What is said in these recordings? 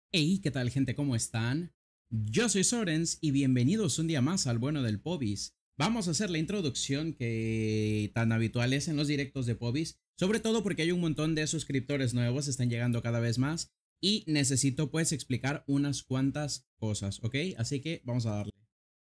Hey, ¿qué tal gente? ¿Cómo están? Yo soy Sorens y bienvenidos un día más al bueno del Pobis. Vamos a hacer la introducción que tan habitual es en los directos de Pobis, sobre todo porque hay un montón de suscriptores nuevos, están llegando cada vez más y necesito pues explicar unas cuantas cosas, ¿ok? Así que vamos a darle.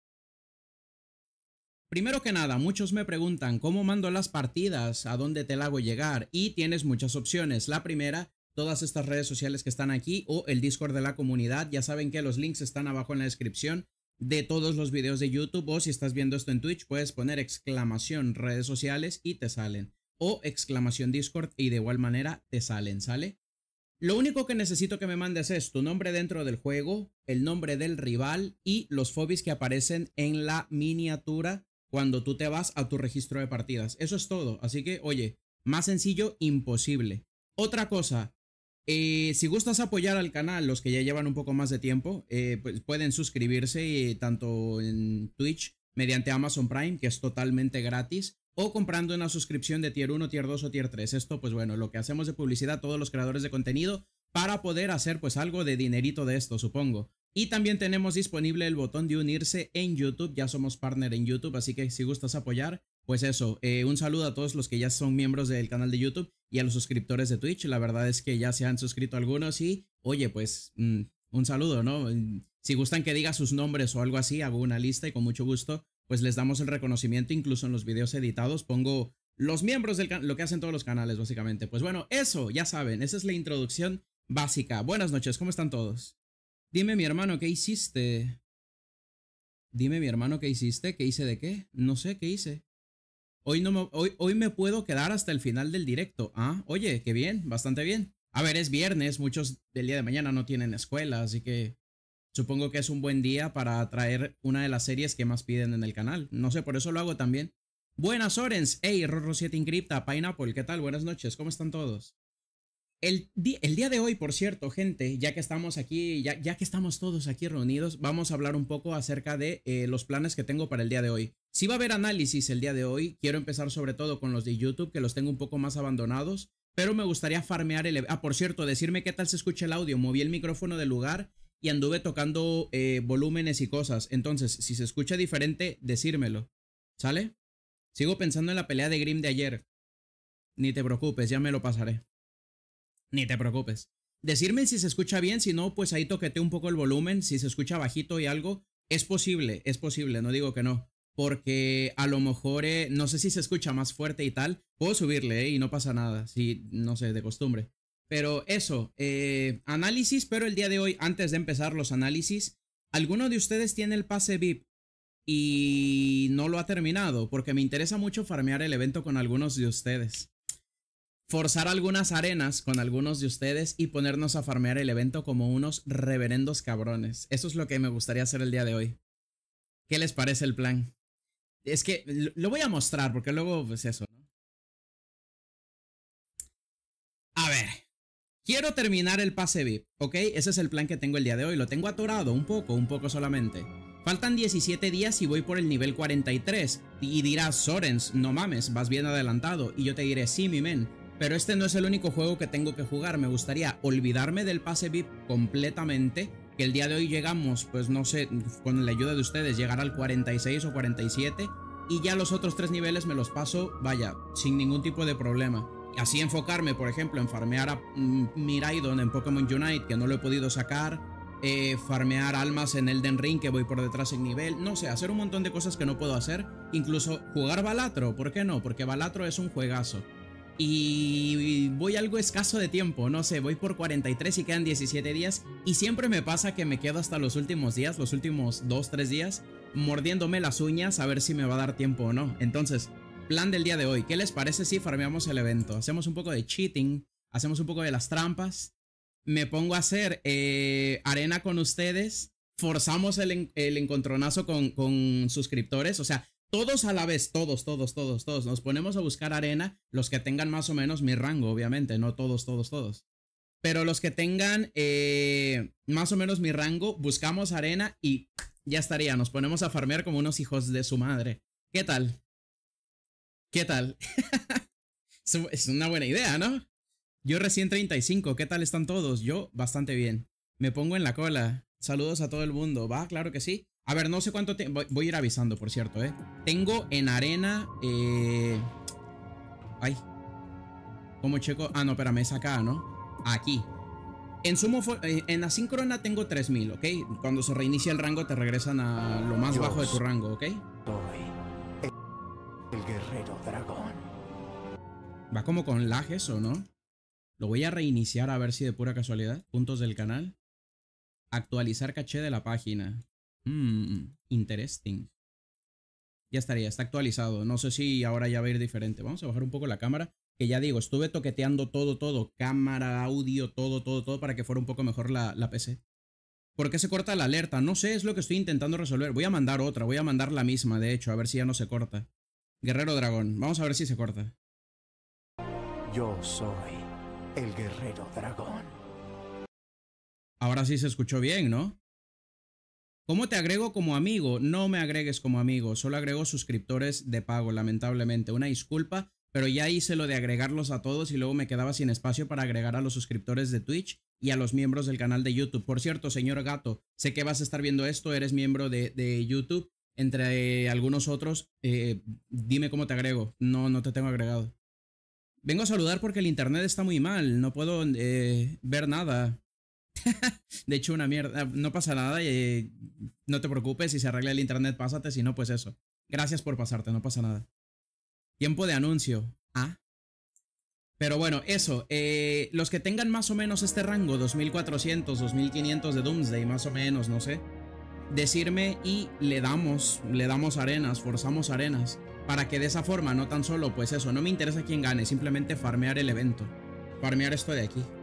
Primero que nada, muchos me preguntan cómo mando las partidas, a dónde te la hago llegar y tienes muchas opciones. La primera, todas estas redes sociales que están aquí o el Discord de la comunidad, ya saben que los links están abajo en la descripción de todos los videos de YouTube o si estás viendo esto en Twitch puedes poner exclamación redes sociales y te salen o exclamación Discord y de igual manera te salen, ¿sale? Lo único que necesito que me mandes es tu nombre dentro del juego, el nombre del rival y los fobis que aparecen en la miniatura cuando tú te vas a tu registro de partidas. Eso es todo. Así que, oye, más sencillo, imposible. Otra cosa, si gustas apoyar al canal, los que ya llevan un poco más de tiempo, pues pueden suscribirse tanto en Twitch mediante Amazon Prime, que es totalmente gratis, o comprando una suscripción de tier 1, tier 2 o tier 3. Esto, pues bueno, lo que hacemos de publicidad todos los creadores de contenido para poder hacer pues algo de dinerito de esto, supongo. Y también tenemos disponible el botón de unirse en YouTube, ya somos partner en YouTube, así que si gustas apoyar, pues eso, un saludo a todos los que ya son miembros del canal de YouTube y a los suscriptores de Twitch, la verdad es que ya se han suscrito algunos y, oye, pues un saludo, ¿no? Si gustan que diga sus nombres o algo así, hago una lista y con mucho gusto pues les damos el reconocimiento, incluso en los videos editados pongo los miembros del canal, lo que hacen todos los canales básicamente. Pues bueno, eso, ya saben, esa es la introducción básica. Buenas noches, ¿cómo están todos? Dime mi hermano, ¿qué hiciste? Dime mi hermano, ¿qué hiciste? ¿Qué hice de qué? No sé, ¿qué hice? Hoy me puedo quedar hasta el final del directo. Ah, oye, qué bien, bastante bien. A ver, es viernes, muchos del día de mañana no tienen escuela, así que supongo que es un buen día para traer una de las series que más piden en el canal. No sé, por eso lo hago también. Buenas, Orens. Hey, Rorro7 Incrypta, Pineapple, ¿qué tal? Buenas noches, ¿cómo están todos? El día de hoy, por cierto, gente, ya que estamos aquí, ya que estamos todos aquí reunidos, vamos a hablar un poco acerca de los planes que tengo para el día de hoy. Si va a haber análisis el día de hoy, quiero empezar sobre todo con los de YouTube, que los tengo un poco más abandonados, pero me gustaría farmear el... Ah, por cierto, decirme qué tal se escucha el audio. Moví el micrófono del lugar y anduve tocando volúmenes y cosas. Entonces, si se escucha diferente, decírmelo. ¿Sale? Sigo pensando en la pelea de Grim de ayer. Ni te preocupes, ya me lo pasaré. Ni te preocupes. Decirme si se escucha bien, si no, pues ahí toqueteo un poco el volumen, si se escucha bajito y algo, es posible, no digo que no. Porque a lo mejor, no sé si se escucha más fuerte y tal, puedo subirle y no pasa nada, si no sé, de costumbre. Pero eso, análisis, pero el día de hoy, antes de empezar los análisis, ¿alguno de ustedes tiene el pase VIP y no lo ha terminado? Porque me interesa mucho farmear el evento con algunos de ustedes, forzar algunas arenas con algunos de ustedes y ponernos a farmear el evento como unos reverendos cabrones. Eso es lo que me gustaría hacer el día de hoy. ¿Qué les parece el plan? Es que lo voy a mostrar porque luego pues eso, ¿no? A ver, quiero terminar el pase VIP, ¿ok? Ese es el plan que tengo el día de hoy. Lo tengo atorado un poco solamente. Faltan 17 días y voy por el nivel 43. Y dirás, Sorens, no mames, vas bien adelantado. Y yo te diré, sí, mi men. Pero este no es el único juego que tengo que jugar. Me gustaría olvidarme del pase VIP completamente. Que el día de hoy llegamos, pues no sé, con la ayuda de ustedes, llegar al 46 o 47. Y ya los otros 3 niveles me los paso, vaya, sin ningún tipo de problema. Así enfocarme, por ejemplo, en farmear a Miraidon en Pokémon Unite, que no lo he podido sacar. Farmear almas en Elden Ring, que voy por detrás en nivel. No sé, hacer un montón de cosas que no puedo hacer. Incluso jugar Balatro, ¿por qué no? Porque Balatro es un juegazo. Y voy algo escaso de tiempo, no sé, voy por 43 y quedan 17 días. Y siempre me pasa que me quedo hasta los últimos días, los últimos 2-3 días, mordiéndome las uñas a ver si me va a dar tiempo o no. Entonces, plan del día de hoy, ¿qué les parece si farmeamos el evento? Hacemos un poco de cheating, hacemos un poco de las trampas. Me pongo a hacer arena con ustedes, forzamos el encontronazo con suscriptores, o sea, todos a la vez, todos, nos ponemos a buscar arena, los que tengan más o menos mi rango, obviamente, no todos, pero los que tengan más o menos mi rango, buscamos arena y ya estaría, nos ponemos a farmear como unos hijos de su madre. ¿Qué tal? ¿Qué tal? Es una buena idea, ¿no? Yo recién 35, ¿qué tal están todos? Yo bastante bien. Me pongo en la cola. Saludos a todo el mundo. Va, claro que sí. A ver, no sé cuánto tiempo. Voy a ir avisando, por cierto, ¿eh? Tengo en arena. Ay. ¿Cómo checo? Ah, no, espérame, es acá, ¿no? Aquí. En asíncrona tengo 3000, ¿ok? Cuando se reinicia el rango, te regresan a lo más bajo de tu rango, ¿ok? Soy el guerrero dragón. Va como con lag eso, ¿no? Lo voy a reiniciar a ver si de pura casualidad. Puntos del canal. Actualizar caché de la página. Interesting. Ya estaría, está actualizado. No sé si ahora ya va a ir diferente. Vamos a bajar un poco la cámara. Que ya digo, estuve toqueteando todo. Cámara, audio, todo para que fuera un poco mejor la PC. ¿Por qué se corta la alerta? No sé, es lo que estoy intentando resolver. Voy a mandar otra, voy a mandar la misma, de hecho, a ver si ya no se corta. Guerrero Dragón, vamos a ver si se corta. Yo soy el guerrero dragón. Ahora sí se escuchó bien, ¿no? ¿Cómo te agrego como amigo? No me agregues como amigo, solo agrego suscriptores de pago, lamentablemente. Una disculpa, pero ya hice lo de agregarlos a todos y luego me quedaba sin espacio para agregar a los suscriptores de Twitch y a los miembros del canal de YouTube. Por cierto, señor Gato, sé que vas a estar viendo esto, eres miembro de YouTube, entre algunos otros. Dime cómo te agrego, no te tengo agregado. Vengo a saludar porque el internet está muy mal, no puedo ver nada. De hecho, una mierda. No pasa nada. No te preocupes. Si se arregla el internet, pásate. Si no, pues eso. Gracias por pasarte. No pasa nada. Tiempo de anuncio. Ah. Pero bueno, eso. Los que tengan más o menos este rango, 2400, 2500 de Doomsday, más o menos, no sé. Decirme y le damos arenas, forzamos arenas. Para que de esa forma, no tan solo, pues eso, no me interesa quién gane. Simplemente farmear el evento. Farmear esto de aquí.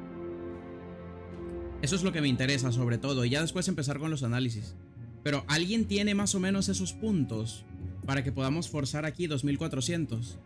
Eso es lo que me interesa sobre todo, y ya después empezar con los análisis. Pero ¿alguien tiene más o menos esos puntos para que podamos forzar aquí 2400?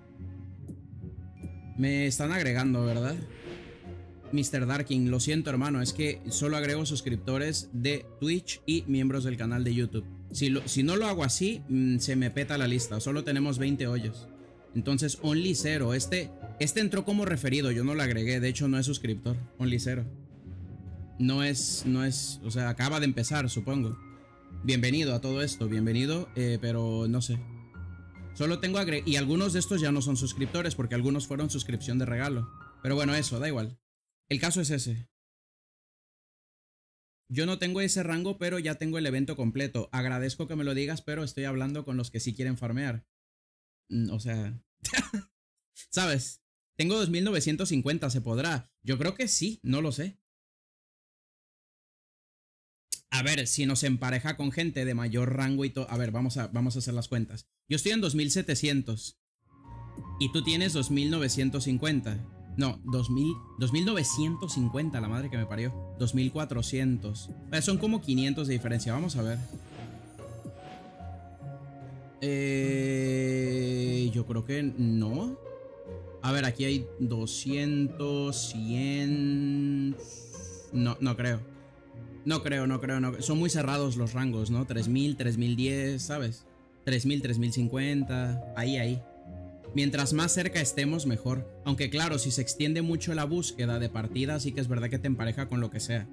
Me están agregando, ¿verdad? Mr. Darking, lo siento hermano, es que solo agrego suscriptores de Twitch y miembros del canal de YouTube. Si no lo hago así, se me peta la lista, solo tenemos 20 hoyos. Entonces, Only 0, este entró como referido, yo no lo agregué, de hecho no es suscriptor, Only 0. No es, o sea, acaba de empezar, supongo. Bienvenido a todo esto, bienvenido, pero no sé. Solo tengo y algunos de estos ya no son suscriptores porque algunos fueron suscripción de regalo. Pero bueno, eso, da igual. El caso es ese. Yo no tengo ese rango, pero ya tengo el evento completo. Agradezco que me lo digas, pero estoy hablando con los que sí quieren farmear. O sea... ¿Sabes? Tengo 2950, ¿se podrá? Yo creo que sí, no lo sé. A ver, si nos empareja con gente de mayor rango y todo... A ver, vamos a hacer las cuentas. Yo estoy en 2700. Y tú tienes 2950. No, 2950, la madre que me parió. 2400. Son como 500 de diferencia. Vamos a ver. Yo creo que no. A ver, aquí hay 200, 100... No creo. No creo. Son muy cerrados los rangos, ¿no? 3000, 3010, ¿sabes? 3000, 3050, ahí. Mientras más cerca estemos, mejor. Aunque claro, si se extiende mucho la búsqueda de partida, sí que es verdad que te empareja con lo que sea.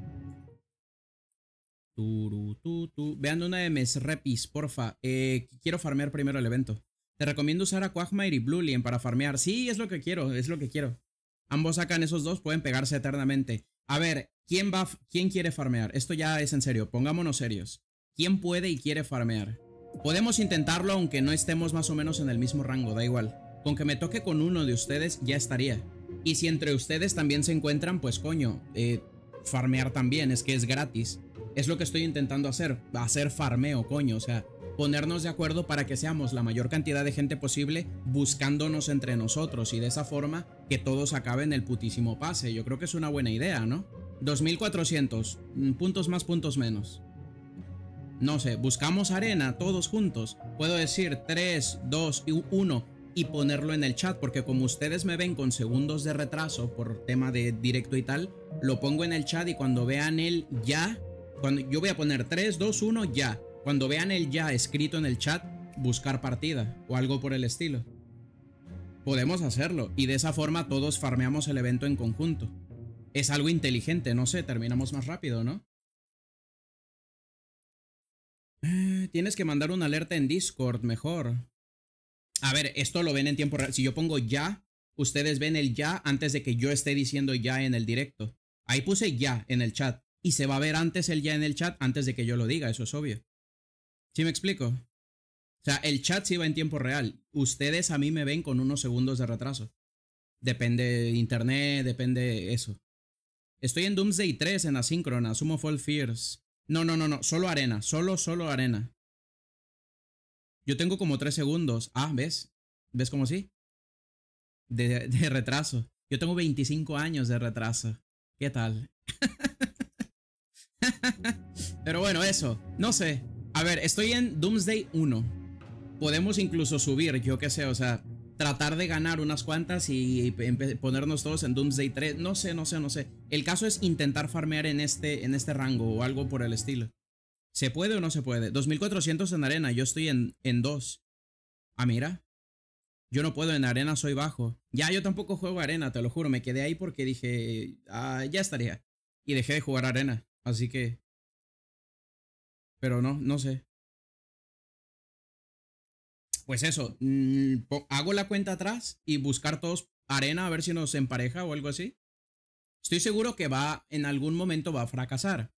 Vean una de mis repis, porfa. Quiero farmear primero el evento. Te recomiendo usar a Quagmire y Bluelien para farmear. Sí, es lo que quiero. Ambos sacan esos dos, pueden pegarse eternamente. A ver, ¿quién quiere farmear? Esto ya es en serio, pongámonos serios. ¿Quién puede y quiere farmear? Podemos intentarlo aunque no estemos más o menos en el mismo rango, da igual. Con que me toque con uno de ustedes ya estaría. Y si entre ustedes también se encuentran, pues coño, farmear también, es que es gratis. Es lo que estoy intentando hacer farmeo, coño, o sea, ponernos de acuerdo para que seamos la mayor cantidad de gente posible buscándonos entre nosotros y de esa forma que todos acaben el putísimo pase. Yo creo que es una buena idea, ¿no? 2400, puntos más, puntos menos. No sé, buscamos arena todos juntos. Puedo decir 3, 2 y 1 y ponerlo en el chat porque como ustedes me ven con segundos de retraso por tema de directo y tal, lo pongo en el chat y cuando vean el ya, yo voy a poner 3, 2, 1 ya. Cuando vean el ya escrito en el chat, buscar partida o algo por el estilo. Podemos hacerlo y de esa forma todos farmeamos el evento en conjunto. Es algo inteligente, no sé, terminamos más rápido, ¿no? Tienes que mandar una alerta en Discord, mejor. A ver, esto lo ven en tiempo real. Si yo pongo ya, ustedes ven el ya antes de que yo esté diciendo ya en el directo. Ahí puse ya en el chat. Y se va a ver antes el ya en el chat antes de que yo lo diga, eso es obvio. ¿Sí me explico? O sea, el chat sí va en tiempo real. Ustedes a mí me ven con unos segundos de retraso. Depende de internet, depende de eso. Estoy en Doomsday 3 en asíncrona, Sumo Fall Fears. No, solo arena, solo arena. Yo tengo como 3 segundos. Ah, ¿ves? ¿Ves cómo sí? De retraso. Yo tengo 25 años de retraso. ¿Qué tal? Pero bueno, eso. No sé. A ver, estoy en Doomsday 1. Podemos incluso subir, yo qué sé, o sea, tratar de ganar unas cuantas y ponernos todos en Doomsday 3. No sé. El caso es intentar farmear en este rango o algo por el estilo. ¿Se puede o no se puede? 2400 en arena, yo estoy en 2. Ah, mira. Yo no puedo en arena, soy bajo. Ya, yo tampoco juego arena, te lo juro. Me quedé ahí porque dije, ya estaría. Y dejé de jugar arena, así que... Pero no sé. Pues eso, hago la cuenta atrás y buscar todos arena a ver si nos empareja o algo así. Estoy seguro que en algún momento va a fracasar.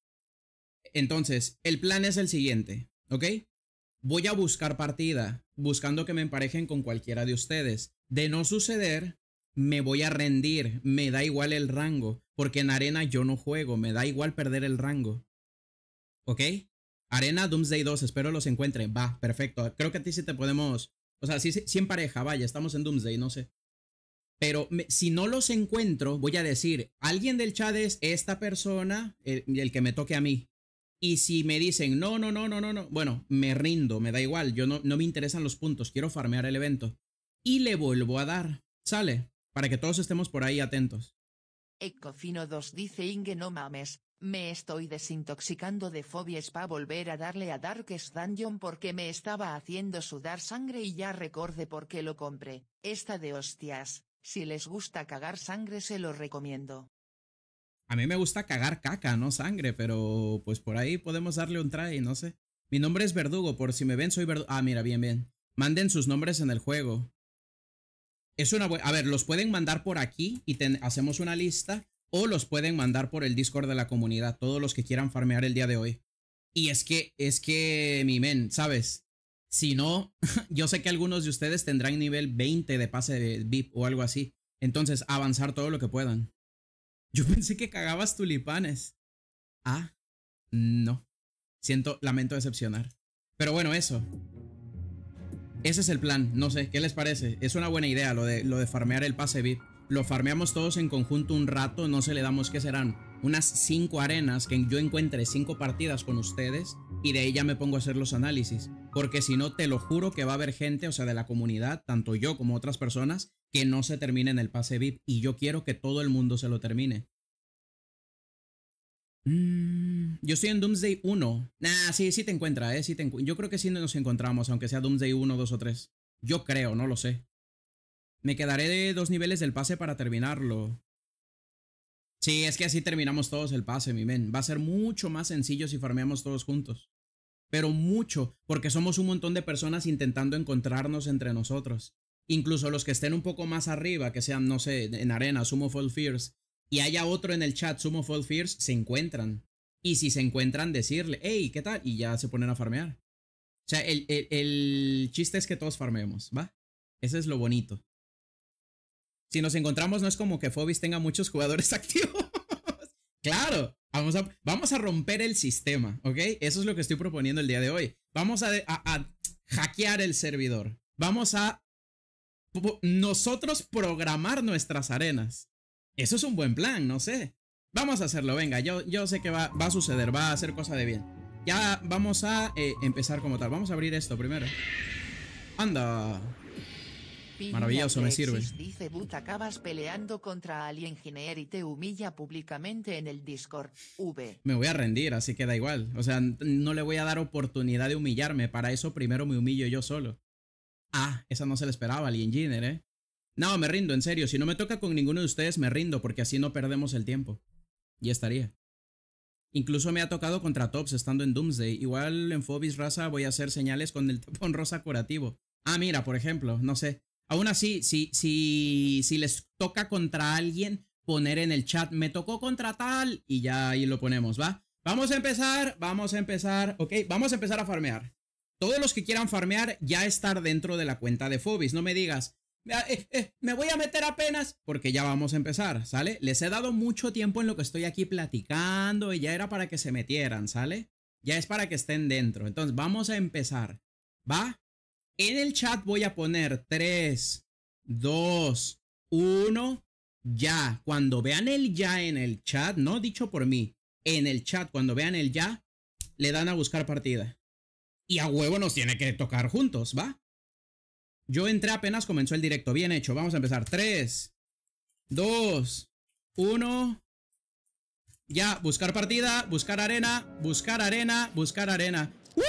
Entonces, el plan es el siguiente, ¿ok? Voy a buscar partida, buscando que me emparejen con cualquiera de ustedes. De no suceder, me voy a rendir, me da igual el rango, porque en arena yo no juego, me da igual perder el rango. ¿Ok? Arena Doomsday 2, espero los encuentre. Va, perfecto. Creo que a ti sí te podemos... O sea, sí en pareja, vaya, estamos en Doomsday, no sé. Pero si no los encuentro, voy a decir, alguien del chat es esta persona, el que me toque a mí. Y si me dicen, no, bueno, me rindo, me da igual, yo no me interesan los puntos, quiero farmear el evento. Y le vuelvo a dar, ¿sale? Para que todos estemos por ahí atentos. Ecofino 2 dice Inge no mames, me estoy desintoxicando de fobias para volver a darle a Darkest Dungeon porque me estaba haciendo sudar sangre y ya recordé por qué lo compré, está de hostias, si les gusta cagar sangre se lo recomiendo. A mí me gusta cagar caca, no sangre, pero pues por ahí podemos darle un try, no sé. Mi nombre es Verdugo, por si me ven soy Verdugo. Ah, mira, bien. Manden sus nombres en el juego. Es una buena... A ver, los pueden mandar por aquí y hacemos una lista, o los pueden mandar por el Discord de la comunidad, todos los que quieran farmear el día de hoy. Y es que, mi men, ¿sabes? Si no, yo sé que algunos de ustedes tendrán nivel 20 de pase de VIP o algo así. Entonces, avanzar todo lo que puedan. Yo pensé que cagabas tulipanes. Ah, no. Lamento decepcionar. Pero bueno, eso. Ese es el plan, no sé, ¿qué les parece? Es una buena idea lo de farmear el pase VIP. Lo farmeamos todos en conjunto un rato, no se le damos que serán unas 5 arenas, que yo encuentre 5 partidas con ustedes y de ahí ya me pongo a hacer los análisis. Porque si no, te lo juro que va a haber gente, o sea, de la comunidad, tanto yo como otras personas, que no se terminen el pase VIP y yo quiero que todo el mundo se lo termine. Yo estoy en Doomsday 1. Nah, sí te encuentra, yo creo que sí nos encontramos, aunque sea Doomsday 1, 2 o 3. Yo creo, no lo sé. Me quedaré de 2 niveles del pase para terminarlo. Sí, es que así terminamos todos el pase, mi men. Va a ser mucho más sencillo si farmeamos todos juntos. Pero mucho, porque somos un montón de personas intentando encontrarnos entre nosotros. Incluso los que estén un poco más arriba, que sean, no sé, en arena, Sumo Fall Fears, y haya otro en el chat, Sumo Fall Fears, se encuentran. Y si se encuentran, decirle, hey, ¿qué tal? Y ya se ponen a farmear. O sea, el chiste es que todos farmeemos, ¿va? Eso es lo bonito. Si nos encontramos, no es como que Phobis tenga muchos jugadores activos. Claro, vamos a romper el sistema, ¿ok? Eso es lo que estoy proponiendo el día de hoy. Vamos a hackear el servidor. Vamos a nosotros programar nuestras arenas. Eso es un buen plan, no sé. Vamos a hacerlo, venga, yo sé que va a suceder, va a ser cosa de bien. Ya vamos a empezar como tal. Vamos a abrir esto primero. Anda. Maravilloso, me sirve. Dice But, acabas peleando contra Alien Engineer y te humilla públicamente en el Discord. Me voy a rendir, así que da igual. O sea, no le voy a dar oportunidad de humillarme. Para eso primero me humillo yo solo. Ah, esa no se la esperaba, Alien Engineer, No, me rindo, en serio. Si no me toca con ninguno de ustedes, me rindo, porque así no perdemos el tiempo. Ya estaría. Incluso me ha tocado contra tops estando en Doomsday. Igual en Phobis Raza voy a hacer señales con el tapón rosa curativo. Ah, mira, por ejemplo, no sé. Aún así, si les toca contra alguien, poner en el chat, me tocó contra tal, y ya ahí lo ponemos, ¿va? Vamos a empezar, ok, vamos a empezar a farmear. Todos los que quieran farmear, ya estar dentro de la cuenta de Phobis. No me digas, me voy a meter apenas, porque ya vamos a empezar, ¿sale? Les he dado mucho tiempo en lo que estoy aquí platicando y ya era para que se metieran, ¿sale? Ya es para que estén dentro. Entonces, vamos a empezar, ¿va? En el chat voy a poner 3, 2, 1, ya. Cuando vean el ya en el chat, no dicho por mí, en el chat, cuando vean el ya, le dan a buscar partida. Y a huevo nos tiene que tocar juntos, ¿va? Yo entré apenas comenzó el directo. Bien hecho. Vamos a empezar. 3, 2, 1. Ya. Buscar partida. Buscar arena. Buscar arena. Buscar arena. ¡Uh!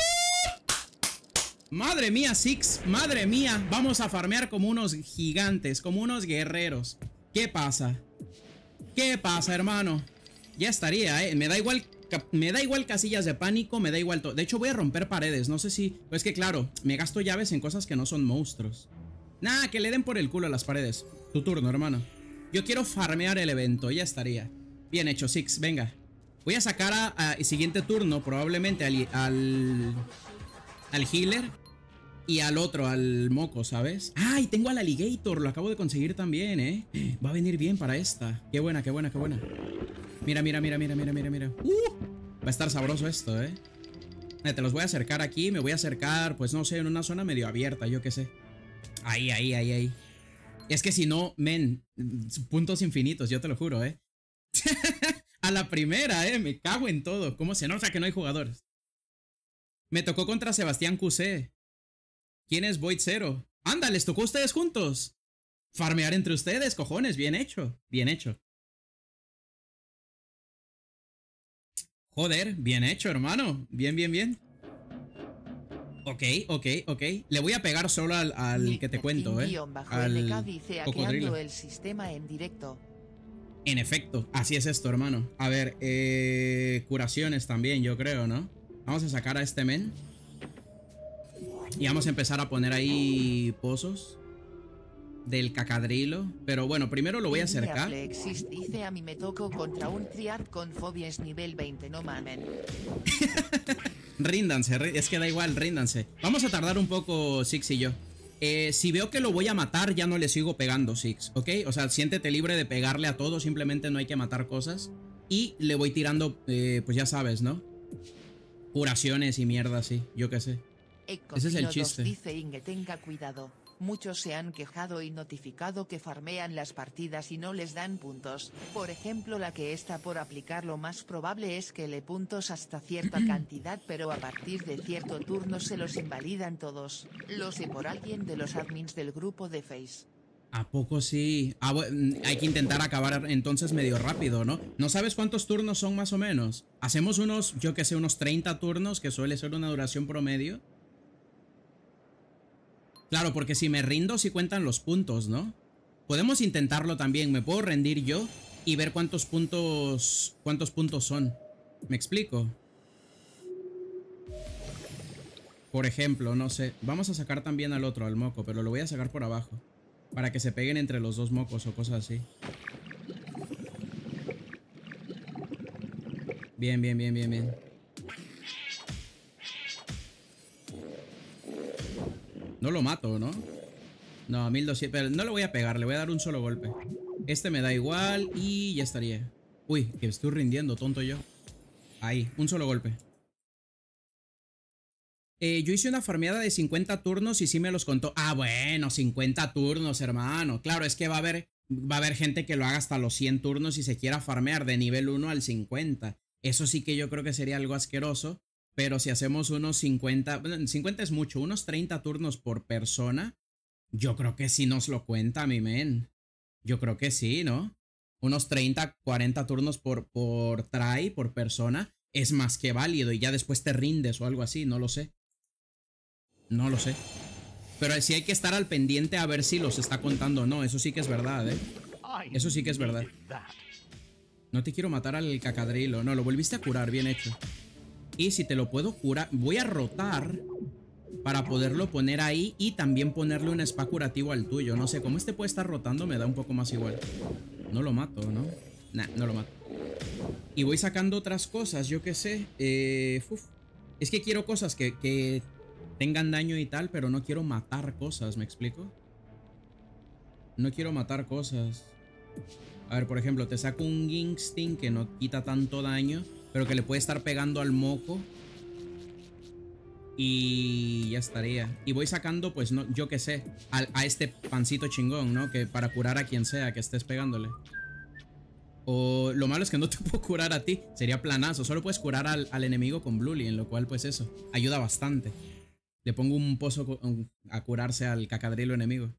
Madre mía, Six. Madre mía. Vamos a farmear como unos gigantes. Como unos guerreros. ¿Qué pasa? ¿Qué pasa, hermano? Ya estaría, ¿eh? Me da igual casillas de pánico, me da igual todo. De hecho, voy a romper paredes. No sé si... Pues que claro, me gasto llaves en cosas que no son monstruos. Nah, que le den por el culo a las paredes. Tu turno, hermano. Yo quiero farmear el evento, ya estaría. Bien hecho, Six, venga. Voy a sacar a siguiente turno, probablemente al healer y al otro, al moco, ¿sabes? ¡Ay! Tengo al alligator, lo acabo de conseguir también, ¿eh? Va a venir bien para esta. Qué buena, qué buena, qué buena. Mira, mira, mira, mira, mira, mira, mira. Va a estar sabroso esto, ¿eh? Te los voy a acercar aquí. Me voy a acercar, pues no sé, en una zona medio abierta, yo qué sé. Ahí, ahí, ahí, ahí. Es que si no, men, puntos infinitos, yo te lo juro, ¿eh? A la primera, ¿eh? Me cago en todo. ¿Cómo se nota que no hay jugadores? Me tocó contra Sebastián QC. ¿Quién es Void Zero? ¡Anda, les tocó a ustedes juntos! Farmear entre ustedes, cojones. Bien hecho, bien hecho. Joder, bien hecho, hermano. Bien, bien, bien. Ok, ok, ok. Le voy a pegar solo al que te cuento, al cocodrilo. El sistema en directo. En efecto, así es esto, hermano. A ver, curaciones también, yo creo, ¿no? Vamos a sacar a este men. Y vamos a empezar a poner ahí pozos del cacadrilo. Pero bueno, primero lo voy a acercar. Flexis dice: a mí me tocó contra un triad con fobias nivel 20, no mamen. Ríndanse, es que da igual, ríndanse. Vamos a tardar un poco, Six y yo. Si veo que lo voy a matar, ya no le sigo pegando, Six, ¿ok? O sea, siéntete libre de pegarle a todo, simplemente no hay que matar cosas. Y le voy tirando, pues ya sabes, ¿no? Curaciones y mierda así, yo qué sé. Ese es el chiste. Dice Inge, tenga cuidado. Muchos se han quejado y notificado que farmean las partidas y no les dan puntos. Por ejemplo, la que está por aplicar, lo más probable es que le puntos hasta cierta cantidad, pero a partir de cierto turno se los invalidan todos. Lo sé por alguien de los admins del grupo de Face. ¿A poco sí? Ah, bueno, hay que intentar acabar entonces medio rápido, ¿no? ¿No sabes cuántos turnos son más o menos? Hacemos unos, yo que sé, unos 30 turnos, que suele ser una duración promedio. Claro, porque si me rindo sí cuentan los puntos, ¿no? Podemos intentarlo también. Me puedo rendir yo y ver cuántos puntos son. ¿Me explico? Por ejemplo, no sé. Vamos a sacar también al otro, al moco, pero lo voy a sacar por abajo. Para que se peguen entre los dos mocos o cosas así. Bien, bien, bien, bien, bien. No lo mato, ¿no? No, 1200. Pero no le voy a pegar, le voy a dar un solo golpe. Este me da igual y ya estaría. Uy, que estoy rindiendo, tonto yo. Ahí, un solo golpe. Yo hice una farmeada de 50 turnos y sí me los contó. Ah, bueno, 50 turnos, hermano. Claro, es que va a haber gente que lo haga hasta los 100 turnos y se quiera farmear de nivel 1 al 50. Eso sí que yo creo que sería algo asqueroso. Pero si hacemos unos 50, bueno, 50 es mucho, unos 30 turnos por persona, yo creo que sí nos lo cuenta, mi men. Yo creo que sí, ¿no? Unos 30, 40 turnos por try, por persona, es más que válido y ya después te rindes o algo así, no lo sé. No lo sé. Pero sí hay que estar al pendiente a ver si los está contando o no. Eso sí que es verdad, ¿eh? Eso sí que es verdad. No te quiero matar al cacadrilo. No, lo volviste a curar, bien hecho. Y si te lo puedo curar, voy a rotar para poderlo poner ahí y también ponerle un spa curativo al tuyo. No sé, como este puede estar rotando, me da un poco más igual. No lo mato, ¿no? Nah, no lo mato. Y voy sacando otras cosas, yo qué sé. Es que quiero cosas que tengan daño y tal, pero no quiero matar cosas, ¿me explico? No quiero matar cosas. A ver, por ejemplo, te saco un Gingsting que no quita tanto daño, pero que le puede estar pegando al moco. Y ya estaría. Y voy sacando, pues, no, yo qué sé, a este pancito chingón, ¿no? Que para curar a quien sea que estés pegándole. O lo malo es que no te puedo curar a ti. Sería planazo. Solo puedes curar al enemigo con Bluely, en lo cual, pues eso, ayuda bastante. Le pongo un pozo a curarse al cacadrilo enemigo.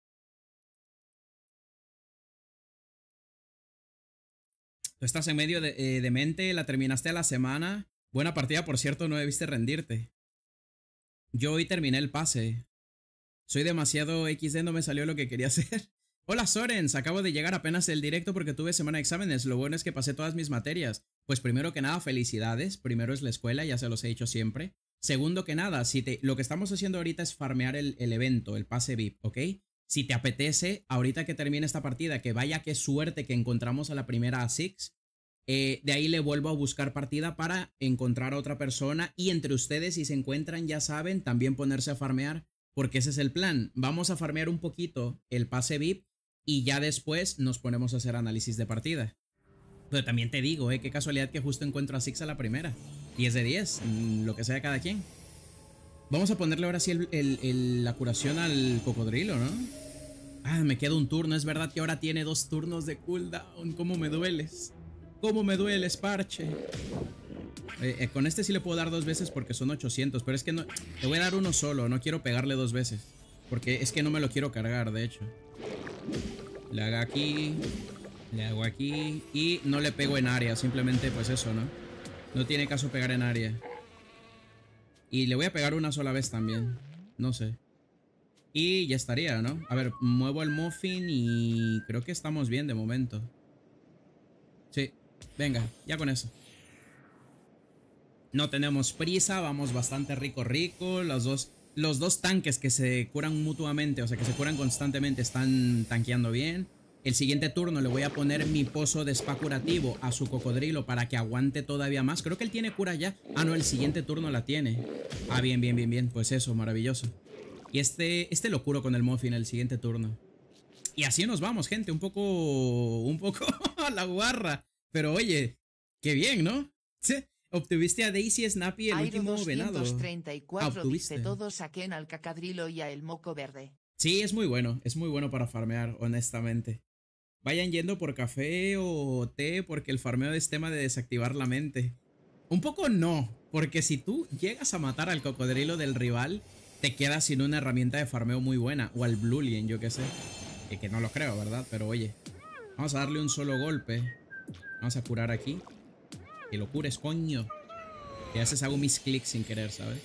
Tú estás en medio de mente, la terminaste a la semana. Buena partida, por cierto, no debiste rendirte. Yo hoy terminé el pase. Soy demasiado XD, no me salió lo que quería hacer. Hola Sorens, acabo de llegar apenas del directo porque tuve semana de exámenes. Lo bueno es que pasé todas mis materias. Pues primero que nada, felicidades. Primero es la escuela, ya se los he dicho siempre. Segundo que nada, lo que estamos haciendo ahorita es farmear el evento, el pase VIP, ¿ok? Si te apetece, ahorita que termine esta partida, que vaya qué suerte que encontramos a la primera A6, de ahí le vuelvo a buscar partida para encontrar a otra persona y entre ustedes, si se encuentran, ya saben, también ponerse a farmear, porque ese es el plan. Vamos a farmear un poquito el pase VIP y ya después nos ponemos a hacer análisis de partida. Pero también te digo, qué casualidad que justo encuentro a Six a la primera. 10 de 10, lo que sea cada quien. Vamos a ponerle ahora sí la curación al cocodrilo, ¿no? Ah, me queda un turno. Es verdad que ahora tiene 2 turnos de cooldown. ¿Cómo me dueles? ¿Cómo me dueles, parche? Con este sí le puedo dar 2 veces porque son 800. Pero es que no... Le voy a dar uno solo. No quiero pegarle 2 veces. Porque es que no me lo quiero cargar, de hecho. Le hago aquí... Le hago aquí y no le pego en área, simplemente pues eso, ¿no? No tiene caso pegar en área. Y le voy a pegar una sola vez también, no sé. Y ya estaría, ¿no? A ver, muevo el muffin y creo que estamos bien de momento. Sí, venga, ya con eso. No tenemos prisa, vamos bastante rico. Los dos tanques que se curan mutuamente, o sea, que se curan constantemente, están tanqueando bien. El siguiente turno le voy a poner mi pozo de spa curativo a su cocodrilo para que aguante todavía más. Creo que él tiene cura ya. Ah, no, el siguiente turno la tiene. Ah, bien. Pues eso, maravilloso. Y este lo curo con el muffin el siguiente turno. Y así nos vamos, gente. Un poco a la guarra. Pero oye, qué bien, ¿no? Sí. Obtuviste a Daisy Snappy, el último venado. 234 dice todos saquen al cacadrilo y a el moco verde. Sí, es muy bueno para farmear, honestamente. Vayan yendo por café o té porque el farmeo es tema de desactivar la mente. Un poco no, porque si tú llegas a matar al cocodrilo del rival, te quedas sin una herramienta de farmeo muy buena. O al Bluely, yo qué sé. Que no lo creo, ¿verdad? Pero oye, vamos a darle un solo golpe. Vamos a curar aquí. Que lo cures, coño. Que a veces hago mis clics sin querer, ¿sabes?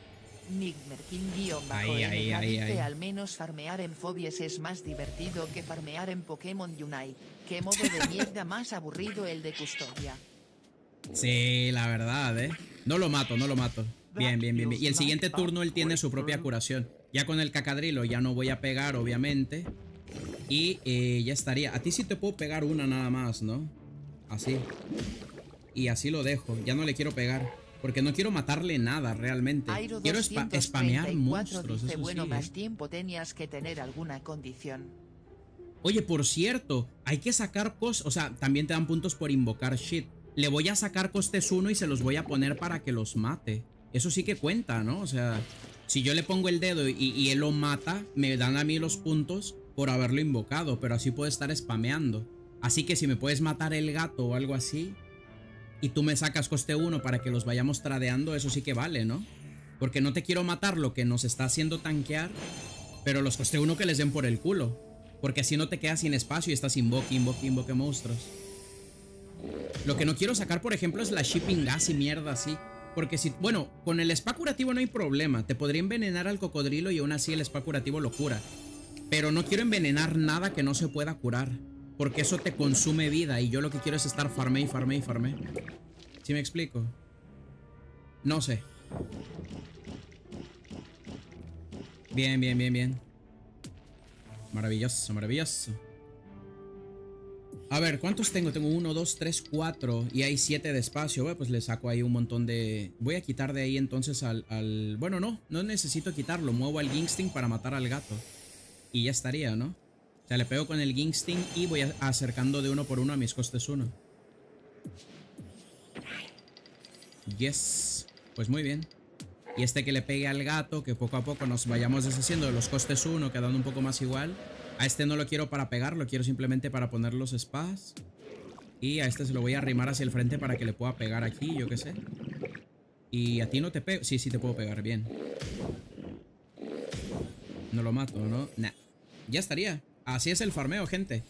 Ahí. Al menos farmear en Fobies es más divertido que farmear en Pokémon Unite. Qué modo de mierda más aburrido el de custodia. Sí, la verdad, No lo mato. Bien. Y el siguiente turno él tiene su propia curación. Ya con el cacadrilo ya no voy a pegar, obviamente. Y ya estaría. A ti sí te puedo pegar una nada más, ¿no? Así. Y así lo dejo. Ya no le quiero pegar. Porque no quiero matarle nada realmente. Quiero spamear monstruos. Dice, bueno, más tiempo tenías que tener alguna condición. Oye, por cierto, hay que sacar cosas. O sea, también te dan puntos por invocar shit. Le voy a sacar costes 1 y se los voy a poner para que los mate. Eso sí que cuenta, ¿no? O sea, si yo le pongo el dedo y él lo mata, me dan a mí los puntos por haberlo invocado. Pero así puedo estar spameando. Así que si me puedes matar el gato o algo así, y tú me sacas coste 1 para que los vayamos tradeando, eso sí que vale, ¿no? Porque no te quiero matar lo que nos está haciendo tanquear, pero los coste 1 que les den por el culo. Porque así no te quedas sin espacio y estás invoque monstruos. Lo que no quiero sacar, por ejemplo, es la shipping gas y mierda así. Porque si, bueno, con el spa curativo no hay problema. Te podría envenenar al cocodrilo y aún así el spa curativo lo cura. Pero no quiero envenenar nada que no se pueda curar. Porque eso te consume vida y yo lo que quiero es estar farmé y farmé y farmé. ¿Sí me explico? No sé. Bien, bien, bien, bien. Maravilloso, maravilloso. A ver, ¿cuántos tengo? Tengo 1, 2, 3, 4 y hay 7 de espacio. Bueno, pues le saco ahí un montón de... Voy a quitar de ahí entonces al... Bueno, no necesito quitarlo. Muevo al Ginsting para matar al gato. Y ya estaría, ¿no? O sea, le pego con el Ginsting y voy acercando de uno por uno a mis costes 1. Yes. Pues muy bien. Y este que le pegue al gato, que poco a poco nos vayamos deshaciendo de los costes 1, quedando un poco más igual. A este no lo quiero para pegar, lo quiero simplemente para poner los spas. Y a este se lo voy a arrimar hacia el frente para que le pueda pegar aquí, yo qué sé. Y a ti no te pego. Sí, sí te puedo pegar, bien. No lo mato, ¿no? Nah. Ya estaría. Así es el farmeo, gente.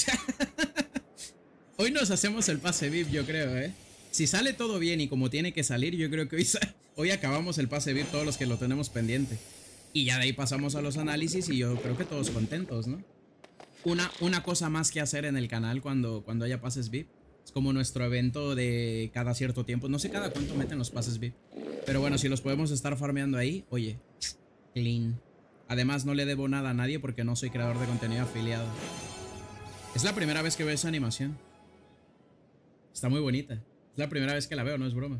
Hoy nos hacemos el pase VIP, yo creo, ¿eh? Si sale todo bien y como tiene que salir, yo creo que hoy acabamos el pase VIP todos los que lo tenemos pendiente. Y ya de ahí pasamos a los análisis y yo creo que todos contentos, ¿no? Una cosa más que hacer en el canal cuando haya pases VIP. Es como nuestro evento de cada cierto tiempo. No sé cada cuánto meten los pases VIP. Pero bueno, si los podemos estar farmeando ahí, oye, clean. Además no le debo nada a nadie porque no soy creador de contenido afiliado. Es la primera vez que veo esa animación. Está muy bonita. Es la primera vez que la veo, no es broma.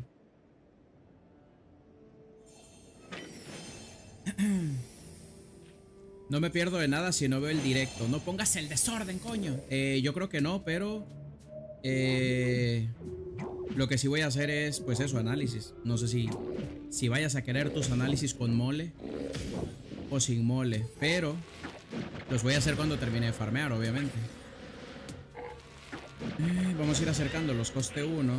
No me pierdo de nada si no veo el directo. No pongas el desorden, coño. Yo creo que no, pero... lo que sí voy a hacer es, pues eso, análisis. No sé si vayas a querer tus análisis con mole o sin mole. Pero los voy a hacer cuando termine de farmear, obviamente. Vamos a ir acercando los coste 1.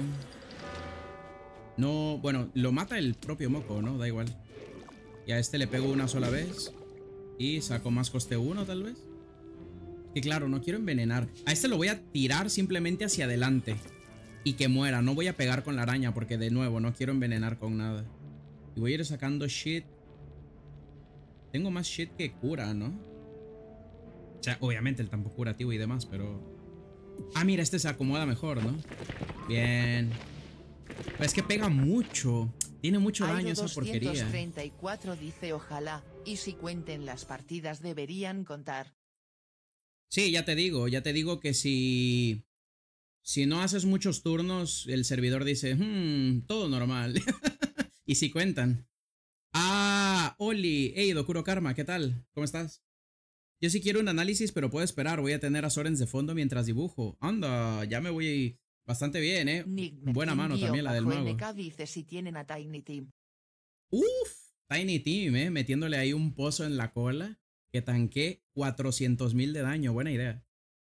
No, bueno, lo mata el propio moco, ¿no? Da igual. Y a este le pego una sola vez. Y saco más coste 1, tal vez. Que claro, no quiero envenenar. A este lo voy a tirar simplemente hacia adelante. Y que muera. No voy a pegar con la araña porque de nuevo no quiero envenenar con nada. Y voy a ir sacando shit. Tengo más shit que cura, ¿no? O sea, obviamente el tampoco curativo y demás, pero... Ah, mira, este se acomoda mejor, ¿no? Bien. Pero es que pega mucho. Tiene mucho daño esa porquería. 234 dice ojalá, y si cuenten las partidas deberían contar. Sí, ya te digo que si no haces muchos turnos, el servidor dice, todo normal. Y si cuentan. Ah, Oli, hey, Dokuro Karma, ¿qué tal? ¿Cómo estás? Yo sí quiero un análisis, pero puedo esperar, voy a tener a Sorens de fondo mientras dibujo. Anda, ya me voy bastante bien, ¿eh? Buena mano también la del mago. MK dice si tienen a Tiny Team. Uf, Tiny Team, metiéndole ahí un pozo en la cola que tanqué 400.000 de daño. Buena idea.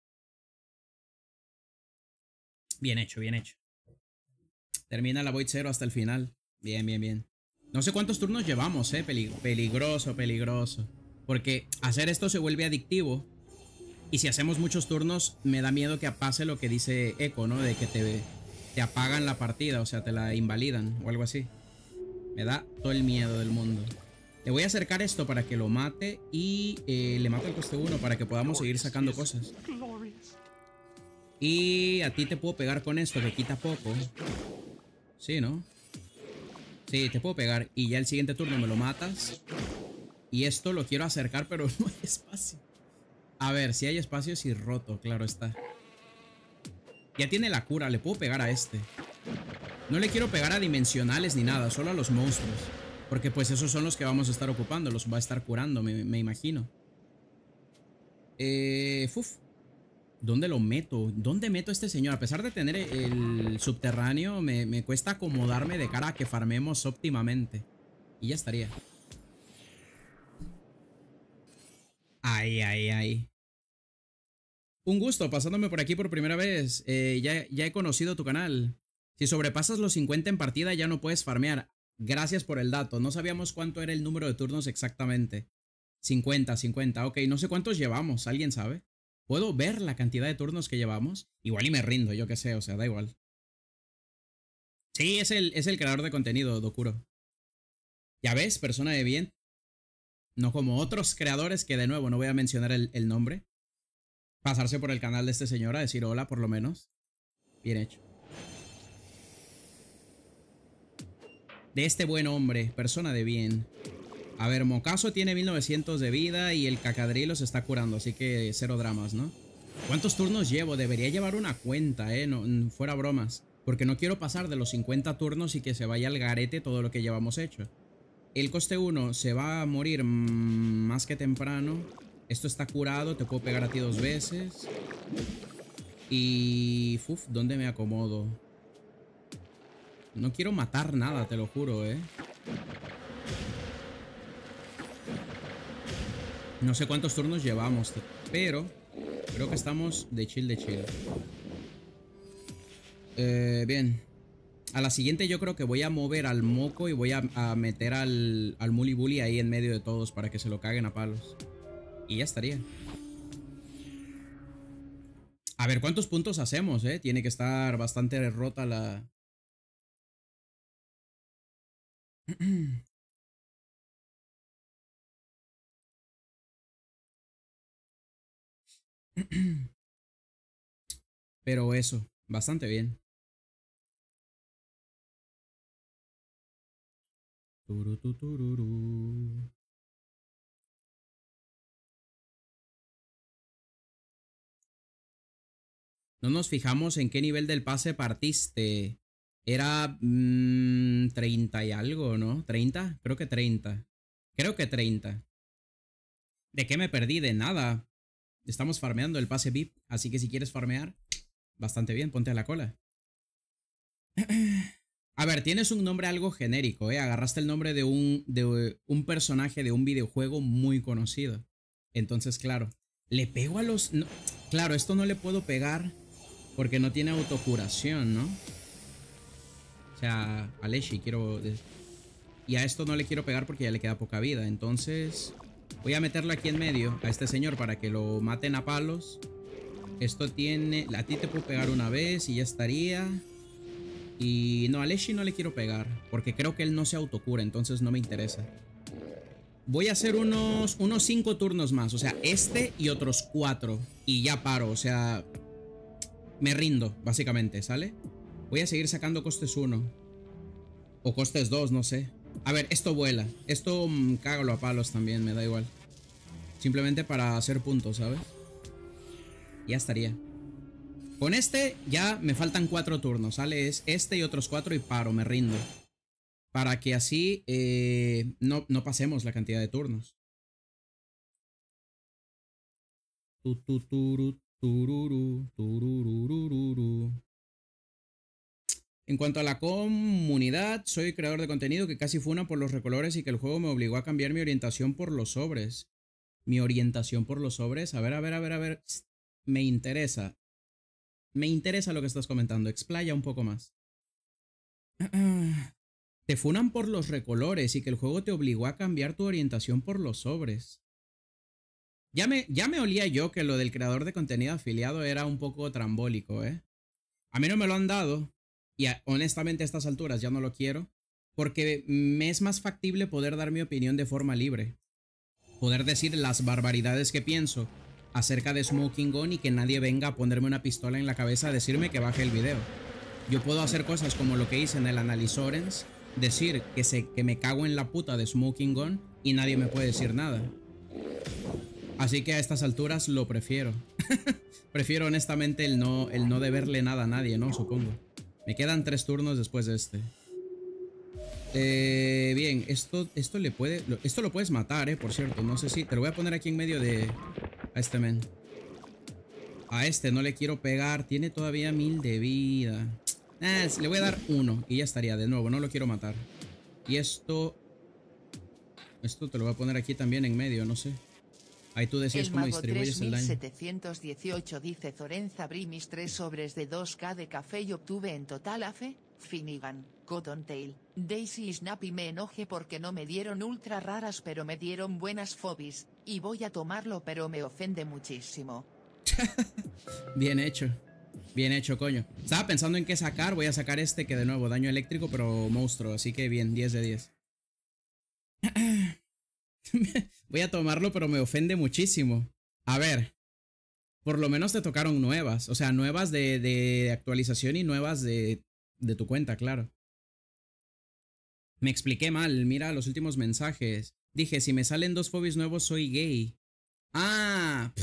Bien hecho, bien hecho. Termina la Void 0 hasta el final. Bien, bien, bien. No sé cuántos turnos llevamos, peligroso, peligroso. Porque hacer esto se vuelve adictivo. Y si hacemos muchos turnos, me da miedo que pase lo que dice Echo, ¿no? De que te apagan la partida, o sea, te la invalidan o algo así. Me da todo el miedo del mundo. Le voy a acercar esto para que lo mate y le mato el coste 1 para que podamos seguir sacando cosas. Y a ti te puedo pegar con esto que quita poco. Sí, ¿no? Sí, te puedo pegar y ya el siguiente turno me lo matas. Y esto lo quiero acercar, pero no hay espacio. A ver, si hay espacio, sí roto, claro está. Ya tiene la cura, le puedo pegar a este. No le quiero pegar a dimensionales ni nada, solo a los monstruos. Porque pues esos son los que vamos a estar ocupando, los va a estar curando, me imagino. ¿Dónde lo meto? ¿Dónde meto a este señor? A pesar de tener el subterráneo, me cuesta acomodarme de cara a que farmemos óptimamente. Y ya estaría. Ay. Un gusto, pasándome por aquí por primera vez. Ya he conocido tu canal. Si sobrepasas los 50 en partida ya no puedes farmear. Gracias por el dato. No sabíamos cuánto era el número de turnos exactamente. 50. Ok, no sé cuántos llevamos. ¿Alguien sabe? ¿Puedo ver la cantidad de turnos que llevamos? Igual y me rindo, yo qué sé, o sea, da igual. Sí, es el creador de contenido, Dokuro. Ya ves, persona de bien. No como otros creadores que de nuevo no voy a mencionar el nombre. Pasarse por el canal de este señor a decir hola, por lo menos. Bien hecho. De este buen hombre, persona de bien. A ver, Mocaso tiene 1900 de vida y el Cacadrilo se está curando, así que cero dramas, ¿no? ¿Cuántos turnos llevo? Debería llevar una cuenta, no, fuera bromas. Porque no quiero pasar de los 50 turnos y que se vaya al garete todo lo que llevamos hecho. El coste 1 se va a morir más que temprano. Esto está curado, te puedo pegar a ti 2 veces. Y... uf, ¿dónde me acomodo? No quiero matar nada, te lo juro, No sé cuántos turnos llevamos, pero creo que estamos de chill, de chill. Bien. A la siguiente yo creo que voy a mover al Moco y voy a meter al Muli Bully ahí en medio de todos para que se lo caguen a palos. Y ya estaría. A ver cuántos puntos hacemos, Tiene que estar bastante rota la... Pero eso, bastante bien. No nos fijamos en qué nivel del pase partiste. Era 30 y algo, ¿no? ¿30? Creo que 30. Creo que 30. ¿De qué me perdí? De nada. Estamos farmeando el pase VIP, así que si quieres farmear, bastante bien, ponte a la cola. A ver, tienes un nombre algo genérico, Agarraste el nombre de un personaje de un videojuego muy conocido. Entonces, claro, le pego a los... No, claro, esto no le puedo pegar porque no tiene autocuración, ¿no? O sea, a Leshi quiero... Y a esto no le quiero pegar porque ya le queda poca vida. Entonces, voy a meterlo aquí en medio a este señor para que lo maten a palos. Esto tiene... A ti te puedo pegar una vez y ya estaría... Y no, a Leshi no le quiero pegar porque creo que él no se autocura, entonces no me interesa. Voy a hacer unos 5 turnos más, o sea, este y otros 4 y ya paro, o sea, me rindo, básicamente, ¿sale? Voy a seguir sacando costes 1 o costes 2, no sé. A ver, esto vuela, esto cágalo a palos también, me da igual. Simplemente para hacer puntos, ¿sabes? Ya estaría. Con este ya me faltan 4 turnos, ¿sale? Es este y otros 4 y paro, me rindo. Para que así no pasemos la cantidad de turnos. En cuanto a la comunidad, soy creador de contenido que casi funa por los recolores y que el juego me obligó a cambiar mi orientación por los sobres. Mi orientación por los sobres. A ver. Me interesa. Me interesa lo que estás comentando. Explaya un poco más. Te funan por los recolores y que el juego te obligó a cambiar tu orientación por los sobres. Ya me olía yo que lo del creador de contenido afiliado era un poco trambólico, A mí no me lo han dado y honestamente a estas alturas ya no lo quiero porque me es más factible poder dar mi opinión de forma libre. Poder decir las barbaridades que pienso acerca de Smoking Gun y que nadie venga a ponerme una pistola en la cabeza a decirme que baje el video. Yo puedo hacer cosas como lo que hice en el Analizorens, decir que me cago en la puta de Smoking Gun y nadie me puede decir nada. Así que a estas alturas lo prefiero. Prefiero honestamente el no deberle nada a nadie, ¿no? Supongo. Me quedan 3 turnos después de este. Bien, esto lo puedes matar, por cierto. No sé si... Te lo voy a poner aquí en medio de... A este men. A este no le quiero pegar. Tiene todavía 1000 de vida. Le voy a dar 1 y ya estaría. De nuevo, no lo quiero matar. Y esto te lo voy a poner aquí también en medio, no sé. Ahí tú decides cómo distribuyes el daño. 718 dice Zorenza abrí mis 3 sobres de 2K de café y obtuve en total Afe, Finnegan, Cottontail, Daisy y Snappy. Me enojé porque no me dieron ultra raras pero me dieron buenas fobis, y voy a tomarlo pero me ofende muchísimo. Bien hecho. Bien hecho, coño. Estaba pensando en qué sacar. Voy a sacar este que de nuevo, daño eléctrico, pero monstruo. Así que bien, 10 de 10. Voy a tomarlo, pero me ofende muchísimo. A ver. Por lo menos te tocaron nuevas. O sea, nuevas de actualización y nuevas de tu cuenta, claro. Me expliqué mal. Mira los últimos mensajes. Dije, si me salen 2 fobios nuevos, soy gay. Ah.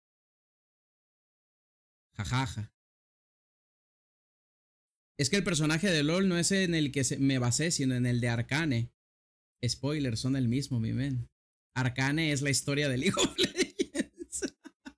Jajaja. Es que el personaje de LOL no es en el que me basé, sino en el de Arcane. Spoiler, son el mismo, mi men. Arcane es la historia del League of Legends.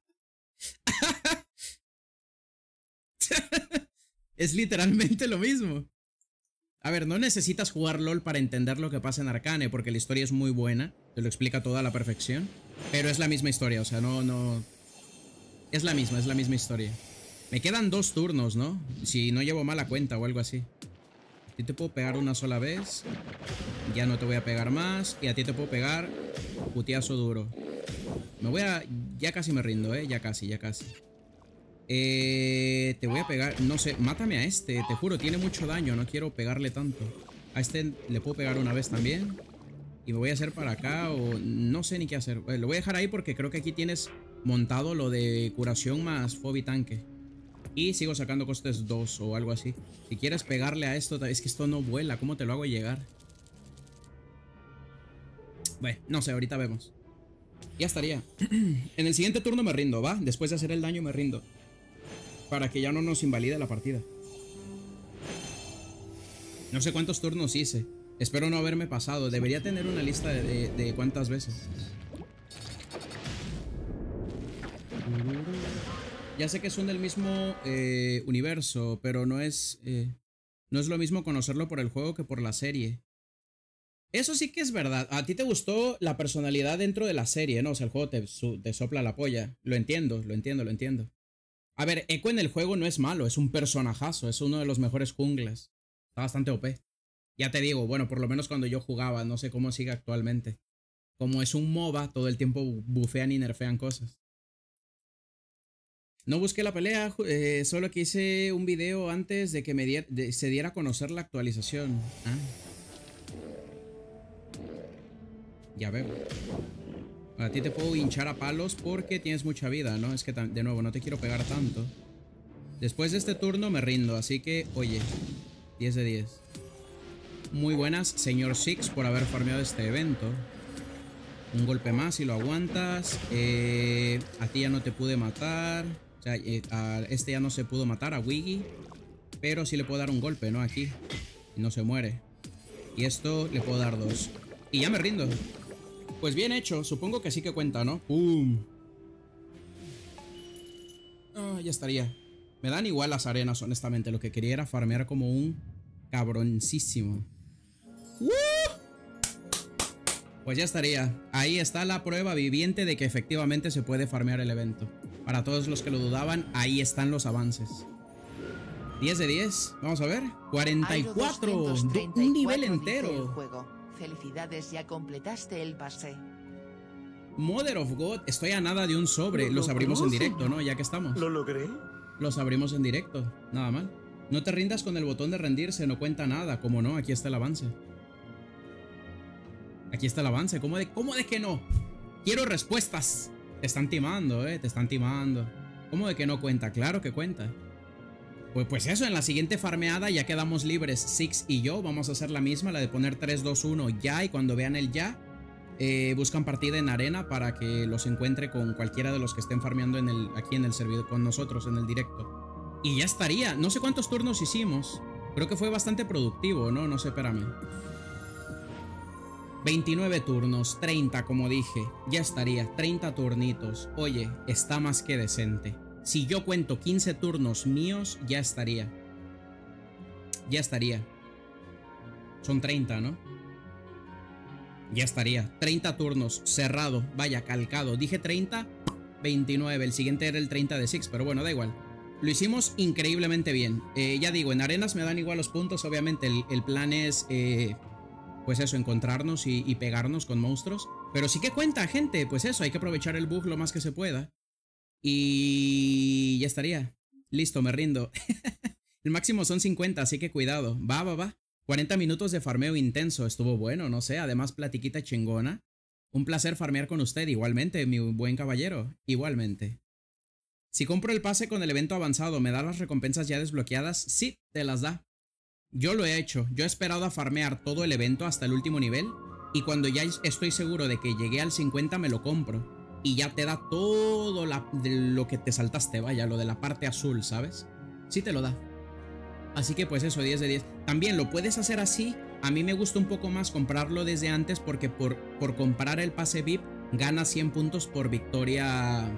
Es literalmente lo mismo. A ver, no necesitas jugar LOL para entender lo que pasa en Arcane, porque la historia es muy buena, te lo explica todo a la perfección, pero es la misma historia, o sea, no... Es la misma historia. Me quedan 2 turnos, ¿no? Si no llevo mala cuenta o algo así. A ti te puedo pegar una sola vez. Ya no te voy a pegar más. Y a ti te puedo pegar putiazo duro. Me voy a... Ya casi me rindo, ¿eh? Ya casi. Te voy a pegar... No sé, mátame a este. Te juro, tiene mucho daño. No quiero pegarle tanto. A este le puedo pegar una vez también. Y me voy a hacer para acá o... No sé ni qué hacer. Lo voy a dejar ahí porque creo que aquí tienes montado lo de curación más Fobi tanque. Y sigo sacando costes 2 o algo así. Si quieres pegarle a esto... Es que esto no vuela. ¿Cómo te lo hago llegar? Bueno, no sé, ahorita vemos. Ya estaría. En el siguiente turno me rindo, ¿va? Después de hacer el daño me rindo. Para que ya no nos invalide la partida. No sé cuántos turnos hice. Espero no haberme pasado. Debería tener una lista de cuántas veces. Ya sé que son del mismo universo, pero no es lo mismo conocerlo por el juego que por la serie. Eso sí que es verdad. A ti te gustó la personalidad dentro de la serie, ¿no? O sea, el juego te sopla la polla. Lo entiendo. A ver, Echo en el juego no es malo, es un personajazo, es uno de los mejores junglas. Está bastante OP. Ya te digo, bueno, por lo menos cuando yo jugaba, no sé cómo sigue actualmente. Como es un MOBA, todo el tiempo bufean y nerfean cosas. No busqué la pelea, solo que hice un video antes de que se diera a conocer la actualización. Ah. Ya veo. A ti te puedo hinchar a palos porque tienes mucha vida, ¿no? Es que, de nuevo, no te quiero pegar tanto. Después de este turno me rindo, así que, oye, 10 de 10. Muy buenas, señor Six, por haber farmeado este evento. Un golpe más si lo aguantas. A ti ya no te pude matar. O sea, a este ya no se pudo matar, a Wiggy. Pero sí le puedo dar un golpe, ¿no? Aquí. Y no se muere. Y esto le puedo dar 2. Y ya me rindo. Pues bien hecho. Supongo que sí que cuenta, ¿no? ¡Pum! Ah, ya estaría. Me dan igual las arenas, honestamente. Lo que quería era farmear como un cabroncísimo. Pues ya estaría. Ahí está la prueba viviente de que efectivamente se puede farmear el evento. Para todos los que lo dudaban, ahí están los avances. 10 de 10. Vamos a ver. 44. Un nivel entero. Juego. Felicidades, ya completaste el pase. Mother of God. Estoy a nada de un sobre. Los abrimos en directo, ¿no? Ya que estamos. ¿Lo logré? Los abrimos en directo. Nada mal. No te rindas con el botón de rendirse. No cuenta nada. ¿Cómo no? Aquí está el avance. Aquí está el avance. ¿Cómo de que no? Quiero respuestas. Te están timando, te están timando. ¿Cómo de que no cuenta? Claro que cuenta. Pues eso, en la siguiente farmeada ya quedamos libres. Six y yo vamos a hacer la misma, la de poner 3, 2, 1 ya. Y cuando vean el ya, buscan partida en arena para que los encuentre con cualquiera de los que estén farmeando aquí en el servidor con nosotros en el directo. Y ya estaría. No sé cuántos turnos hicimos. Creo que fue bastante productivo, ¿no? No sé, espérame. 29 turnos, 30 como dije, ya estaría, 30 turnitos. Oye, está más que decente. Si yo cuento 15 turnos míos, ya estaría. Ya estaría. Son 30, ¿no? Ya estaría, 30 turnos, cerrado, vaya, calcado. Dije 30, 29, el siguiente era el 30 de Six, pero bueno, da igual. Lo hicimos increíblemente bien. Ya digo, en arenas me dan igual los puntos, obviamente el plan es... pues eso, encontrarnos y pegarnos con monstruos. Pero sí que cuenta, gente. Pues eso, hay que aprovechar el bug lo más que se pueda. Y ya estaría. Listo, me rindo. El máximo son 50, así que cuidado. Va, va, va. 40 minutos de farmeo intenso. Estuvo bueno, no sé. Además, platiquita chingona. Un placer farmear con usted. Igualmente, mi buen caballero. Igualmente. Si compro el pase con el evento avanzado, ¿me da las recompensas ya desbloqueadas? Sí, te las da. Yo lo he hecho. Yo he esperado a farmear todo el evento hasta el último nivel. Y cuando ya estoy seguro de que llegué al 50, me lo compro. Y ya te da todo lo que te saltaste, vaya, lo de la parte azul, ¿sabes? Sí te lo da. Así que pues eso, 10 de 10. También lo puedes hacer así. A mí me gusta un poco más comprarlo desde antes porque por comprar el pase VIP ganas 100 puntos por victoria.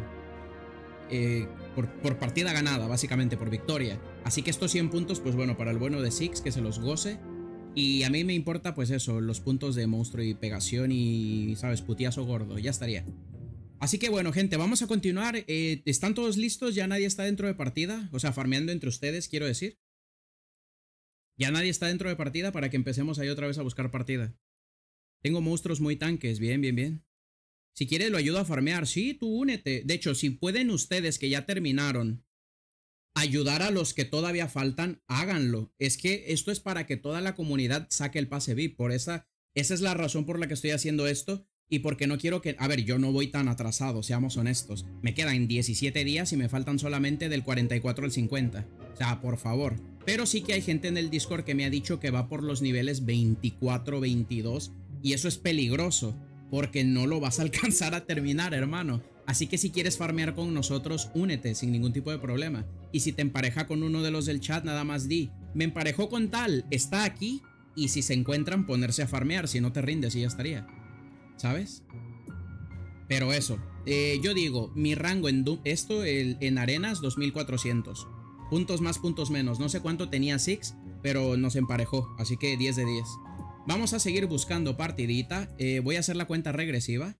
Por partida ganada, básicamente, por victoria. Así que estos 100 puntos, pues bueno, para el bueno de Six, que se los goce. Y a mí me importa, pues eso, los puntos de monstruo y pegación y, ¿sabes? Putiazo gordo, ya estaría. Así que bueno, gente, vamos a continuar. ¿Están todos listos? ¿Ya nadie está dentro de partida? O sea, farmeando entre ustedes, quiero decir. Ya nadie está dentro de partida para que empecemos ahí otra vez a buscar partida. Tengo monstruos muy tanques, bien, bien, bien. Si quieres lo ayudo a farmear, sí, tú únete. De hecho, si pueden ustedes que ya terminaron ayudar a los que todavía faltan, háganlo. Es que esto es para que toda la comunidad saque el pase VIP. Esa es la razón por la que estoy haciendo esto. Y porque no quiero que... A ver, yo no voy tan atrasado, seamos honestos. Me quedan 17 días y me faltan solamente del 44 al 50. O sea, por favor. Pero sí que hay gente en el Discord que me ha dicho que va por los niveles 24, 22. Y eso es peligroso, porque no lo vas a alcanzar a terminar, hermano. Así que si quieres farmear con nosotros, únete sin ningún tipo de problema. Y si te empareja con uno de los del chat, nada más di: me emparejó con tal, está aquí. Y si se encuentran, ponerse a farmear. Si no te rindes y ya estaría, ¿sabes? Pero eso, yo digo, mi rango en arenas 2400. Puntos más, puntos menos. No sé cuánto tenía Six, pero nos emparejó. Así que 10 de 10. Vamos a seguir buscando partidita. Voy a hacer la cuenta regresiva.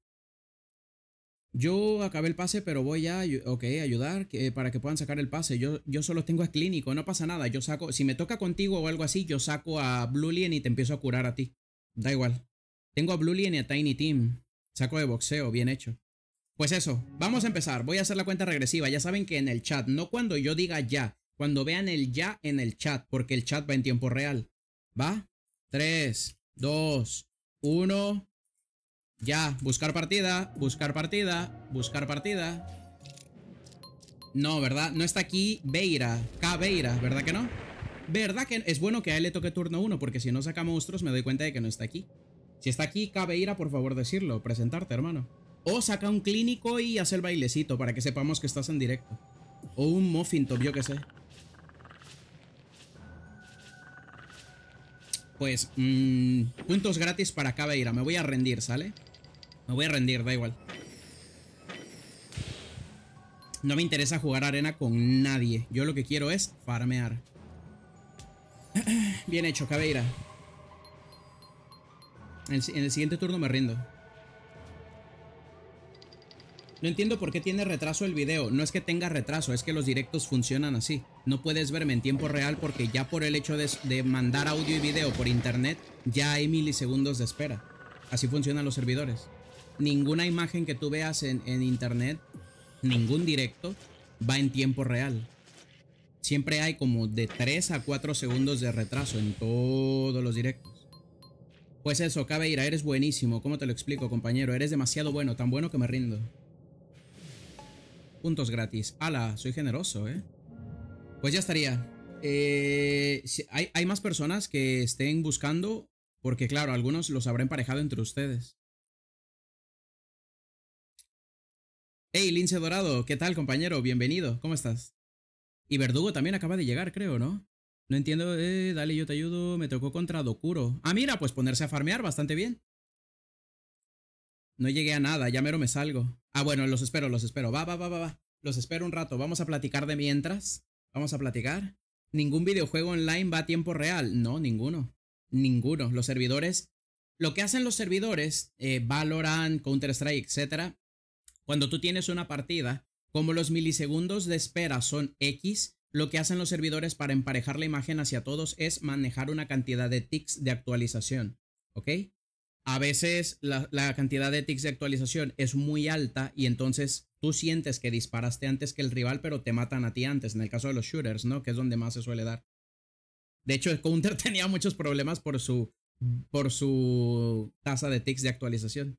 Yo acabé el pase, pero voy a ayudar para que puedan sacar el pase. Yo solo tengo a clínico, no pasa nada. Yo saco, si me toca contigo o algo así, yo saco a Bluelien y te empiezo a curar a ti. Da igual. Tengo a Bluelien y a Tiny Team. Saco de boxeo, bien hecho. Pues eso, vamos a empezar. Voy a hacer la cuenta regresiva. Ya saben que en el chat, no cuando yo diga ya, cuando vean el ya en el chat, porque el chat va en tiempo real. ¿Va? 3, 2, 1. Ya, buscar partida, buscar partida, buscar partida. No, ¿verdad? No está aquí Beira, K Beira, ¿verdad que no? ¿Verdad que es bueno que a él le toque turno 1? Porque si no saca monstruos me doy cuenta de que no está aquí. Si está aquí K Beira, por favor decirlo, presentarte, hermano. O saca un clínico y hace el bailecito para que sepamos que estás en directo. O un muffin top, yo que sé. Pues, puntos gratis para K Beira. Me voy a rendir, ¿sale? Me voy a rendir, da igual. No me interesa jugar arena con nadie. Yo lo que quiero es farmear. Bien hecho, K Beira. En el siguiente turno me rindo. No entiendo por qué tiene retraso el video. No es que tenga retraso, es que los directos funcionan así. No puedes verme en tiempo real porque ya por el hecho de mandar audio y video por internet, ya hay milisegundos de espera. Así funcionan los servidores. Ninguna imagen que tú veas en internet, ningún directo, va en tiempo real. Siempre hay como de 3 a 4 segundos de retraso en todos los directos. Pues eso, K Beira, eres buenísimo. ¿Cómo te lo explico, compañero? Eres demasiado bueno, tan bueno que me rindo. Puntos gratis. ¡Hala! Soy generoso, ¿eh? Pues ya estaría. Hay más personas que estén buscando, porque claro, algunos los habrá emparejado entre ustedes. Hey, Lince Dorado, ¿qué tal, compañero? Bienvenido, ¿cómo estás? Y Verdugo también acaba de llegar, creo, ¿no? No entiendo, dale, yo te ayudo. Me tocó contra Dokuro. Ah, mira, pues ponerse a farmear bastante bien. No llegué a nada, ya mero me salgo. Ah, bueno, los espero. Va. Los espero un rato. Vamos a platicar de mientras. Vamos a platicar. ¿Ningún videojuego online va a tiempo real? No, ninguno. Ninguno. Los servidores... Lo que hacen los servidores, Valorant, Counter-Strike, etc. Cuando tú tienes una partida, como los milisegundos de espera son X, lo que hacen los servidores para emparejar la imagen hacia todos es manejar una cantidad de ticks de actualización. ¿Ok? A veces la cantidad de ticks de actualización es muy alta y entonces tú sientes que disparaste antes que el rival, pero te matan a ti antes, en el caso de los shooters, ¿no? Que es donde más se suele dar. De hecho, el Counter tenía muchos problemas por su tasa de ticks de actualización.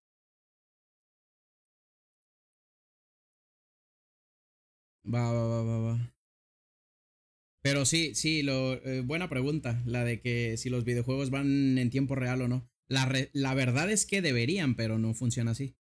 Va. Pero sí, buena pregunta, la de que si los videojuegos van en tiempo real o no. La verdad es que deberían, pero no funciona así.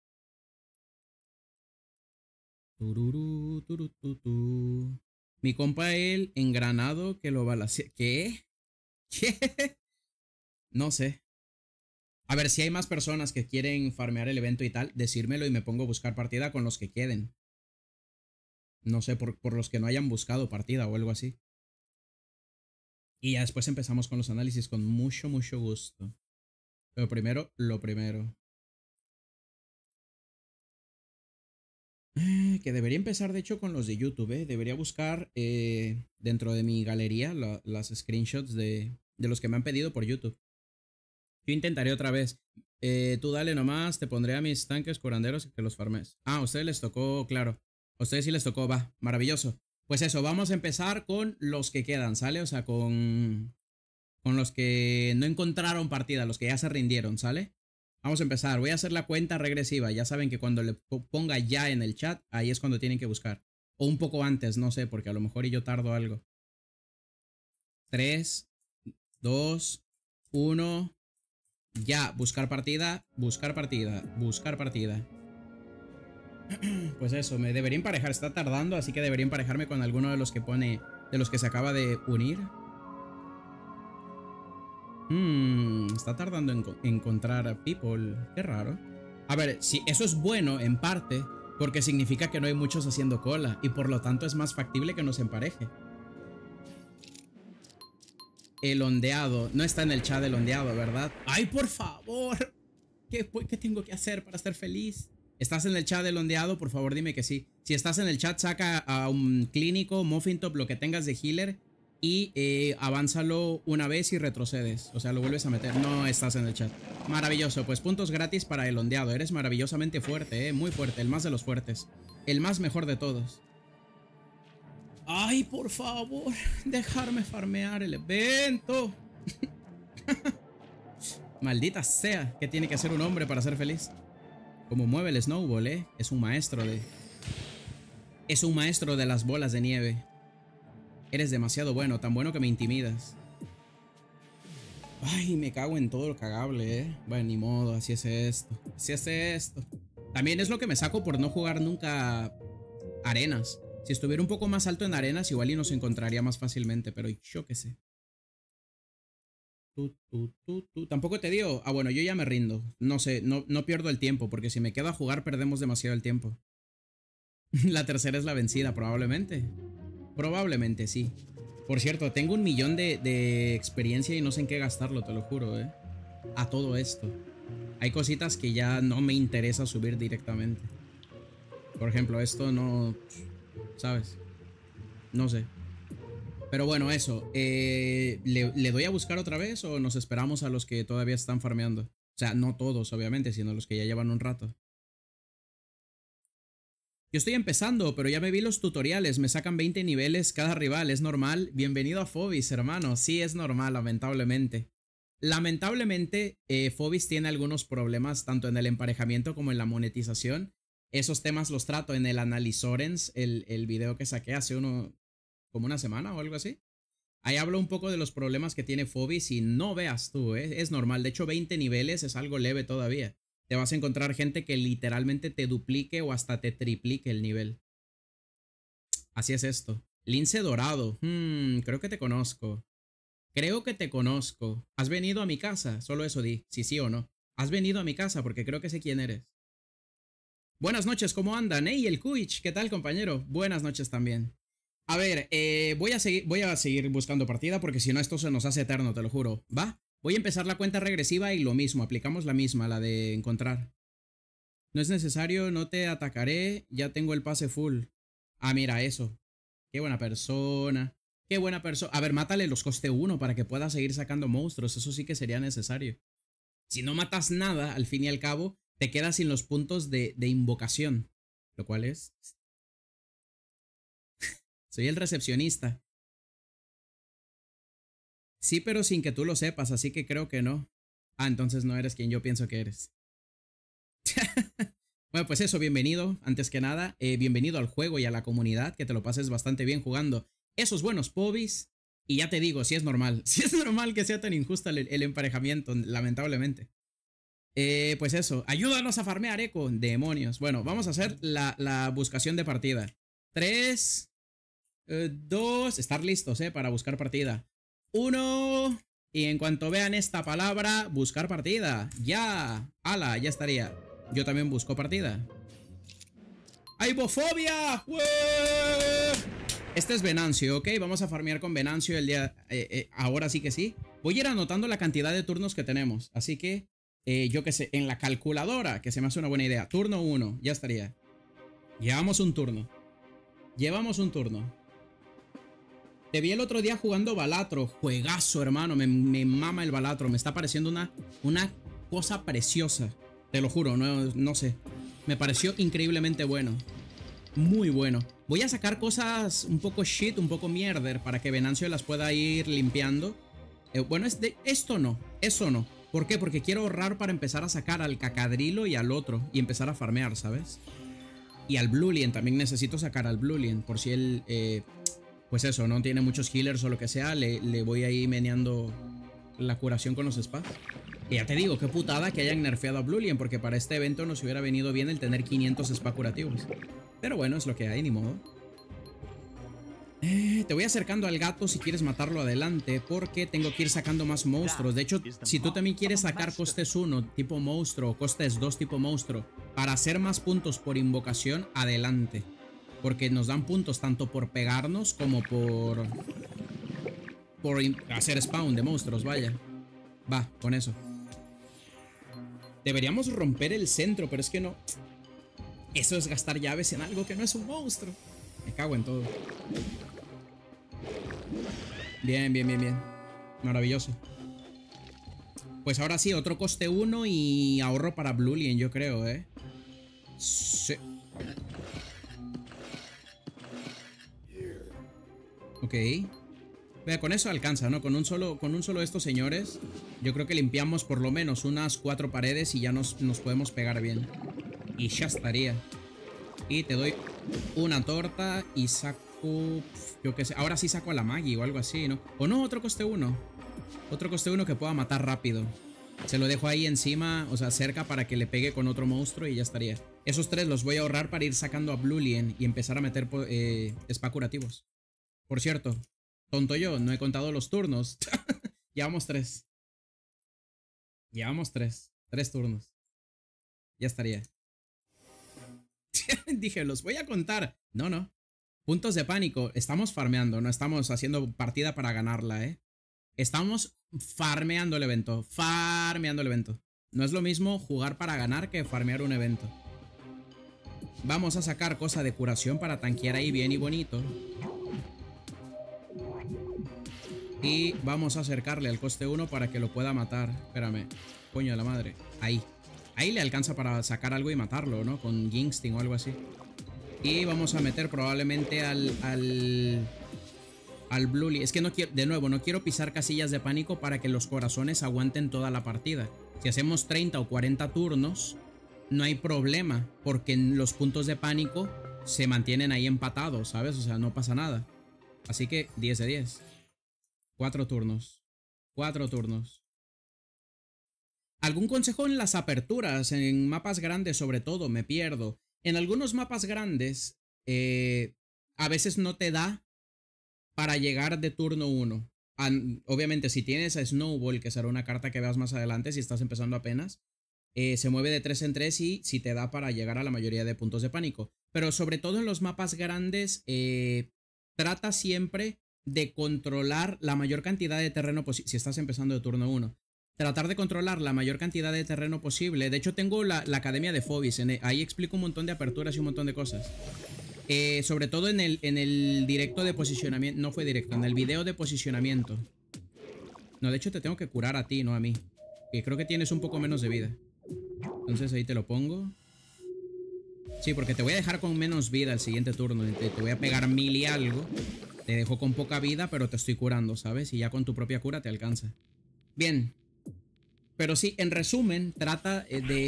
Mi compa el engranado que lo balacea. ¿Qué? ¿Qué? No sé. A ver, si hay más personas que quieren farmear el evento y tal, decírmelo y me pongo a buscar partida con los que queden. No sé, por los que no hayan buscado partida o algo así. Y ya después empezamos con los análisis con mucho gusto. Pero primero, lo primero. Que debería empezar de hecho con los de YouTube, ¿eh? Debería buscar dentro de mi galería las screenshots de los que me han pedido por YouTube. Yo intentaré otra vez. Tú dale nomás, te pondré a mis tanques curanderos y que los farmes. Ah, a ustedes les tocó, claro. A ustedes sí les tocó, va, maravilloso. Pues eso, vamos a empezar con los que quedan, ¿sale? O sea, con los que no encontraron partida, los que ya se rindieron, ¿sale? Vamos a empezar, voy a hacer la cuenta regresiva. Ya saben que cuando le ponga ya en el chat, ahí es cuando tienen que buscar. O un poco antes, no sé, porque a lo mejor yo tardo algo. 3, 2, 1... Ya, buscar partida. Pues eso, me debería emparejar. Está tardando, así que debería emparejarme con alguno de los que pone. De los que se acaba de unir. Está tardando en encontrar a people. Qué raro. A ver, si eso es bueno en parte, porque significa que no hay muchos haciendo cola. Y por lo tanto es más factible que nos empareje. El ondeado. No está en el chat el ondeado, ¿verdad? ¡Ay, por favor! ¿Qué tengo que hacer para estar feliz? ¿Estás en el chat del ondeado? Por favor, dime que sí. Si estás en el chat, saca a un clínico, muffin top, lo que tengas de healer. Y avánzalo una vez y retrocedes. O sea, lo vuelves a meter. No estás en el chat. Maravilloso. Pues puntos gratis para el ondeado. Eres maravillosamente fuerte, muy fuerte. El más de los fuertes. El más mejor de todos. Ay, por favor, dejarme farmear el evento. Maldita sea, ¿qué tiene que hacer un hombre para ser feliz? Como mueve el snowball, es un maestro de... Es un maestro de las bolas de nieve. Eres demasiado bueno, tan bueno que me intimidas. Ay, me cago en todo lo cagable, Bueno, ni modo, así es esto. Así es esto. También es lo que me saco por no jugar nunca arenas. Si estuviera un poco más alto en arenas, igual y nos encontraría más fácilmente, pero yo qué sé. Tampoco te digo. Ah, bueno, yo ya me rindo. No sé, no pierdo el tiempo, porque si me quedo a jugar perdemos demasiado el tiempo. La tercera es la vencida, probablemente. Probablemente, sí. Por cierto, tengo 1.000.000 de experiencia y no sé en qué gastarlo, te lo juro, a todo esto. Hay cositas que ya no me interesa subir directamente. Por ejemplo, esto no... ¿Sabes? No sé. Pero bueno, eso. ¿Le doy a buscar otra vez o nos esperamos a los que todavía están farmeando? O sea, no todos, obviamente, sino los que ya llevan un rato. Yo estoy empezando, pero ya me vi los tutoriales. Me sacan 20 niveles cada rival. Es normal. Bienvenido a Phobis, hermano. Sí, es normal, lamentablemente. Lamentablemente, Phobis tiene algunos problemas, tanto en el emparejamiento como en la monetización. Esos temas los trato en el Analizorens, el video que saqué hace como una semana o algo así. Ahí hablo un poco de los problemas que tiene Phobis y no veas tú, es normal. De hecho, 20 niveles es algo leve todavía. Te vas a encontrar gente que literalmente te duplique o hasta te triplique el nivel. Así es esto. Lince dorado. Creo que te conozco. Creo que te conozco. ¿Has venido a mi casa? Solo eso di, si sí o no. ¿Has venido a mi casa? Porque creo que sé quién eres. Buenas noches, ¿cómo andan? ¡Ey, el Kuich! ¿Qué tal, compañero? Buenas noches también. A ver, voy a seguir buscando partida porque si no esto se nos hace eterno, te lo juro. ¿Va? Voy a empezar la cuenta regresiva y lo mismo, aplicamos la misma, la de encontrar. No es necesario, no te atacaré, ya tengo el pase full. Ah, mira eso. Qué buena persona. Qué buena persona. A ver, mátale los coste 1 para que pueda seguir sacando monstruos, eso sí que sería necesario. Si no matas nada, al fin y al cabo, te quedas sin los puntos de invocación. Lo cual es... Soy el recepcionista. Sí, pero sin que tú lo sepas, así que creo que no. Ah, entonces no eres quien yo pienso que eres. Bueno, pues eso, bienvenido, antes que nada, bienvenido al juego y a la comunidad, que te lo pases bastante bien jugando esos buenos pobis. Y ya te digo, si es normal que sea tan injusto el emparejamiento, lamentablemente. Pues eso, ayúdanos a farmear, Eco, demonios. Bueno, vamos a hacer la buscación de partida. 3, 2, estar listos, para buscar partida. 1, y en cuanto vean esta palabra, buscar partida. Ya, ala, ya estaría. Yo también busco partida. ¡Aibofobia! Este es Venancio, ¿ok? Vamos a farmear con Venancio el día... ahora sí que sí. Voy a ir anotando la cantidad de turnos que tenemos. Así que, yo qué sé, en la calculadora, que se me hace una buena idea. Turno 1, ya estaría. Llevamos un turno. Te vi el otro día jugando Balatro. Juegazo, hermano. Me mama el Balatro. Me está pareciendo una cosa preciosa. Te lo juro, no sé. Me pareció increíblemente bueno. Muy bueno. Voy a sacar cosas un poco shit, un poco mierder, para que Venancio las pueda ir limpiando. Bueno, esto no. Eso no. ¿Por qué? Porque quiero ahorrar para empezar a sacar al Cacadrilo y al otro. Y empezar a farmear, ¿sabes? Y al Bluelien. También necesito sacar al Bluelien. Por si él... pues eso, no tiene muchos healers o lo que sea. Le voy ahí meneando la curación con los spas. Y ya te digo, qué putada que hayan nerfeado a Bluelien, porque para este evento nos hubiera venido bien el tener 500 spa curativos. Pero bueno, es lo que hay, ni modo. Te voy acercando al gato si quieres matarlo adelante, porque tengo que ir sacando más monstruos. De hecho, si tú también quieres sacar costes 1 tipo monstruo o costes 2 tipo monstruo para hacer más puntos por invocación, adelante. Porque nos dan puntos tanto por pegarnos como por hacer spawn de monstruos, vaya. Va, con eso. Deberíamos romper el centro, pero es que no. Eso es gastar llaves en algo que no es un monstruo. Me cago en todo. Bien. Maravilloso. Pues ahora sí, otro coste 1 y ahorro para Bluelien, yo creo, Sí. Ok. Vea, con eso alcanza, ¿no? Con un solo de estos señores, yo creo que limpiamos por lo menos unas 4 paredes y ya nos podemos pegar bien. Y ya estaría. Y te doy una torta y saco... yo qué sé. Ahora sí saco a la Maggie o algo así, ¿no? O no, otro coste 1. Otro coste 1 que pueda matar rápido. Se lo dejo ahí encima, o sea, cerca para que le pegue con otro monstruo y ya estaría. Esos 3 los voy a ahorrar para ir sacando a Bluelien y empezar a meter spa curativos. Por cierto, tonto yo, no he contado los turnos. Llevamos 3. Llevamos 3. 3 turnos. Ya estaría. Dije, los voy a contar. No. Puntos de pánico. Estamos farmeando, no estamos haciendo partida para ganarla, Estamos farmeando el evento. No es lo mismo jugar para ganar que farmear un evento. Vamos a sacar cosa de curación para tanquear ahí bien y bonito. Y vamos a acercarle al coste 1 para que lo pueda matar. Espérame. Coño de la madre. Ahí. Ahí le alcanza para sacar algo y matarlo, ¿no? Con Gingsting o algo así. Y vamos a meter probablemente al Bluelien. Es que no quiero, de nuevo, no quiero pisar casillas de pánico para que los corazones aguanten toda la partida. Si hacemos 30 o 40 turnos, no hay problema, porque los puntos de pánico se mantienen ahí empatados, ¿sabes? O sea, no pasa nada. Así que 10 de 10. 4 turnos. 4 turnos. ¿Algún consejo en las aperturas? En mapas grandes sobre todo, me pierdo. En algunos mapas grandes, a veces no te da para llegar de turno 1. Obviamente, si tienes a Snowball, que será una carta que veas más adelante si estás empezando apenas, se mueve de 3 en 3 y si te da para llegar a la mayoría de puntos de pánico. Pero sobre todo en los mapas grandes, trata siempre de controlar la mayor cantidad de terreno posible. Si estás empezando de turno 1, tratar de controlar la mayor cantidad de terreno posible. De hecho, tengo la academia de Phobis. Ahí explico un montón de aperturas y un montón de cosas. Sobre todo en el directo de posicionamiento. No fue directo, en el video de posicionamiento. No, de hecho te tengo que curar a ti, no a mí. Que creo que tienes un poco menos de vida. Entonces ahí te lo pongo. Sí, porque te voy a dejar con menos vida el siguiente turno. Te voy a pegar 1000 y algo. Te dejo con poca vida, pero te estoy curando, ¿sabes? Y ya con tu propia cura te alcanza. Bien. Pero sí, en resumen, trata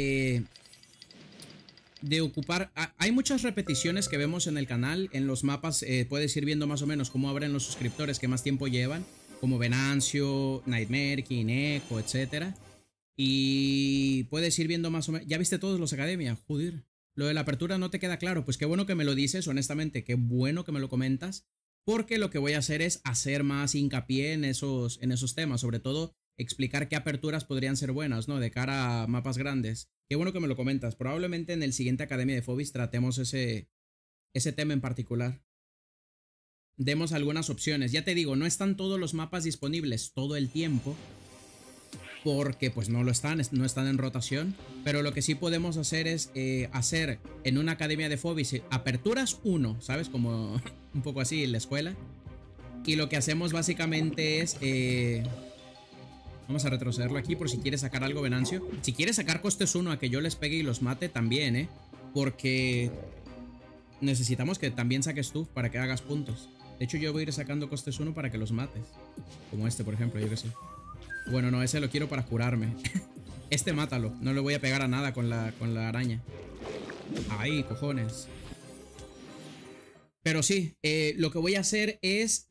de ocupar... Hay muchas repeticiones que vemos en el canal. En los mapas puedes ir viendo más o menos cómo abren los suscriptores que más tiempo llevan. Como Venancio, Nightmare, King Echo, etc. Y puedes ir viendo más o menos... ¿Ya viste todos los Academia? Joder. Lo de la apertura no te queda claro. Pues qué bueno que me lo dices, honestamente. Qué bueno que me lo comentas. Porque lo que voy a hacer es hacer más hincapié en esos temas. Sobre todo explicar qué aperturas podrían ser buenas, ¿no? De cara a mapas grandes. Qué bueno que me lo comentas. Probablemente en el siguiente Academia de Phobos tratemos ese tema en particular. Demos algunas opciones. Ya te digo, no están todos los mapas disponibles todo el tiempo. Porque pues no están en rotación. Pero lo que sí podemos hacer es hacer en una Academia de Phobos aperturas 1, ¿sabes? Como un poco así en la escuela. Y lo que hacemos básicamente es... vamos a retrocederlo aquí por si quieres sacar algo, Venancio. Si quieres sacar costes 1 a que yo les pegue y los mate también, porque necesitamos que también saques tú para que hagas puntos. De hecho, yo voy a ir sacando costes 1 para que los mates. Como este, por ejemplo, yo qué sé. Bueno, no, ese lo quiero para curarme. Este mátalo. No le voy a pegar a nada con la araña. Ay, cojones. Pero sí, lo que voy a hacer es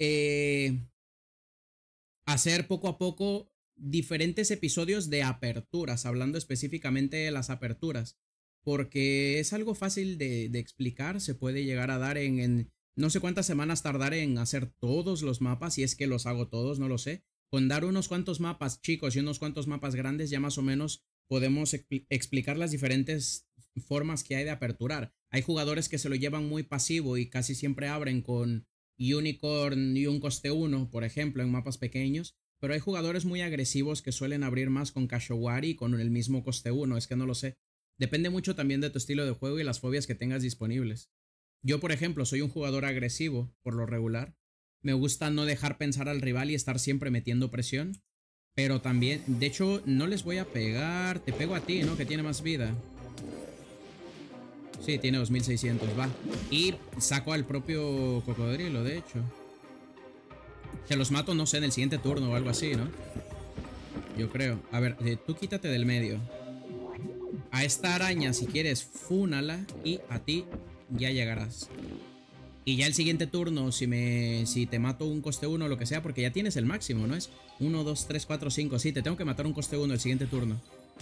hacer poco a poco diferentes episodios de aperturas, hablando específicamente de las aperturas, porque es algo fácil de explicar, se puede llegar a dar en no sé cuántas semanas tardar en hacer todos los mapas, si es que los hago todos, no lo sé. Con dar unos cuantos mapas chicos y unos cuantos mapas grandes ya más o menos podemos explicar las diferentes formas que hay de aperturar. Hay jugadores que se lo llevan muy pasivo y casi siempre abren con Unicorn y un coste 1, por ejemplo, en mapas pequeños. Pero hay jugadores muy agresivos que suelen abrir más con Kashowari y con el mismo coste 1, es que no lo sé. Depende mucho también de tu estilo de juego y las fobias que tengas disponibles. Yo, por ejemplo, soy un jugador agresivo, por lo regular. Me gusta no dejar pensar al rival y estar siempre metiendo presión. Pero también, de hecho, no les voy a pegar. Te pego a ti, ¿no? Que tiene más vida. Sí, tiene 2600, va. Y saco al propio cocodrilo, de hecho. Se los mato, no sé, en el siguiente turno o algo así, ¿no? Yo creo. A ver, tú quítate del medio. A esta araña, si quieres, fúnala. Y a ti ya llegarás. Y ya el siguiente turno, si te mato un coste 1 o lo que sea, porque ya tienes el máximo, ¿no? Es 1, 2, 3, 4, 5. Sí, te tengo que matar un coste 1 el siguiente turno.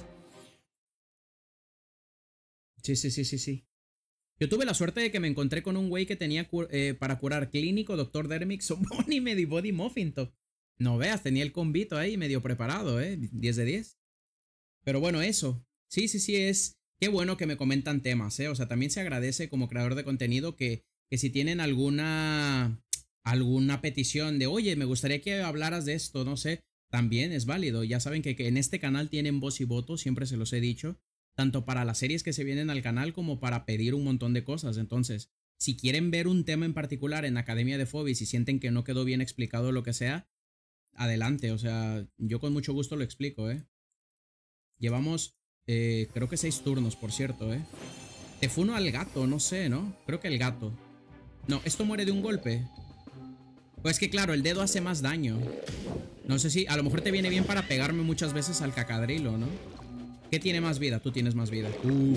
Sí. Yo tuve la suerte de que me encontré con un güey que tenía para curar clínico, Doctor Dermix, Summon y Medibody Muffinto. No veas, tenía el combito ahí medio preparado, 10 de 10. Pero bueno, eso. Sí, es... Qué bueno que me comentan temas, O sea, también se agradece como creador de contenido que si tienen alguna petición de, oye, me gustaría que hablaras de esto, no sé, también es válido. Ya saben que en este canal tienen voz y voto, siempre se los he dicho. Tanto para las series que se vienen al canal como para pedir un montón de cosas. Entonces, si quieren ver un tema en particular en Academia de Phobos y sienten que no quedó bien explicado lo que sea, adelante. O sea, yo con mucho gusto lo explico, Llevamos, creo que 6 turnos, por cierto, Te funo al gato, no sé, ¿no? Creo que el gato. No, esto muere de un golpe. Pues que claro, el dedo hace más daño. No sé si, a lo mejor te viene bien para pegarme muchas veces al cacadrilo, ¿no? ¿Qué tiene más vida? Tú tienes más vida.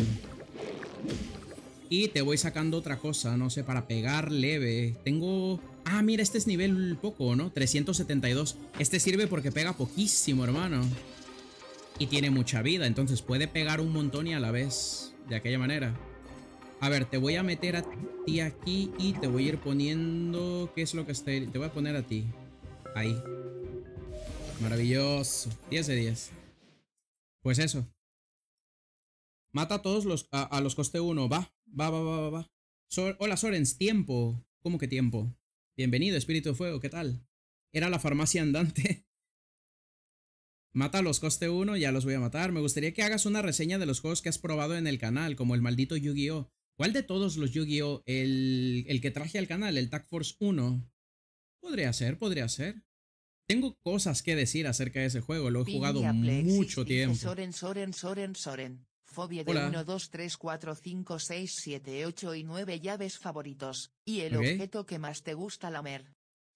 Y te voy sacando otra cosa, no sé, para pegar leve. Tengo... Ah, mira, este es nivel poco, ¿no? 372. Este sirve porque pega poquísimo, hermano. Y tiene mucha vida, entonces puede pegar un montón y a la vez. De aquella manera. A ver, te voy a meter a ti aquí y te voy a ir poniendo... ¿Qué es lo que estoy...? Te voy a poner a ti. Ahí. Maravilloso. 10 de 10. Pues eso. Mata a todos a los coste 1. Va. Hola, Sorens. Tiempo. ¿Cómo que tiempo? Bienvenido, Espíritu de Fuego. ¿Qué tal? Era la farmacia andante. Mata a los coste 1. Ya los voy a matar. Me gustaría que hagas una reseña de los juegos que has probado en el canal, como el maldito Yu-Gi-Oh! ¿Cuál de todos los Yu-Gi-Oh? El que traje al canal, el Tag Force 1. Podría ser. Tengo cosas que decir acerca de ese juego. Lo he jugado mucho tiempo. Soren. Fobie de Hola. 1, 2, 3, 4, 5, 6, 7, 8 y 9 llaves favoritos, y el Ok. objeto que más te gusta lamer.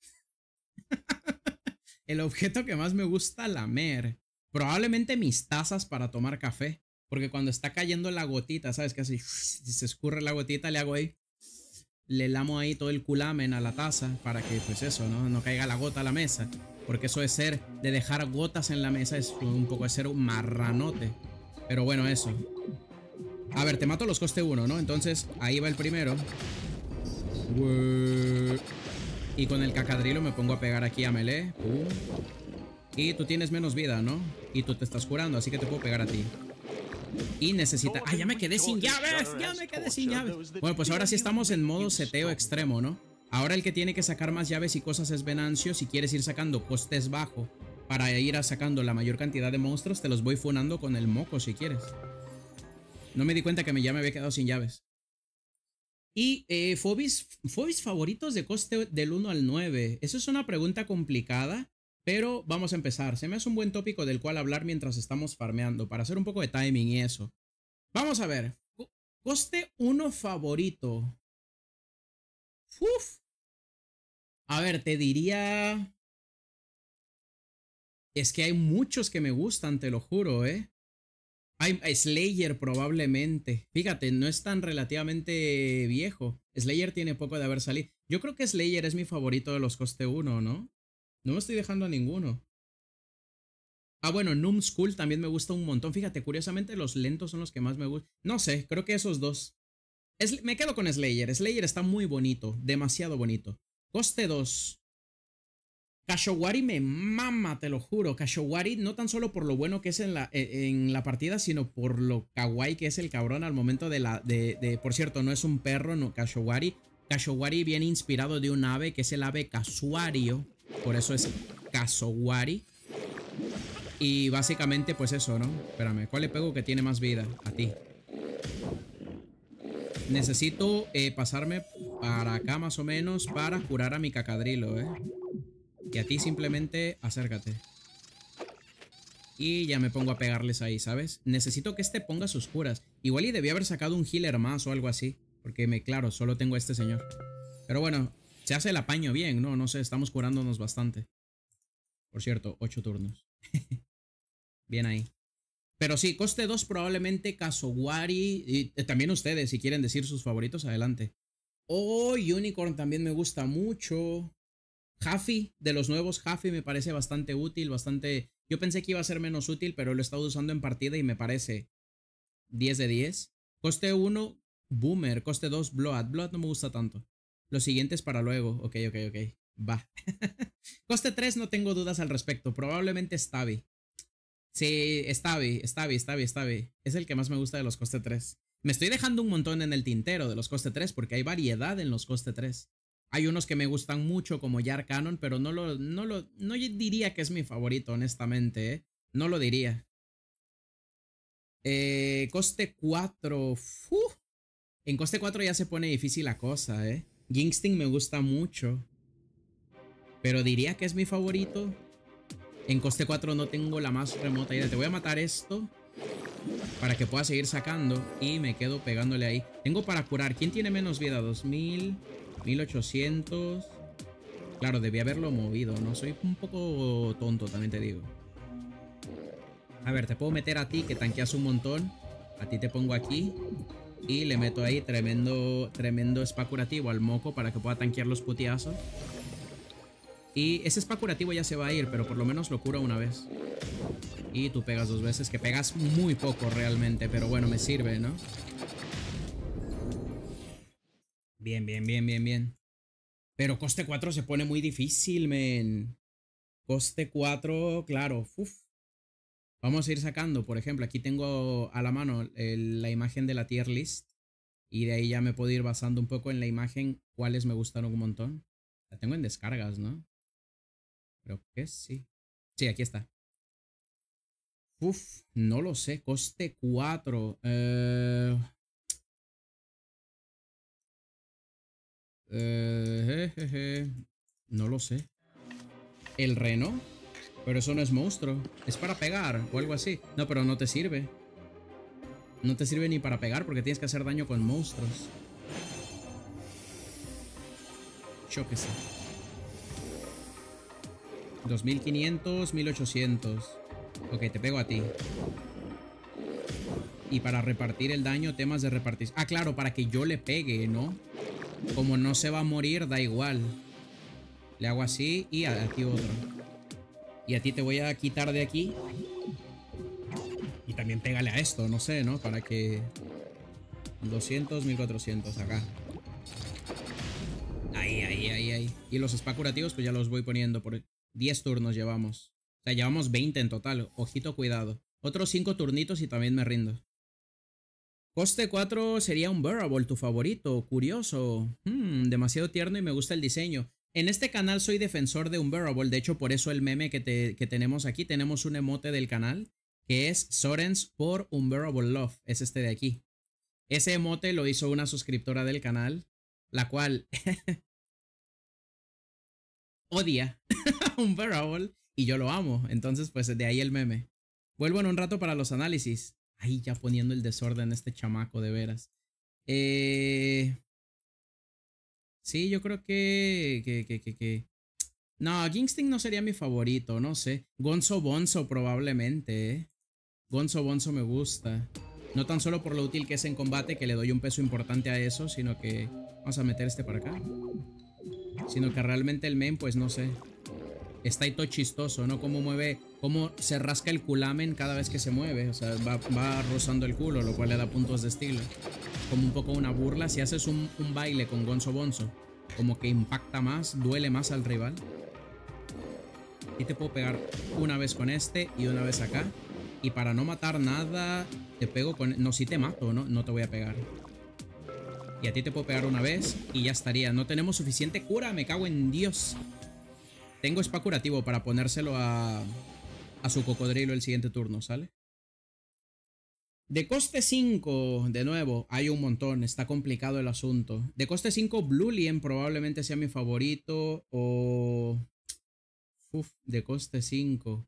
El objeto que más me gusta lamer. Probablemente mis tazas para tomar café. Porque cuando está cayendo la gotita, ¿sabes? Que así se escurre la gotita, le hago ahí. Le lamo ahí todo el culamen a la taza para que, pues eso, no caiga la gota a la mesa. Porque eso de dejar gotas en la mesa es un poco de ser un marranote. Pero bueno, eso. A ver, te mato los coste 1, ¿no? Entonces, ahí va el primero. Y con el cacadrilo me pongo a pegar aquí a melee. Y tú tienes menos vida, ¿no? Y tú te estás curando, así que te puedo pegar a ti. Y necesita... ¡Ah, ya me quedé sin llaves! ¡Ya me quedé sin llaves! Bueno, pues ahora sí estamos en modo seteo extremo, ¿no? Ahora el que tiene que sacar más llaves y cosas es Venancio. Si quieres ir sacando costes bajo para ir sacando la mayor cantidad de monstruos, te los voy funando con el moco si quieres. No me di cuenta que ya me había quedado sin llaves. Y Fobies favoritos de coste del 1 al 9. Eso es una pregunta complicada, pero vamos a empezar. Se me hace un buen tópico del cual hablar mientras estamos farmeando, para hacer un poco de timing y eso. Vamos a ver. Coste 1 favorito. Uf. A ver, te diría... Es que hay muchos que me gustan, te lo juro, ¿eh? Hay Slayer probablemente. Fíjate, no es tan relativamente viejo. Slayer tiene poco de haber salido. Yo creo que Slayer es mi favorito de los coste 1, ¿no? No me estoy dejando a ninguno. Ah, bueno, Numskull también me gusta un montón. Fíjate, curiosamente los lentos son los que más me gustan. No sé, creo que esos dos. Me quedo con Slayer. Slayer está muy bonito, demasiado bonito. Coste 2. Kashowari me mama, te lo juro. Kashowari no tan solo por lo bueno que es en la partida, sino por lo kawaii que es el cabrón al momento por cierto, no es un perro, no, Kashowari. Kashowari viene inspirado de un ave que es el ave casuario. Por eso es Kashowari. Y básicamente pues eso, ¿no? Espérame, ¿cuál le pego que tiene más vida? A ti. Necesito pasarme para acá más o menos para curar a mi cacadrilo, ¿eh? Y a ti simplemente acércate. Y ya me pongo a pegarles ahí, ¿sabes? Necesito que este ponga sus curas. Igual y debía haber sacado un healer más o algo así. Porque claro, solo tengo a este señor. Pero bueno, se hace el apaño bien, ¿no? No sé, estamos curándonos bastante. Por cierto, 8 turnos. Bien ahí. Pero sí, coste 2 probablemente Kashowari. Y también ustedes, si quieren decir sus favoritos, adelante. Oh, Unicorn también me gusta mucho. Huffy, de los nuevos Huffy me parece bastante útil, bastante... Yo pensé que iba a ser menos útil, pero lo he estado usando en partida y me parece 10 de 10. Coste 1, Boomer. Coste 2, Blood. Blood no me gusta tanto. Los siguientes para luego. Ok. Va. Coste 3 no tengo dudas al respecto. Probablemente Stabby. Sí, Stabby. Es el que más me gusta de los coste 3. Me estoy dejando un montón en el tintero de los coste 3 porque hay variedad en los coste 3. Hay unos que me gustan mucho como Yar Cannon, pero no diría que es mi favorito, honestamente, ¿eh? No lo diría. Coste 4. En coste 4 ya se pone difícil la cosa, ¿eh? Gingsting me gusta mucho. Pero diría que es mi favorito. En coste 4 no tengo la más remota idea. Te voy a matar esto para que pueda seguir sacando y me quedo pegándole ahí. Tengo para curar. ¿Quién tiene menos vida? 2000... 1800. Claro, debí haberlo movido, ¿no? Soy un poco tonto, también te digo. A ver, te puedo meter a ti, que tanqueas un montón. A ti te pongo aquí. Y le meto ahí tremendo spa curativo al moco para que pueda tanquear los putiazos. Y ese spa curativo ya se va a ir, pero por lo menos lo cura una vez. Y tú pegas 2 veces, que pegas muy poco realmente, pero bueno, me sirve, ¿no? Bien. Pero coste 4 se pone muy difícil, men. Coste 4, claro. Vamos a ir sacando, por ejemplo, aquí tengo a la mano la imagen de la tier list. Y de ahí ya me puedo ir basando un poco en la imagen cuáles me gustaron un montón. La tengo en descargas, ¿no? Creo que sí. Sí, aquí está. No lo sé. Coste 4. No lo sé. El reno. Pero eso no es monstruo. Es para pegar o algo así. No, pero no te sirve. No te sirve ni para pegar porque tienes que hacer daño con monstruos. Yo qué sé. 2500, 1800. Ok, te pego a ti. Y para repartir el daño, temas de repartir. Ah, claro, para que yo le pegue, ¿no? Como no se va a morir, da igual. Le hago así y a ti otro. Y a ti te voy a quitar de aquí. Y también pégale a esto, no sé, ¿no? Para que... 200, 1400, acá. Ahí. Y los spa curativos, pues ya los voy poniendo por 10 turnos llevamos. O sea, llevamos 20 en total. Ojito, cuidado. Otros 5 turnitos y también me rindo. Coste 4 sería un Bearable, tu favorito. Curioso. Demasiado tierno y me gusta el diseño. En este canal soy defensor de un Bearable. De hecho, por eso el meme que tenemos aquí. Tenemos un emote del canal que es Sorens por Unbearable Love. Es este de aquí. Ese emote lo hizo una suscriptora del canal, la cual odia Unbearable y yo lo amo. Entonces, pues de ahí el meme. Vuelvo en un rato para los análisis. Ahí ya poniendo el desorden este chamaco, de veras. Sí, yo creo que... No, Gingsting no sería mi favorito, no sé. Gonzo Bonzo probablemente, ¿eh? Gonzo Bonzo me gusta. No tan solo por lo útil que es en combate, que le doy un peso importante a eso, sino que... Vamos a meter este para acá. Sino que realmente el main, pues no sé. Está ahí todo chistoso, ¿no? Cómo mueve... Cómo se rasca el culamen cada vez que se mueve. O sea, va rozando el culo, lo cual le da puntos de estilo. Como un poco una burla. Si haces un baile con Gonzo Bonzo, como que impacta más, duele más al rival. Y te puedo pegar una vez con este y una vez acá. Y para no matar nada, te pego con... No, si te mato, ¿no? No te voy a pegar. Y a ti te puedo pegar una vez y ya estaría. No tenemos suficiente cura, me cago en Dios. Tengo spa curativo para ponérselo a su cocodrilo el siguiente turno, ¿sale? De coste 5, de nuevo, hay un montón. Está complicado el asunto. De coste 5, Bluelien probablemente sea mi favorito. O... de coste 5.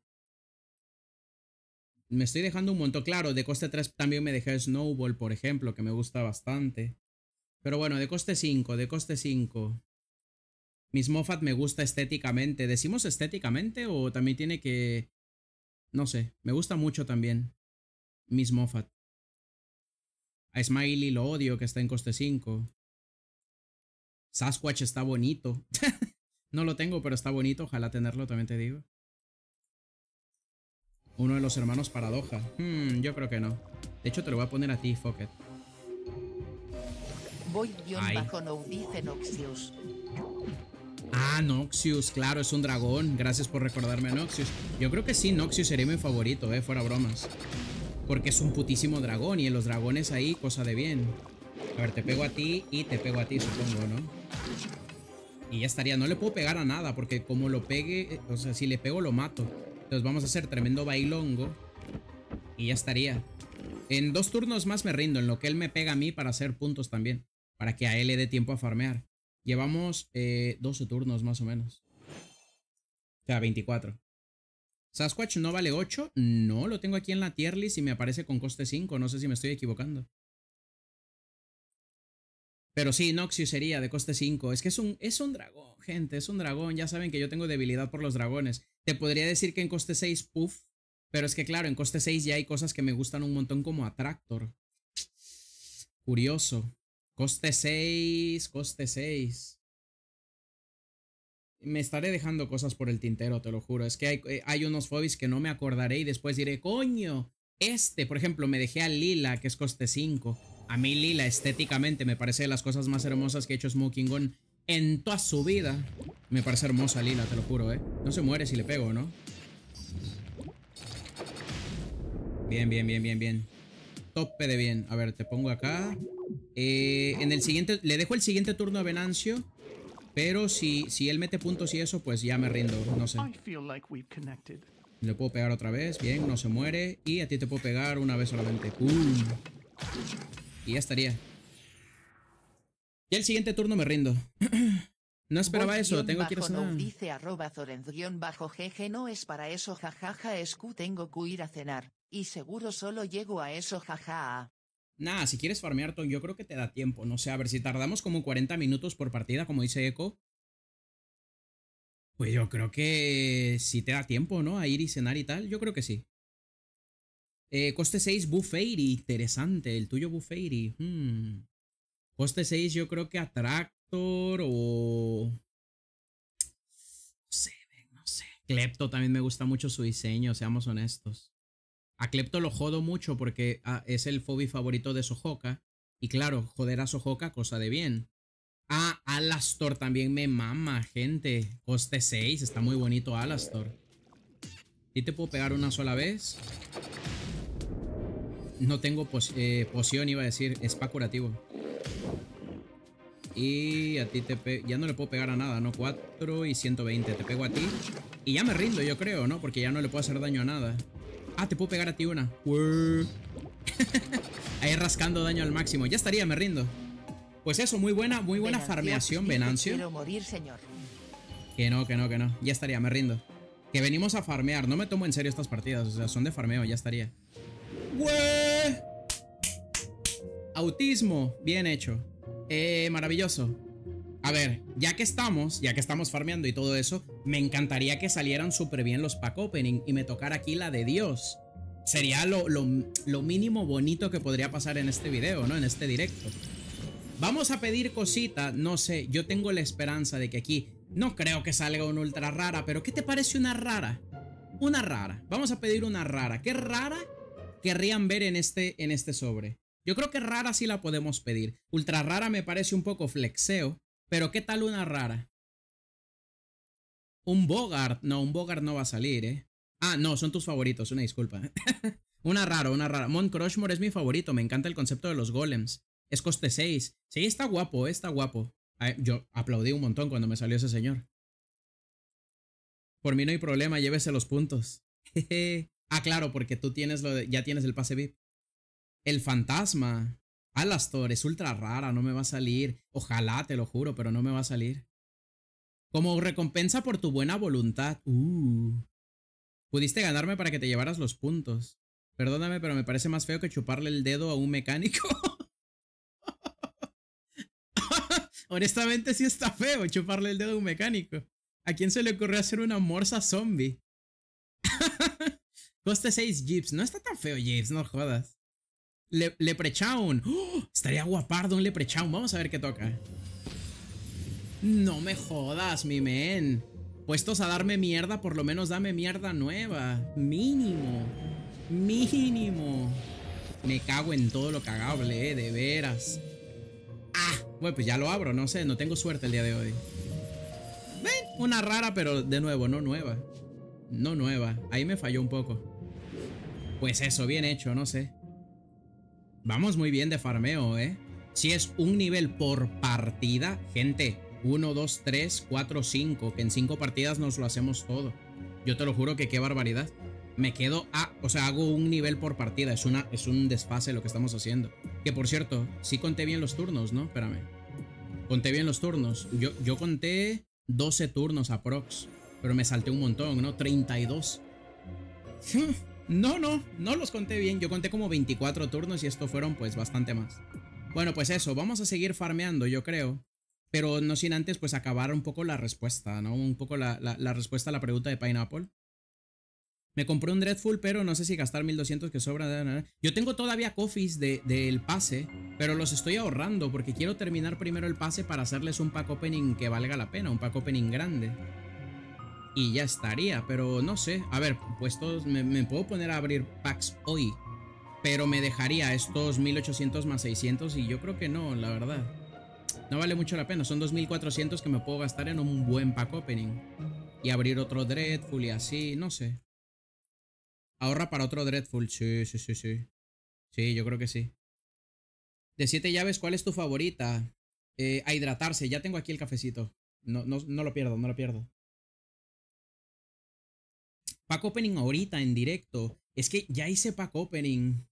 Me estoy dejando un montón. Claro, de coste 3 también me dejé Snowball, por ejemplo, que me gusta bastante. Pero bueno, de coste 5, de coste 5. Miss Moffat me gusta estéticamente. ¿Decimos estéticamente o también tiene que...? No sé, me gusta mucho también Miss Moffat. A Smiley lo odio, que está en coste 5. Sasquatch está bonito. No lo tengo, pero está bonito. Ojalá tenerlo, también te digo. Uno de los hermanos Paradoja. Yo creo que no. De hecho, te lo voy a poner a ti, fuck it. Voy bajo no dice Noxious. Ah, Noxious, claro, es un dragón. Gracias por recordarme a Noxious. Yo creo que sí, Noxious sería mi favorito, fuera bromas. Porque es un putísimo dragón y en los dragones ahí, cosa de bien. A ver, te pego a ti y te pego a ti, supongo, ¿no? Y ya estaría. No le puedo pegar a nada porque como lo pegue, o sea, si le pego lo mato. Entonces vamos a hacer tremendo bailongo y ya estaría. En 2 turnos más me rindo, en lo que él me pega a mí para hacer puntos también. Para que a él le dé tiempo a farmear. Llevamos 12 turnos más o menos. O sea, 24. ¿Sasquatch no vale 8? No, lo tengo aquí en la tier list y me aparece con coste 5. No sé si me estoy equivocando. Pero sí, Noxious sería de coste 5. Es que es un dragón, gente. Es un dragón. Ya saben que yo tengo debilidad por los dragones. Te podría decir que en coste 6, puff. Pero es que claro, en coste 6 ya hay cosas que me gustan un montón como Attractor. Curioso. Coste 6, coste 6. Me estaré dejando cosas por el tintero, te lo juro. Es que hay unos fobies que no me acordaré y después diré, coño, por ejemplo, me dejé a Lila, que es coste 5. A mí Lila estéticamente me parece de las cosas más hermosas que ha hecho Smoking Gun en toda su vida. Me parece hermosa Lila, te lo juro, No se muere si le pego, ¿no? Bien, bien, bien, bien, bien. Tope de bien. A ver, te pongo acá. En el siguiente, le dejo el siguiente turno a Venancio. Pero si él mete puntos y eso, pues ya me rindo, no sé. Le puedo pegar otra vez, bien, no se muere. Y a ti te puedo pegar una vez solamente. Y ya estaría. Y el siguiente turno me rindo. No esperaba eso, tengo que ir a cenar. Dice @Zorenz_GG no es para eso, jajaja, es que tengo que ir a cenar. Y seguro solo llego a eso, jaja. Nah, si quieres farmear, yo creo que te da tiempo. No sé, a ver, si tardamos como 40 minutos por partida, como dice Echo, pues yo creo que sí te da tiempo, ¿no? A ir y cenar y tal. Yo creo que sí. Coste 6, Bufeiri. Interesante. El tuyo, Bufeiri. Coste 6, yo creo que Attractor o... No sé. Klepto también me gusta mucho su diseño, seamos honestos. A Klepto lo jodo mucho porque es el Phoebe favorito de Sohoka. Y claro, joder a Sohoka, cosa de bien. Alastor también me mama, gente. Coste 6, está muy bonito Alastor. ¿Y te puedo pegar una sola vez? No tengo poción, iba a decir. Spa curativo. Y a ti ya no le puedo pegar a nada, ¿no? 4 y 120. Te pego a ti. Y ya me rindo, yo creo, ¿no? Porque ya no le puedo hacer daño a nada. Te puedo pegar a ti una. Ahí rascando daño al máximo. Ya estaría, me rindo. Pues eso, muy buena farmeación, Venancio. Quiero morir, señor. Que no. Ya estaría, me rindo. Que venimos a farmear. No me tomo en serio estas partidas. O sea, son de farmeo, ya estaría. ¡Güey! Autismo. Bien hecho. Maravilloso. A ver, ya que estamos farmeando y todo eso, me encantaría que salieran súper bien los pack opening y me tocara aquí la de Dios. Sería lo mínimo bonito que podría pasar en este video, ¿no? En este directo. Vamos a pedir cosita, no sé, yo tengo la esperanza de que aquí no creo que salga una ultra rara, pero ¿qué te parece una rara? Una rara, vamos a pedir una rara. ¿Qué rara querrían ver en este sobre? Yo creo que rara sí la podemos pedir. Ultra rara me parece un poco flexeo, pero ¿qué tal una rara? Un Bogart, no, un Bogart no va a salir, ¿eh? No, son tus favoritos, una disculpa. Una rara. Mount Crushmore es mi favorito, me encanta el concepto de los golems. Es coste 6. Sí, está guapo, está guapo. Yo aplaudí un montón cuando me salió ese señor. Por mí no hay problema, llévese los puntos. Claro, porque tú tienes ya tienes el pase VIP. El fantasma. Alastor, es ultra rara, no me va a salir. Ojalá, te lo juro, pero no me va a salir. Como recompensa por tu buena voluntad. Pudiste ganarme para que te llevaras los puntos. Perdóname, pero me parece más feo que chuparle el dedo a un mecánico. Honestamente sí está feo chuparle el dedo a un mecánico. ¿A quién se le ocurrió hacer una morsa zombie? Coste 6 Jeeps. No está tan feo Jeeps, no jodas. Leprechaun. Estaría guapardo un Leprechaun. Vamos a ver qué toca. No me jodas, mi men. Puestos a darme mierda, por lo menos dame mierda nueva. Mínimo. Me cago en todo lo cagable, de veras. Bueno, pues ya lo abro, no sé, no tengo suerte el día de hoy. Ven, una rara, pero de nuevo, no nueva. No nueva, ahí me falló un poco. Pues eso, bien hecho, no sé. Vamos muy bien de farmeo, ¿eh? Si es un nivel por partida, gente, 1, 2, 3, 4, 5, que en 5 partidas nos lo hacemos todo. Yo te lo juro que qué barbaridad. Me quedo o sea, hago un nivel por partida. Es un desfase lo que estamos haciendo. Que por cierto, sí conté bien los turnos, ¿no? Espérame. Conté bien los turnos. Yo conté 12 turnos aprox. Pero me salté un montón, ¿no? 32. No los conté bien. Yo conté como 24 turnos y esto fueron pues bastante más. Bueno, pues eso. Vamos a seguir farmeando, yo creo. Pero no sin antes pues acabar un poco la respuesta, ¿no? Un poco la respuesta a la pregunta de Pineapple. Me compré un Dreadful, pero no sé si gastar 1200 que sobra. Yo tengo todavía coffees del pase, pero los estoy ahorrando porque quiero terminar primero el pase para hacerles un pack opening que valga la pena, un pack opening grande. Y ya estaría, pero no sé. A ver, pues me puedo poner a abrir packs hoy, pero me dejaría estos 1800 más 600 y yo creo que no, la verdad. No vale mucho la pena, son 2400 que me puedo gastar en un buen pack opening. Y abrir otro Dreadful y así, no sé. Ahorra para otro Dreadful. Sí. Sí, yo creo que sí. De 7 llaves, ¿cuál es tu favorita? A hidratarse. Ya tengo aquí el cafecito. No lo pierdo, no lo pierdo. Pack opening ahorita en directo. Es que ya hice pack opening.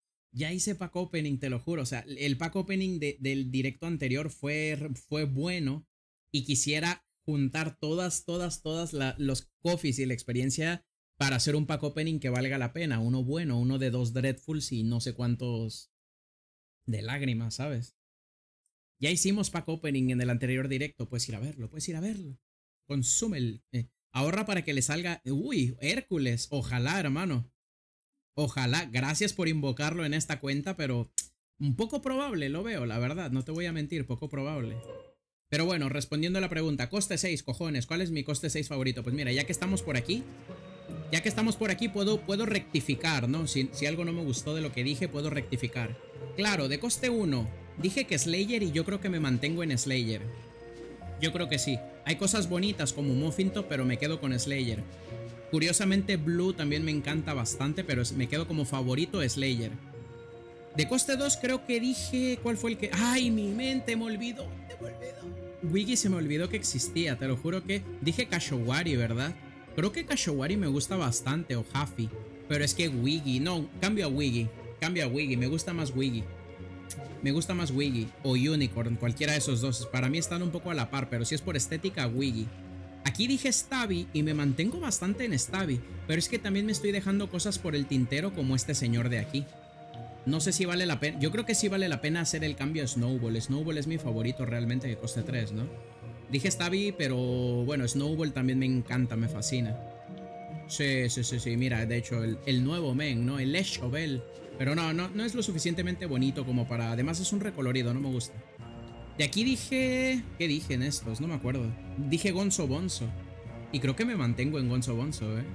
Te lo juro. O sea, el pack opening del directo anterior fue bueno. Y quisiera juntar todas los coffees y la experiencia para hacer un pack opening que valga la pena. Uno bueno, uno de 2 Dreadfuls y no sé cuántos de lágrimas, ¿sabes? Ya hicimos pack opening en el anterior directo. Puedes ir a verlo, puedes ir a verlo. Consume el... ahorra para que le salga... Uy, Hércules. Ojalá, hermano. Ojalá. Gracias por invocarlo en esta cuenta, pero... Un poco probable, lo veo, la verdad. No te voy a mentir, poco probable. Pero bueno, respondiendo a la pregunta. Coste 6, cojones. ¿Cuál es mi coste 6 favorito? Pues mira, ya que estamos por aquí... Ya que estamos por aquí, puedo rectificar, ¿no? Si algo no me gustó de lo que dije, puedo rectificar. Claro, de coste 1, dije que Slayer y yo creo que me mantengo en Slayer. Yo creo que sí. Hay cosas bonitas como Muffinto, pero me quedo con Slayer. Curiosamente, Blue también me encanta bastante, pero me quedo como favorito Slayer. De coste 2 creo que dije... ¿Cuál fue el que...? ¡Ay, mi mente! Me olvidó. Wiggy se me olvidó que existía, te lo juro que... Dije Kashowari, ¿verdad? Creo que Kashowari me gusta bastante, o Huffy. Pero es que Wiggy... No, cambio a Wiggy. Cambio a Wiggy, me gusta más Wiggy. Me gusta más Wiggy o Unicorn, cualquiera de esos dos. Para mí están un poco a la par, pero si es por estética, Wiggy. Aquí dije Stabby y me mantengo bastante en Stabby, pero es que también me estoy dejando cosas por el tintero como este señor de aquí. No sé si vale la pena. Yo creo que sí vale la pena hacer el cambio a Snowball. Snowball es mi favorito realmente de coste 3, ¿no? Dije Stabby, pero bueno, Snowball también me encanta, me fascina. Sí, mira, de hecho, el nuevo men, ¿no? El Shovel. Pero no es lo suficientemente bonito como para... Además es un recolorido, no me gusta. De aquí dije... ¿Qué dije en estos? No me acuerdo. Dije Gonzo Bonzo. Y creo que me mantengo en Gonzo Bonzo, ¿eh?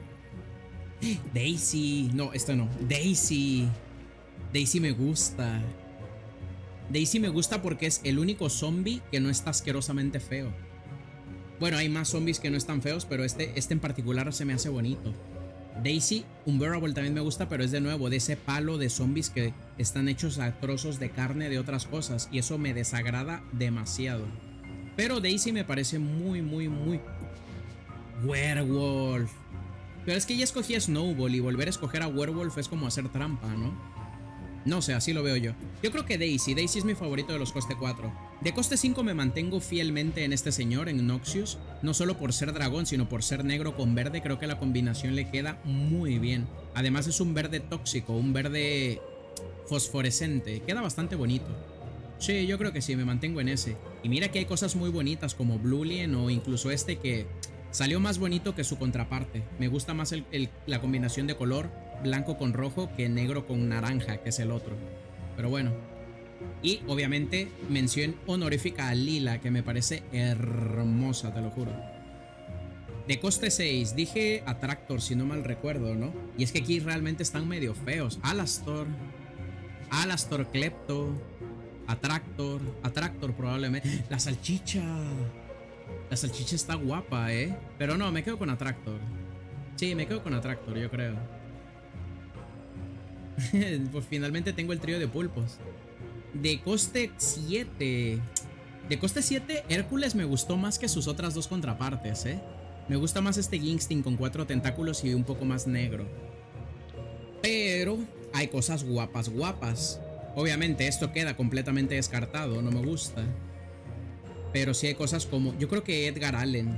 Daisy. No, esto no. Daisy. Daisy me gusta. Daisy me gusta porque es el único zombie que no está asquerosamente feo. Bueno, hay más zombies que no están feos, pero este en particular se me hace bonito. Daisy, Unbearable también me gusta, pero es de nuevo de ese palo de zombies que están hechos a trozos de carne de otras cosas. Y eso me desagrada demasiado. Pero Daisy me parece muy... Werewolf. Pero es que ya escogí a Snowball y volver a escoger a Werewolf es como hacer trampa, ¿no? No sé, así lo veo yo. Yo creo que Daisy es mi favorito de los coste 4. De coste 5 me mantengo fielmente en este señor, en Noxious. No solo por ser dragón, sino por ser negro con verde. Creo que la combinación le queda muy bien. Además es un verde tóxico, un verde fosforescente. Queda bastante bonito. Sí, yo creo que sí, me mantengo en ese. Y mira que hay cosas muy bonitas como Bluelien o incluso este que salió más bonito que su contraparte. Me gusta más la combinación de color blanco con rojo que negro con naranja, que es el otro. Pero bueno. Y obviamente mención honorífica a Lila, que me parece hermosa, te lo juro. De coste 6, dije Attractor, si no mal recuerdo, ¿no? Y es que aquí realmente están medio feos. Alastor Klepto, Attractor probablemente. La salchicha está guapa, ¿eh? Pero no, me quedo con Attractor. Sí, me quedo con Attractor, yo creo. Pues finalmente tengo el trío de pulpos. De coste 7. De coste 7, Hércules me gustó más que sus otras dos contrapartes, ¿eh? Me gusta más este Gingsting con 4 tentáculos y un poco más negro. Pero hay cosas guapas. Obviamente esto queda completamente descartado, no me gusta. Pero sí hay cosas como... Yo creo que Edgar Allen.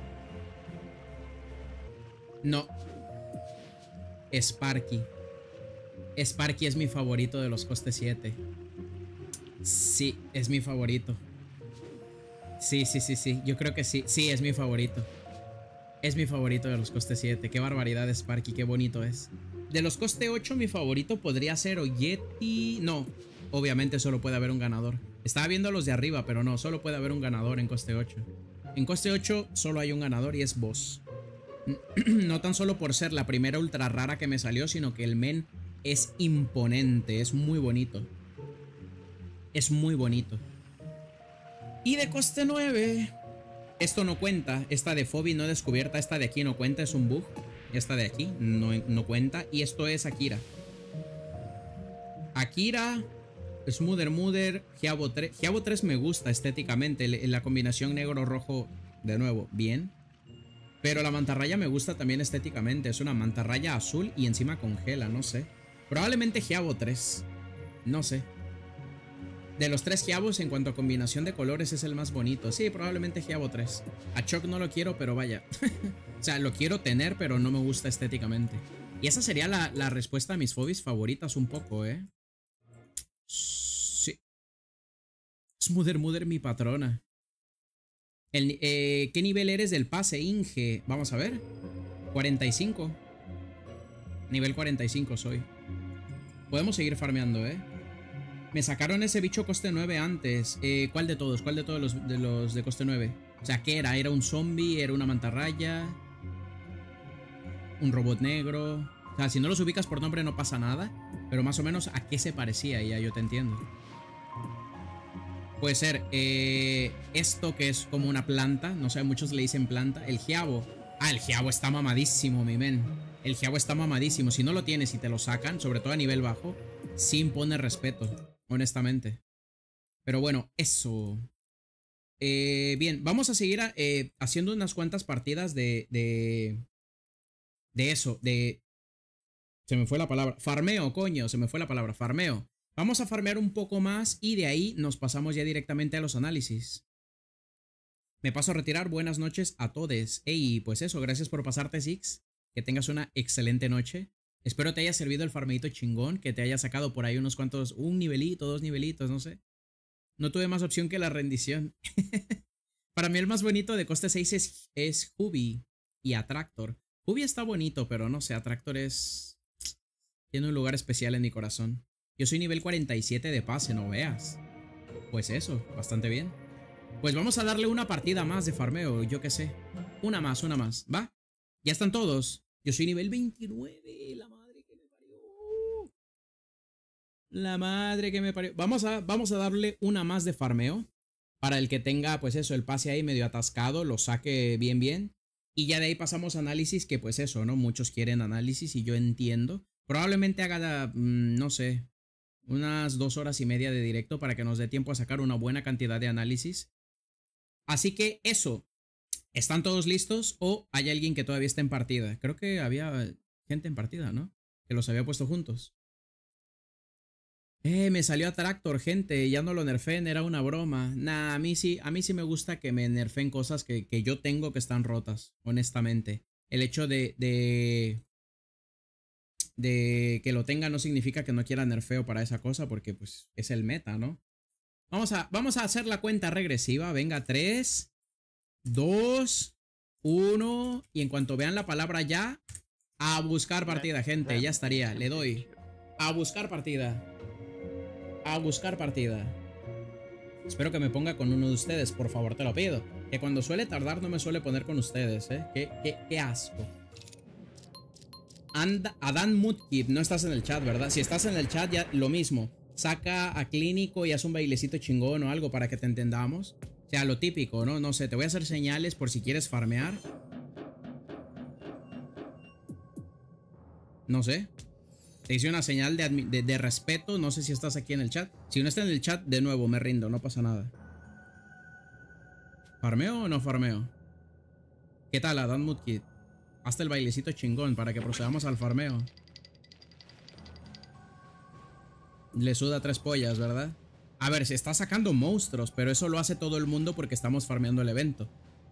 No. Sparky. Sparky es mi favorito de los coste 7. Sí, es mi favorito. Sí. Yo creo que sí. Sí, es mi favorito. Es mi favorito de los coste 7. Qué barbaridad, Sparky, qué bonito es. De los coste 8, mi favorito podría ser o Yeti. No, obviamente solo puede haber un ganador. Estaba viendo los de arriba, pero no, solo puede haber un ganador en coste 8. En coste 8 solo hay un ganador y es Boss. No tan solo por ser la primera ultra rara que me salió, sino que el men es imponente, es muy bonito. Es muy bonito. Y de coste 9... Esto no cuenta, esta de Phoebe no descubierta, esta de aquí no cuenta, es un bug. Esta de aquí no cuenta. Y esto es Akira. Akira, Smoother, Giabo 3. Giabo 3 me gusta estéticamente, la combinación negro-rojo, de nuevo, bien. Pero la mantarraya me gusta también estéticamente, es una mantarraya azul y encima congela, no sé. Probablemente Giabo 3, no sé. De los 3 Giabos, en cuanto a combinación de colores, es el más bonito. Sí, probablemente Giabo 3. A Choc no lo quiero, pero vaya. O sea, lo quiero tener, pero no me gusta estéticamente. Y esa sería la respuesta a mis fobies favoritas un poco, ¿eh? Mother, mi patrona. ¿Qué nivel eres del pase, Inge? Vamos a ver. 45. Nivel 45 soy. Podemos seguir farmeando, ¿eh? Me sacaron ese bicho coste 9 antes. ¿Cuál de todos? ¿Cuál de todos los de coste 9? O sea, ¿qué era? ¿Era un zombie? ¿Era una mantarraya? ¿Un robot negro? O sea, si no los ubicas por nombre no pasa nada. Pero más o menos a qué se parecía, ya yo te entiendo. Puede ser esto que es como una planta. No sé, muchos le dicen planta. El Giabo. Ah, el Giabo está mamadísimo, mi men. El Giabo está mamadísimo. Si no lo tienes y te lo sacan, sobre todo a nivel bajo, sí impone respeto, honestamente. Pero bueno, eso. Bien, vamos a seguir haciendo unas cuantas partidas de eso. Se me fue la palabra. Farmeo, coño. Se me fue la palabra. Farmeo. Vamos a farmear un poco más y de ahí nos pasamos ya directamente a los análisis. Me paso a retirar. Buenas noches a todos. Ey, pues eso, gracias por pasarte, Six. Que tengas una excelente noche. Espero te haya servido el farmeito chingón, que te haya sacado por ahí unos cuantos, un nivelito, 2 nivelitos, no sé. No tuve más opción que la rendición. Para mí el más bonito de coste 6 es Hubi y Attractor. Hubi está bonito, pero no sé, Attractor tiene un lugar especial en mi corazón. Yo soy nivel 47 de pase, no veas. Pues eso, bastante bien. Pues vamos a darle una partida más de farmeo, yo qué sé. Una más, ¿va? Ya están todos. Yo soy nivel 29, la madre que me parió. La madre que me parió. Vamos a darle una más de farmeo. Para el que tenga, pues eso, el pase ahí medio atascado, lo saque bien. Y ya de ahí pasamos a análisis, que pues eso, ¿no? Muchos quieren análisis y yo entiendo. Probablemente haga, no sé, unas 2 horas y media de directo para que nos dé tiempo a sacar una buena cantidad de análisis. Así que eso. ¿Están todos listos o hay alguien que todavía está en partida? Creo que había gente en partida, ¿no? Que los había puesto juntos. Me salió Attractor, gente. Ya no lo nerfeen, era una broma. Nah, a mí sí me gusta que me nerfeen cosas que yo tengo que están rotas, honestamente. El hecho de que lo tenga no significa que no quiera nerfeo para esa cosa, porque pues es el meta, ¿no? Vamos a hacer la cuenta regresiva. Venga, 3, 2, 1. Y en cuanto vean la palabra ya, a buscar partida, gente. Ya estaría, le doy. A buscar partida. A buscar partida. Espero que me ponga con uno de ustedes, por favor, te lo pido. Que cuando suele tardar no me suele poner con ustedes, ¿eh? Qué asco. Adán Mutkid, no estás en el chat, ¿verdad? Si estás en el chat, ya lo mismo. Saca a Clínico y haz un bailecito chingón o algo para que te entendamos. O sea, lo típico, ¿no? No sé, te voy a hacer señales por si quieres farmear. No sé. Te hice una señal de respeto. No sé si estás aquí en el chat. Si no está en el chat, de nuevo, me rindo. No pasa nada. ¿Farmeo o no farmeo? ¿Qué tal, Adán Mutkid? Hazte el bailecito chingón para que procedamos al farmeo. Le suda 3 pollas, ¿verdad? A ver, se está sacando monstruos, pero eso lo hace todo el mundo porque estamos farmeando el evento.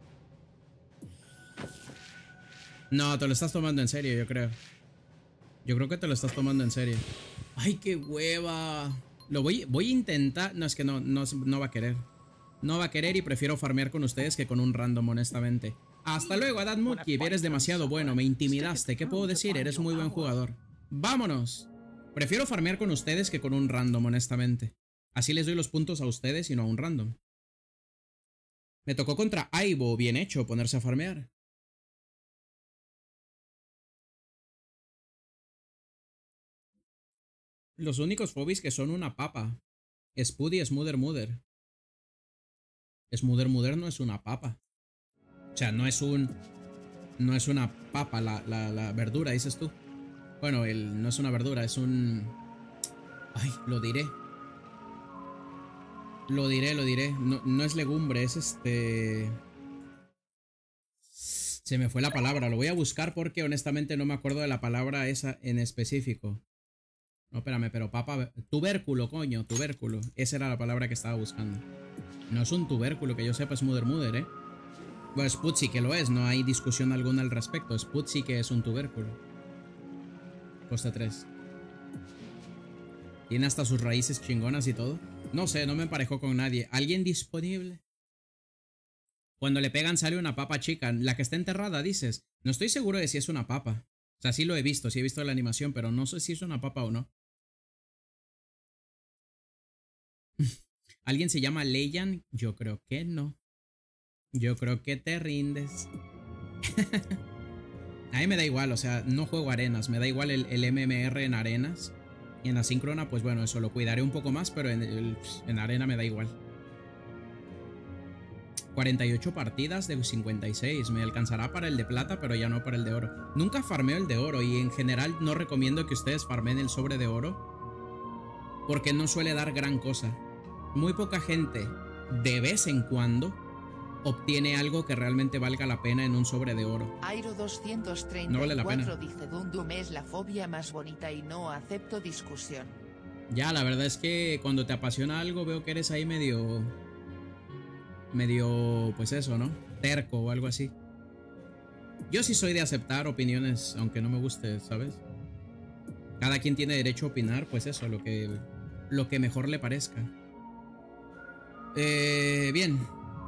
No, te lo estás tomando en serio, yo creo. Yo creo que te lo estás tomando en serio. ¡Ay, qué hueva! Lo voy a intentar. No, es que no va a querer. No va a querer y prefiero farmear con ustedes que con un random, honestamente. Hasta luego, Adad Mutkib. Eres demasiado bueno. Me intimidaste. ¿Qué puedo decir? Eres muy buen jugador. ¡Vámonos! Prefiero farmear con ustedes que con un random, honestamente. Así les doy los puntos a ustedes y no a un random. Me tocó contra Aibo. Bien hecho, ponerse a farmear. Los únicos fobis que son una papa. Spud y Smoother Mother. Smoother Mother no es una papa. O sea, no es una papa la verdura, dices tú. Bueno, no es una verdura, es un... Ay, lo diré. Lo diré. No es legumbre, es Se me fue la palabra. Lo voy a buscar porque honestamente no me acuerdo de la palabra esa en específico. No, espérame, pero papa... Tubérculo, coño, tubérculo. Esa era la palabra que estaba buscando. No es un tubérculo, que yo sepa, es Mother, ¿eh? Bueno, Spud sí que lo es, no hay discusión alguna al respecto. Spud sí que es un tubérculo. Coste 3. Tiene hasta sus raíces chingonas y todo. No sé, no me emparejó con nadie. ¿Alguien disponible? Cuando le pegan sale una papa chica. La que está enterrada, dices. No estoy seguro de si es una papa. O sea, sí lo he visto, sí he visto la animación, pero no sé si es una papa o no. ¿Alguien se llama Leian? Yo creo que no. Yo creo que te rindes. A mí me da igual, o sea, no juego arenas. Me da igual el MMR en arenas. Y en asíncrona, pues bueno, eso lo cuidaré un poco más, pero en arena me da igual. 48 partidas de 56. Me alcanzará para el de plata, pero ya no para el de oro. Nunca farmeo el de oro y en general no recomiendo que ustedes farmeen el sobre de oro, porque no suele dar gran cosa. Muy poca gente, de vez en cuando, obtiene algo que realmente valga la pena en un sobre de oro. Airo 234 no vale la pena. dice Dundum es la fobia más bonita y no acepto discusión. Ya, la verdad es que cuando te apasiona algo veo que eres ahí medio, pues eso, ¿no? Terco o algo así. Yo sí soy de aceptar opiniones, aunque no me guste, ¿sabes? Cada quien tiene derecho a opinar, pues eso, lo que mejor le parezca. Bien.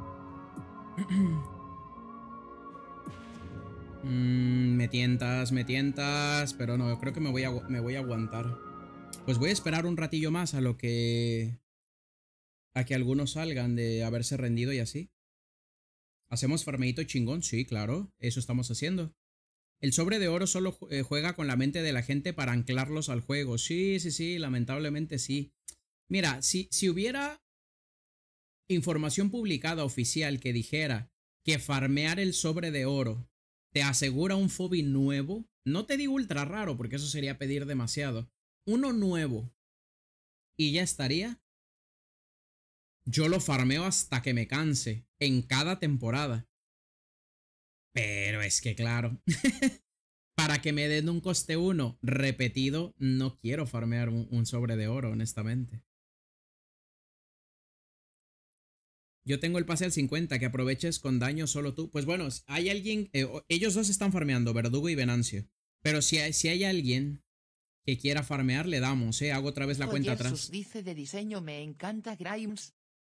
Me tientas, pero no, creo que me voy a aguantar. Pues voy a esperar un ratillo más a que algunos salgan de haberse rendido y así. ¿Hacemos farmeito chingón? Sí, claro, eso estamos haciendo. El sobre de oro solo juega con la mente de la gente para anclarlos al juego. Sí, lamentablemente sí. Mira, si hubiera información publicada oficial que dijera que farmear el sobre de oro te asegura un Fobi nuevo, no te digo ultra raro porque eso sería pedir demasiado, uno nuevo y ya estaría, yo lo farmeo hasta que me canse en cada temporada. Pero es que claro, para que me den un coste 1 repetido, no quiero farmear un sobre de oro, honestamente. Yo tengo el pase al 50, que aproveches con daño solo tú. Pues bueno, hay alguien, ellos dos están farmeando, Verdugo y Venancio. Pero si hay alguien que quiera farmear, le damos, hago otra vez la cuenta atrás. Dice de diseño, me encanta Grimes.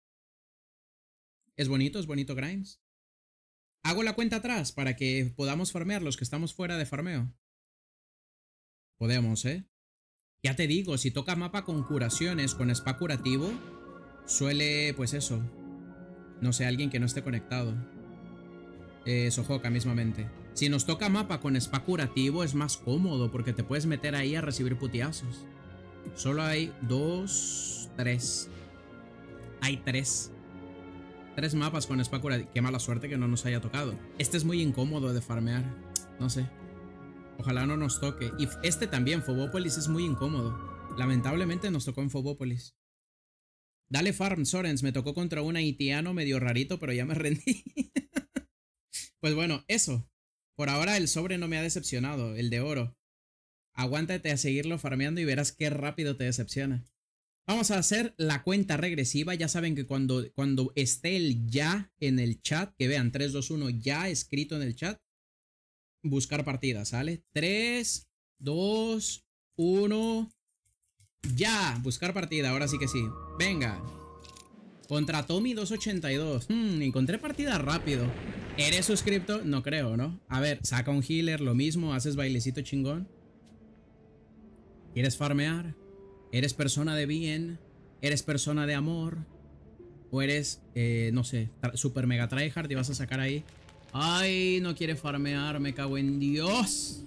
Es bonito Grimes. Hago la cuenta atrás para que podamos farmear los que estamos fuera de farmeo. Podemos, Ya te digo, si toca mapa con curaciones, con spa curativo, suele, pues eso. No sé, alguien que no esté conectado. Sojoka mismamente. Si nos toca mapa con spa curativo es más cómodo porque te puedes meter ahí a recibir putiazos. Solo hay 2, 3. Hay 3. 3 mapas con spa curativo. Qué mala suerte que no nos haya tocado. Este es muy incómodo de farmear. No sé. Ojalá no nos toque. Y este también, Phobópolis, es muy incómodo. Lamentablemente nos tocó en Phobópolis. Dale farm, Sorens. Me tocó contra un haitiano medio rarito, pero ya me rendí. Pues bueno, eso. Por ahora el sobre no me ha decepcionado, el de oro. Aguántate a seguirlo farmeando y verás qué rápido te decepciona. Vamos a hacer la cuenta regresiva. Ya saben que cuando esté el ya en el chat, que vean 3, 2, 1 ya escrito en el chat, buscar partida, ¿sale? 3, 2, 1... ya, buscar partida, ahora sí que sí. Venga. Contra Tommy 282. Encontré partida rápido. ¿Eres suscriptor? No creo, ¿no? A ver, saca un healer, lo mismo, haces bailecito chingón. ¿Quieres farmear? ¿Eres persona de bien? ¿Eres persona de amor? ¿O eres, no sé, super mega tryhard y vas a sacar ahí? Ay, no quiere farmear, me cago en Dios.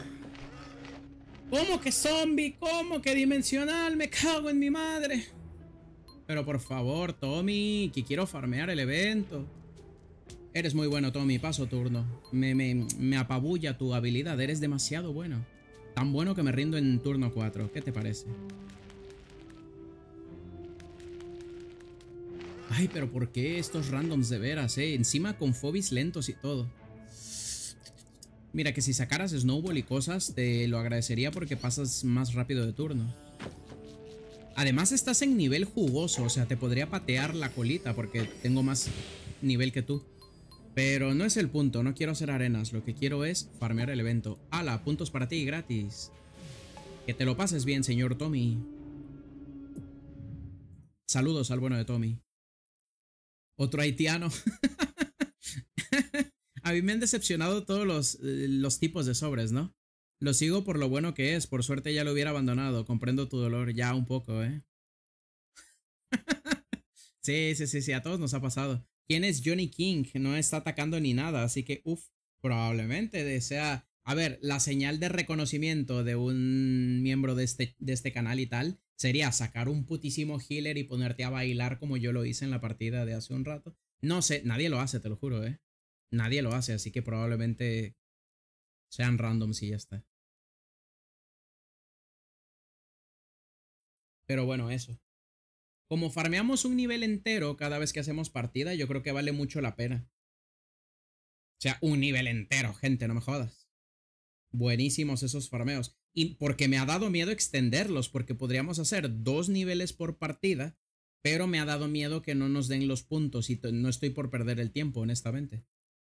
¿Cómo que zombie? ¿Cómo que dimensional? Me cago en mi madre. Pero por favor, Tommy, que quiero farmear el evento. Eres muy bueno, Tommy. Paso turno. Me apabulla tu habilidad. Eres demasiado bueno. Tan bueno que me rindo en turno 4. ¿Qué te parece? Ay, pero ¿por qué estos randoms de veras, Encima con Phobis lentos y todo. Mira, que si sacaras Snowball y cosas, te lo agradecería porque pasas más rápido de turno. Además estás en nivel jugoso, o sea, te podría patear la colita porque tengo más nivel que tú. Pero no es el punto, no quiero hacer arenas, lo que quiero es farmear el evento. ¡Hala! Puntos para ti gratis. Que te lo pases bien, señor Tommy. Saludos al bueno de Tommy. Otro haitiano. A mí me han decepcionado todos los tipos de sobres, ¿no? Lo sigo por lo bueno que es. Por suerte ya lo hubiera abandonado. Comprendo tu dolor ya un poco, ¿eh? Sí. A todos nos ha pasado. ¿Quién es Johnny King? No está atacando ni nada. Así que, probablemente desea... A ver, la señal de reconocimiento de un miembro de este canal y tal sería sacar un putísimo healer y ponerte a bailar como yo lo hice en la partida de hace un rato. No sé, nadie lo hace, te lo juro, ¿eh? Nadie lo hace, así que probablemente sean randoms y ya está. Pero bueno, eso. Como farmeamos un nivel entero cada vez que hacemos partida, yo creo que vale mucho la pena. O sea, un nivel entero, gente, no me jodas. Buenísimos esos farmeos. Y porque me ha dado miedo extenderlos, porque podríamos hacer 2 niveles por partida, pero me ha dado miedo que no nos den los puntos y no estoy por perder el tiempo, honestamente.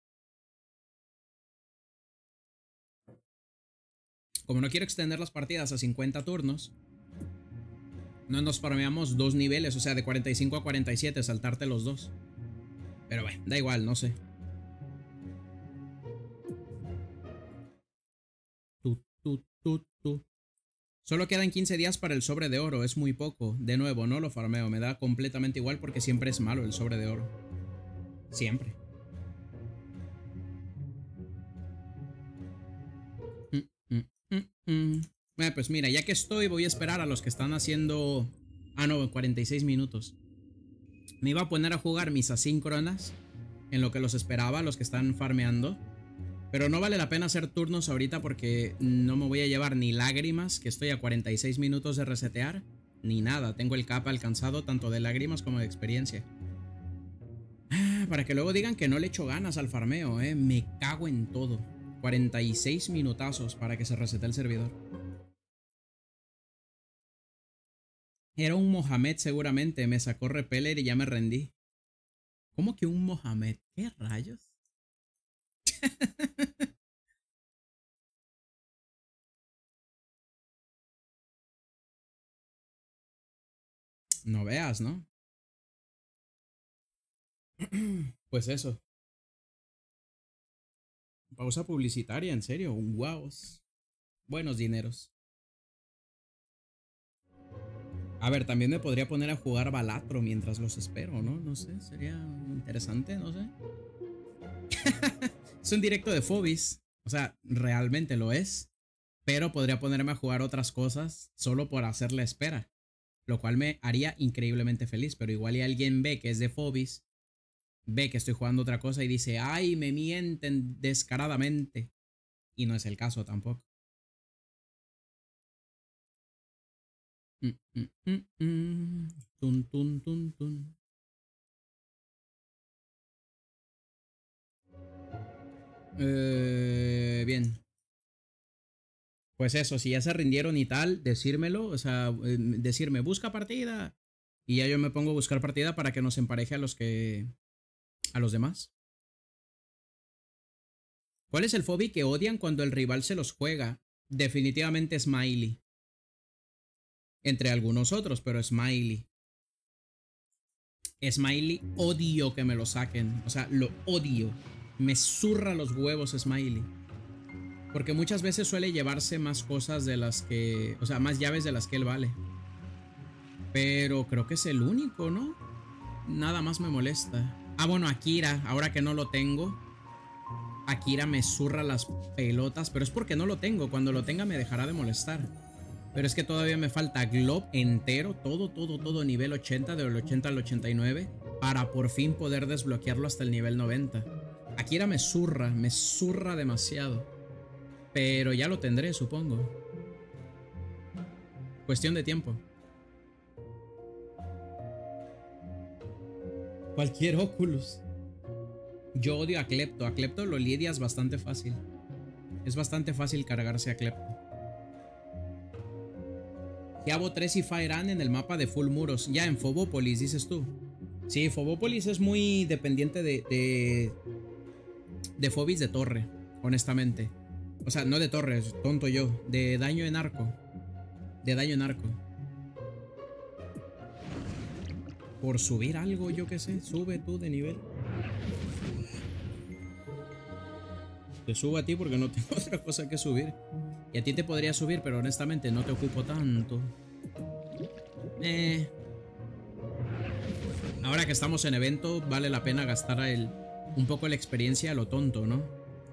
Como no quiero extender las partidas a 50 turnos, no nos farmeamos 2 niveles, o sea, de 45 a 47, saltarte los 2. Pero bueno, da igual, no sé. Solo quedan 15 días para el sobre de oro, es muy poco. De nuevo, no lo farmeo, me da completamente igual porque siempre es malo el sobre de oro. Siempre. Bueno, pues mira, ya que estoy, voy a esperar a los que están haciendo... Ah, no, 46 minutos. Me iba a poner a jugar mis asíncronas en lo que los esperaba, los que están farmeando. Pero no vale la pena hacer turnos ahorita porque no me voy a llevar ni lágrimas, que estoy a 46 minutos de resetear, ni nada. Tengo el cap alcanzado tanto de lágrimas como de experiencia. Para que luego digan que no le echo ganas al farmeo, me cago en todo. 46 minutazos para que se resete el servidor. Era un Mohamed seguramente, me sacó repeller y ya me rendí. ¿Cómo que un Mohamed? ¿Qué rayos? No veas, ¿no? Pues eso. Pausa publicitaria, en serio. Wow. Buenos dineros. A ver, también me podría poner a jugar Balatro mientras los espero, ¿no? No sé, sería interesante, no sé. Es un directo de Phobis. O sea, realmente lo es. Pero podría ponerme a jugar otras cosas solo por hacer la espera. Lo cual me haría increíblemente feliz. Pero igual y alguien ve que es de Phobis, ve que estoy jugando otra cosa y dice, ¡ay, me mienten descaradamente! Y no es el caso tampoco. Tun, tun, tun, tun. Bien. Pues eso, si ya se rindieron y tal, decírmelo, o sea, decirme, busca partida. Y ya yo me pongo a buscar partida para que nos empareje a los demás. ¿Cuál es el Phobi que odian cuando el rival se los juega? Definitivamente Smiley. Entre algunos otros, pero Smiley. Smiley, odio que me lo saquen. O sea, lo odio. Me zurra los huevos Smiley. Porque muchas veces suele llevarse más cosas de las que... O sea, más llaves de las que él vale. Pero creo que es el único, ¿no? Nada más me molesta. Ah, bueno, Akira. Ahora que no lo tengo, Akira me zurra las pelotas. Pero es porque no lo tengo. Cuando lo tenga me dejará de molestar. Pero es que todavía me falta Glob entero. Todo nivel 80. Del 80 al 89. Para por fin poder desbloquearlo hasta el nivel 90. Akira me zurra demasiado. Pero ya lo tendré, supongo. Cuestión de tiempo. Cualquier Oculus. Yo odio a Klepto. A Klepto lo lidias bastante fácil. Es bastante fácil cargarse a Klepto. Giabo 3 y Fairan en el mapa de full muros. Ya en Phobópolis, dices tú. Sí, Phobópolis es muy dependiente de Phobis de torre, honestamente. O sea, no de torres, tonto yo. De daño en arco. De daño en arco. Por subir algo, yo qué sé. Sube tú de nivel. Te subo a ti porque no tengo otra cosa que subir. Y a ti te podría subir, pero honestamente no te ocupo tanto. Ahora que estamos en evento, vale la pena gastar un poco la experiencia a lo tonto, ¿no?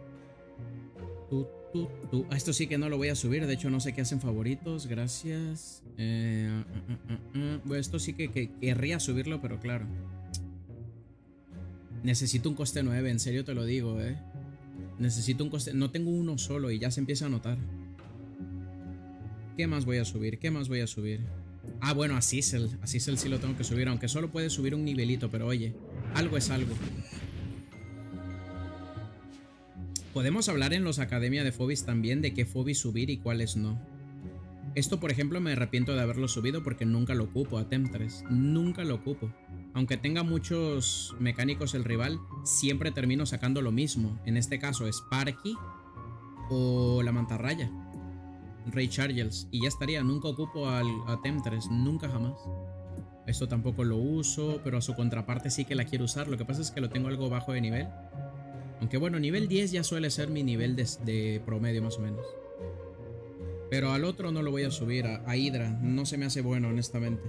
Esto sí que no lo voy a subir. De hecho, no sé qué hacen favoritos. Gracias. Bueno, esto sí que querría subirlo, pero claro. Necesito un coste 9, en serio te lo digo, Necesito un coste... No tengo uno solo y ya se empieza a notar. ¿Qué más voy a subir? ¿Qué más voy a subir? Ah, bueno, a Sissel. A Sissel sí lo tengo que subir, aunque solo puede subir un nivelito, pero oye, algo es algo. Podemos hablar en los Academia de Phobos también de qué Phobos subir y cuáles no. Esto, por ejemplo, me arrepiento de haberlo subido porque nunca lo ocupo a Temptress. Nunca lo ocupo. Aunque tenga muchos mecánicos el rival, siempre termino sacando lo mismo. En este caso, Sparky o la mantarraya. Ray Chargers. Y ya estaría. Nunca ocupo a Temptress. Nunca jamás. Esto tampoco lo uso, pero a su contraparte sí que la quiero usar. Lo que pasa es que lo tengo algo bajo de nivel. Aunque bueno, nivel 10 ya suele ser mi nivel de promedio más o menos. Pero al otro no lo voy a subir, a Hydra. No se me hace bueno, honestamente.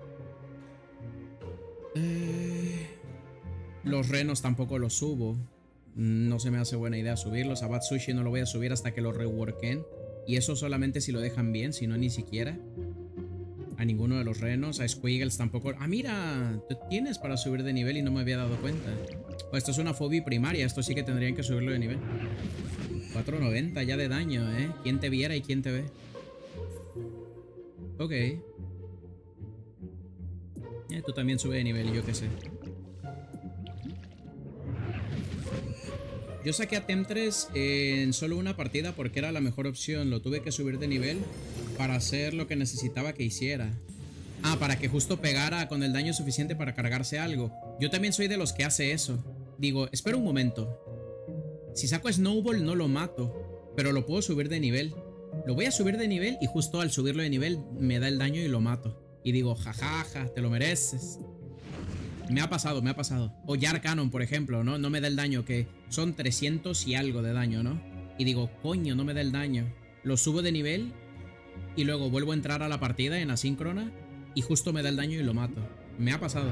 Los renos tampoco los subo. No se me hace buena idea subirlos. A Bad Sushi no lo voy a subir hasta que lo reworken. Y eso solamente si lo dejan bien, si no ni siquiera. A ninguno de los renos. A Squiggles tampoco. Ah, mira, tú tienes para subir de nivel y no me había dado cuenta. Pues esto es una fobia primaria. Esto sí que tendrían que subirlo de nivel. 490 ya de daño, ¿Quién te viera y quién te ve? Ok. Tú también sube de nivel, yo qué sé. Yo saqué a Temptress en solo una partida porque era la mejor opción. Lo tuve que subir de nivel para hacer lo que necesitaba que hiciera. Ah, para que justo pegara con el daño suficiente para cargarse algo. Yo también soy de los que hace eso. Digo, espera un momento. Si saco a Snowball no lo mato, pero lo puedo subir de nivel. Lo voy a subir de nivel y justo al subirlo de nivel me da el daño y lo mato. Y digo, jajaja, te lo mereces. Me ha pasado, me ha pasado. O Jar Cannon, por ejemplo, ¿no? No me da el daño, que son 300 y algo de daño, ¿no? Y digo, coño, no me da el daño. Lo subo de nivel y luego vuelvo a entrar a la partida en asíncrona y justo me da el daño y lo mato. Me ha pasado.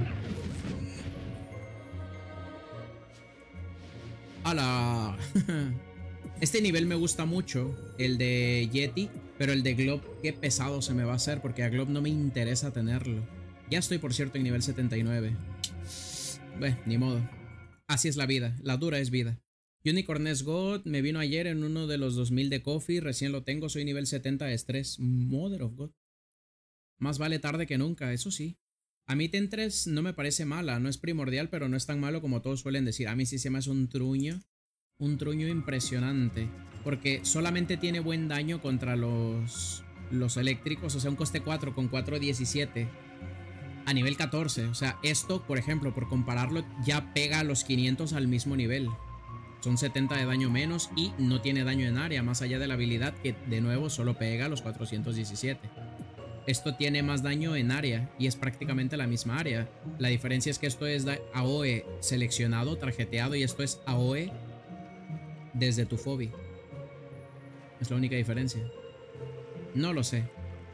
¡Hala! Este nivel me gusta mucho, el de Yeti, pero el de Glob, qué pesado se me va a hacer porque a Glob no me interesa tenerlo. Ya estoy, por cierto, en nivel 79. Bueno, ni modo. Así es la vida, la dura es vida. Unicorn's God me vino ayer en uno de los 2000 de Coffee, recién lo tengo, soy nivel 70 de estrés. Mother of God. Más vale tarde que nunca, eso sí. A mí Temptress no me parece mala, no es primordial, pero no es tan malo como todos suelen decir. A mí sí se me hace un truño impresionante, porque solamente tiene buen daño contra los eléctricos, o sea, un coste 4 con 417 a nivel 14. O sea, esto, por ejemplo, por compararlo, ya pega a los 500 al mismo nivel. Son 70 de daño menos y no tiene daño en área, más allá de la habilidad que, de nuevo, solo pega a los 417. Esto tiene más daño en área y es prácticamente la misma área. La diferencia es que esto es AOE seleccionado, tarjeteado, y esto es AOE desde tu Phobos. Es la única diferencia. No lo sé.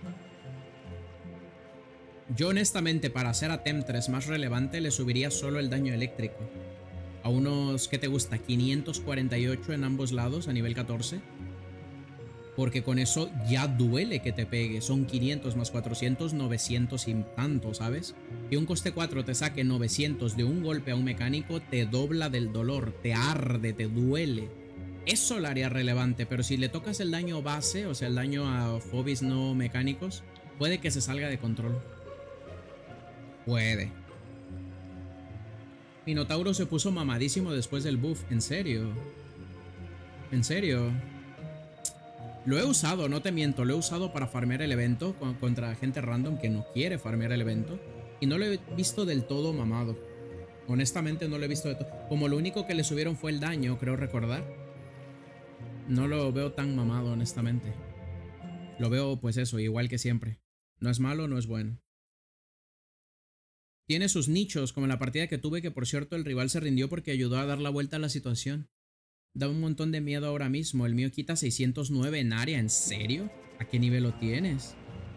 Yo honestamente, para hacer a Temptress más relevante, le subiría solo el daño eléctrico. A unos, ¿qué te gusta? 548 en ambos lados a nivel 14. Porque con eso ya duele que te pegue. Son 500 más 400, 900 y tanto, ¿sabes? Que un coste 4 te saque 900 de un golpe a un mecánico, te dobla del dolor, te arde, te duele. Eso lo haría relevante, pero si le tocas el daño base, o sea, el daño a Phobos no mecánicos, puede que se salga de control. Puede. Minotauro se puso mamadísimo después del buff. ¿En serio? ¿En serio? Lo he usado, no te miento. Lo he usado para farmear el evento contra gente random que no quiere farmear el evento. Y no lo he visto del todo mamado. Honestamente no lo he visto de todo. Como lo único que le subieron fue el daño, creo recordar. No lo veo tan mamado, honestamente. Lo veo, pues eso, igual que siempre. No es malo, no es bueno. Tiene sus nichos, como en la partida que tuve, que por cierto el rival se rindió porque ayudó a dar la vuelta a la situación. Da un montón de miedo ahora mismo. El mío quita 609 en área. ¿En serio? ¿A qué nivel lo tienes?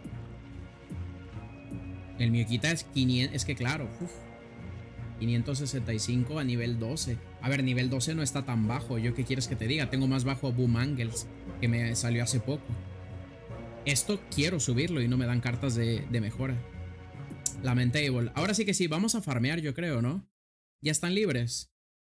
El mío quita es 500. Es que claro. 565 a nivel 12. A ver, nivel 12 no está tan bajo. ¿Yo qué quieres que te diga? Tengo más bajo Boom Angles, que me salió hace poco. Esto quiero subirlo y no me dan cartas de mejora. Lamentable. Ahora sí que sí, vamos a farmear, yo creo, ¿no? Ya están libres.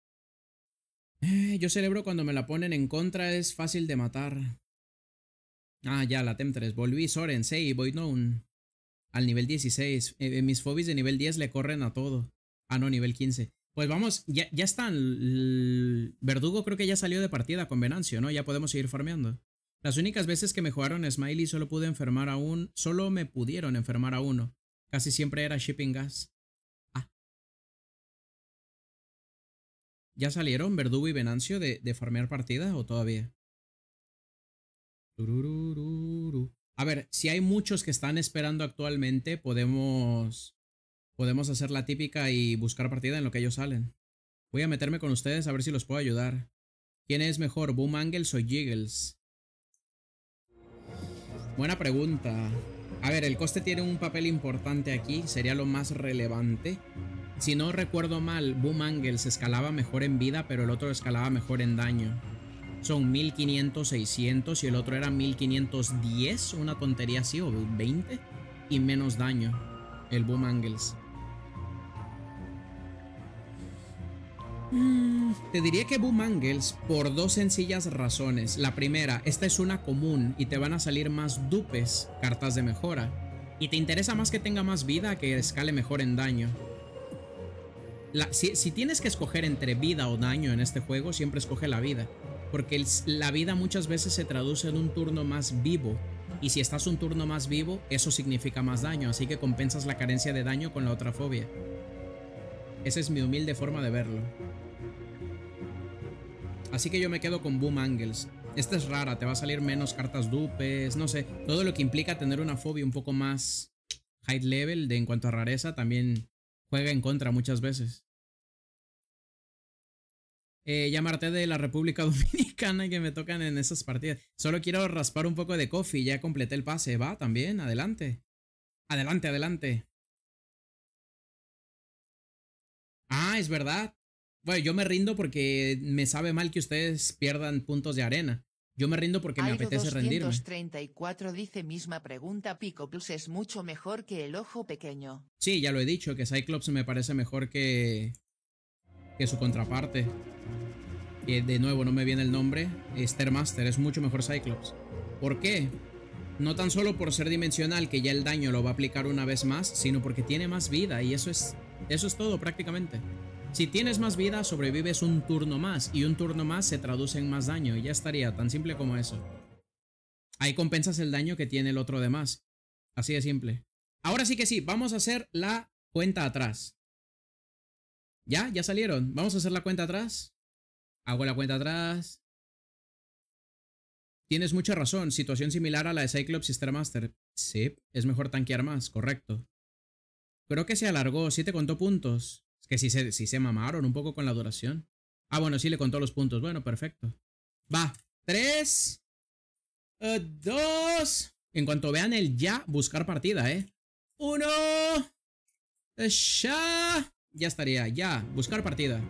Yo celebro cuando me la ponen en contra, es fácil de matar. Ah, ya, la Tem 3. Volví Soren, Sei, Void Known. Al nivel 16. Mis fobies de nivel 10 le corren a todo. Ah, no, nivel 15. Pues vamos, ya están. Verdugo creo que ya salió de partida con Venancio, ¿no? Ya podemos seguir farmeando. Las únicas veces que me jugaron Smiley solo pude enfermar a un... Solo me pudieron enfermar a uno. Casi siempre era Shipping Gas. Ah. ¿Ya salieron Verdugo y Venancio de farmear partida o todavía? A ver, si hay muchos que están esperando actualmente, podemos hacer la típica y buscar partida en lo que ellos salen. Voy a meterme con ustedes a ver si los puedo ayudar. ¿Quién es mejor, Boom Angles o Jiggles? Buena pregunta. A ver, el coste tiene un papel importante aquí, sería lo más relevante. Si no recuerdo mal, Boom Angles escalaba mejor en vida, pero el otro escalaba mejor en daño. Son 1500, 600 y el otro era 1510, una tontería así, o 20, y menos daño, el Boom Angles. Te diría que Boom Angles por dos sencillas razones. La primera, esta es una común y te van a salir más dupes, cartas de mejora. Y te interesa más que tenga más vida que escale mejor en daño. Si tienes que escoger entre vida o daño en este juego, siempre escoge la vida. Porque la vida muchas veces se traduce en un turno más vivo. Y si estás un turno más vivo, eso significa más daño. Así que compensas la carencia de daño con la otra fobia. Esa es mi humilde forma de verlo. Así que yo me quedo con Boom Angles. Esta es rara, te va a salir menos cartas dupes, no sé. Todo lo que implica tener una fobia un poco más high level en cuanto a rareza también juega en contra muchas veces. Llamarte de la República Dominicana que me tocan en esas partidas. Solo quiero raspar un poco de coffee, ya completé el pase. Va, también, adelante. Adelante, adelante. Ah, es verdad. Bueno, yo me rindo porque me sabe mal que ustedes pierdan puntos de arena. Yo me rindo porque me apetece rendirme. 234 dice misma pregunta, Picoplus es mucho mejor que el ojo pequeño. Sí, ya lo he dicho, que Cyclops me parece mejor que su contraparte. Que de nuevo no me viene el nombre. Stairmaster es mucho mejor Cyclops. ¿Por qué? No tan solo por ser dimensional, que ya el daño lo va a aplicar una vez más, sino porque tiene más vida y eso es todo prácticamente. Si tienes más vida, sobrevives un turno más y un turno más se traduce en más daño y ya estaría, tan simple como eso. Ahí compensas el daño que tiene el otro de más. Así de simple. Ahora sí que sí, vamos a hacer la cuenta atrás. ¿Ya? ¿Ya salieron? Vamos a hacer la cuenta atrás. Hago la cuenta atrás. Tienes mucha razón, situación similar a la de Cyclops y Stairmaster. Sí, es mejor tanquear más, correcto. Creo que se alargó, ¿sí te contó puntos? Es que sí se mamaron un poco con la duración. Ah, bueno, sí le contó los puntos. Bueno, perfecto. Va, 3, 2. En cuanto vean el ya, buscar partida, 1. Ya estaría, ya, buscar partida.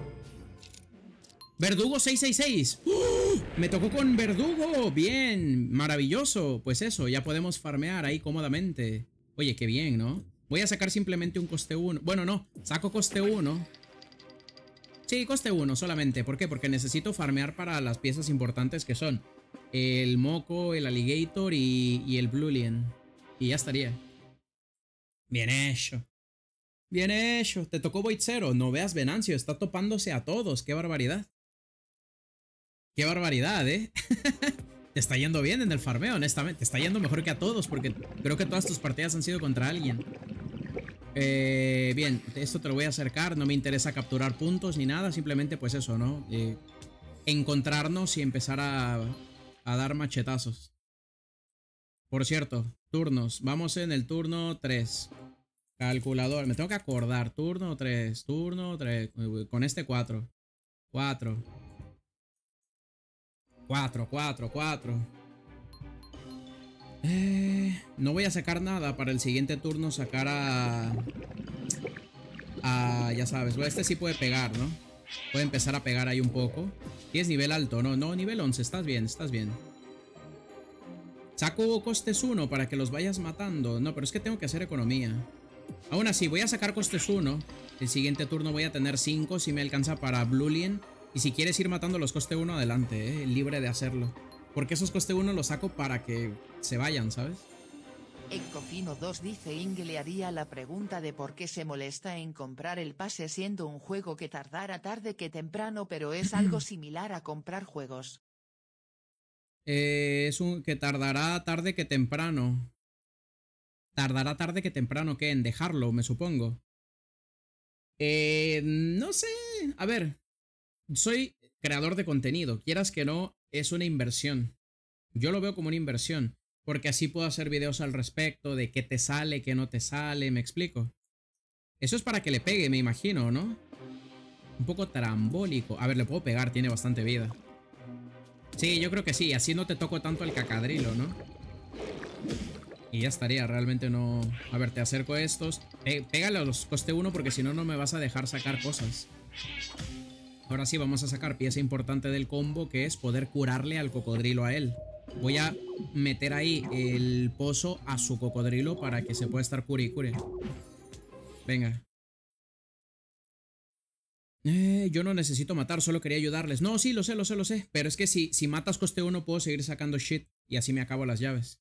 Verdugo 666. Me tocó con Verdugo. Bien, maravilloso. Pues eso, ya podemos farmear ahí cómodamente. Oye, qué bien, ¿no? Voy a sacar simplemente un coste 1. Bueno, no, saco coste 1. Sí, coste 1 solamente. ¿Por qué? Porque necesito farmear para las piezas importantes que son el Moco, el Alligator y el Bluelien. Y ya estaría. Bien hecho. Bien hecho. Te tocó Void Zero. No veas Venancio. Está topándose a todos. Qué barbaridad. Qué barbaridad, Te está yendo bien en el farmeo, honestamente. Te está yendo mejor que a todos porque creo que todas tus partidas han sido contra alguien. Bien, esto te lo voy a acercar. No me interesa capturar puntos ni nada. Simplemente pues eso, ¿no? Encontrarnos y empezar a dar machetazos. Por cierto, turnos. Vamos en el turno 3. Calculador. Me tengo que acordar. Turno 3. Turno 3. Con este 4. 4. 4, 4, 4. No voy a sacar nada para el siguiente turno. Sacar ya sabes. Este sí puede pegar, ¿no? Puede empezar a pegar ahí un poco. Tienes nivel alto, ¿no? No, nivel 11. Estás bien, estás bien. Saco costes 1 para que los vayas matando. No, pero es que tengo que hacer economía. Aún así, voy a sacar costes 1. El siguiente turno voy a tener 5 si me alcanza para Bluelien. Y si quieres ir matando los coste 1, adelante, libre de hacerlo. Porque esos coste 1 los saco para que se vayan, ¿sabes? Ecofino 2 dice Inge le haría la pregunta de por qué se molesta en comprar el pase siendo un juego que tardará tarde que temprano, pero es algo similar a comprar juegos. Es un que tardará tarde que temprano. Tardará tarde que temprano, ¿qué? En dejarlo, me supongo. No sé. A ver, soy creador de contenido. Quieras que no, es una inversión. Yo lo veo como una inversión. Porque así puedo hacer videos al respecto de qué te sale, qué no te sale, ¿me explico? Eso es para que le pegue, me imagino, ¿no? Un poco trambólico. A ver, le puedo pegar, tiene bastante vida. Sí, yo creo que sí, así no te toco tanto el cacadrilo, ¿no? Y ya estaría, realmente no... A ver, te acerco estos. Pégale a los coste 1 porque si no, no me vas a dejar sacar cosas. Ahora sí, vamos a sacar pieza importante del combo, que es poder curarle al cocodrilo a él. Voy a meter ahí el pozo a su cocodrilo para que se pueda estar cure y cure. Venga. Yo no necesito matar, solo quería ayudarles. No, sí, lo sé, lo sé, lo sé. Pero es que si matas coste 1 puedo seguir sacando shit. Y así me acabo las llaves.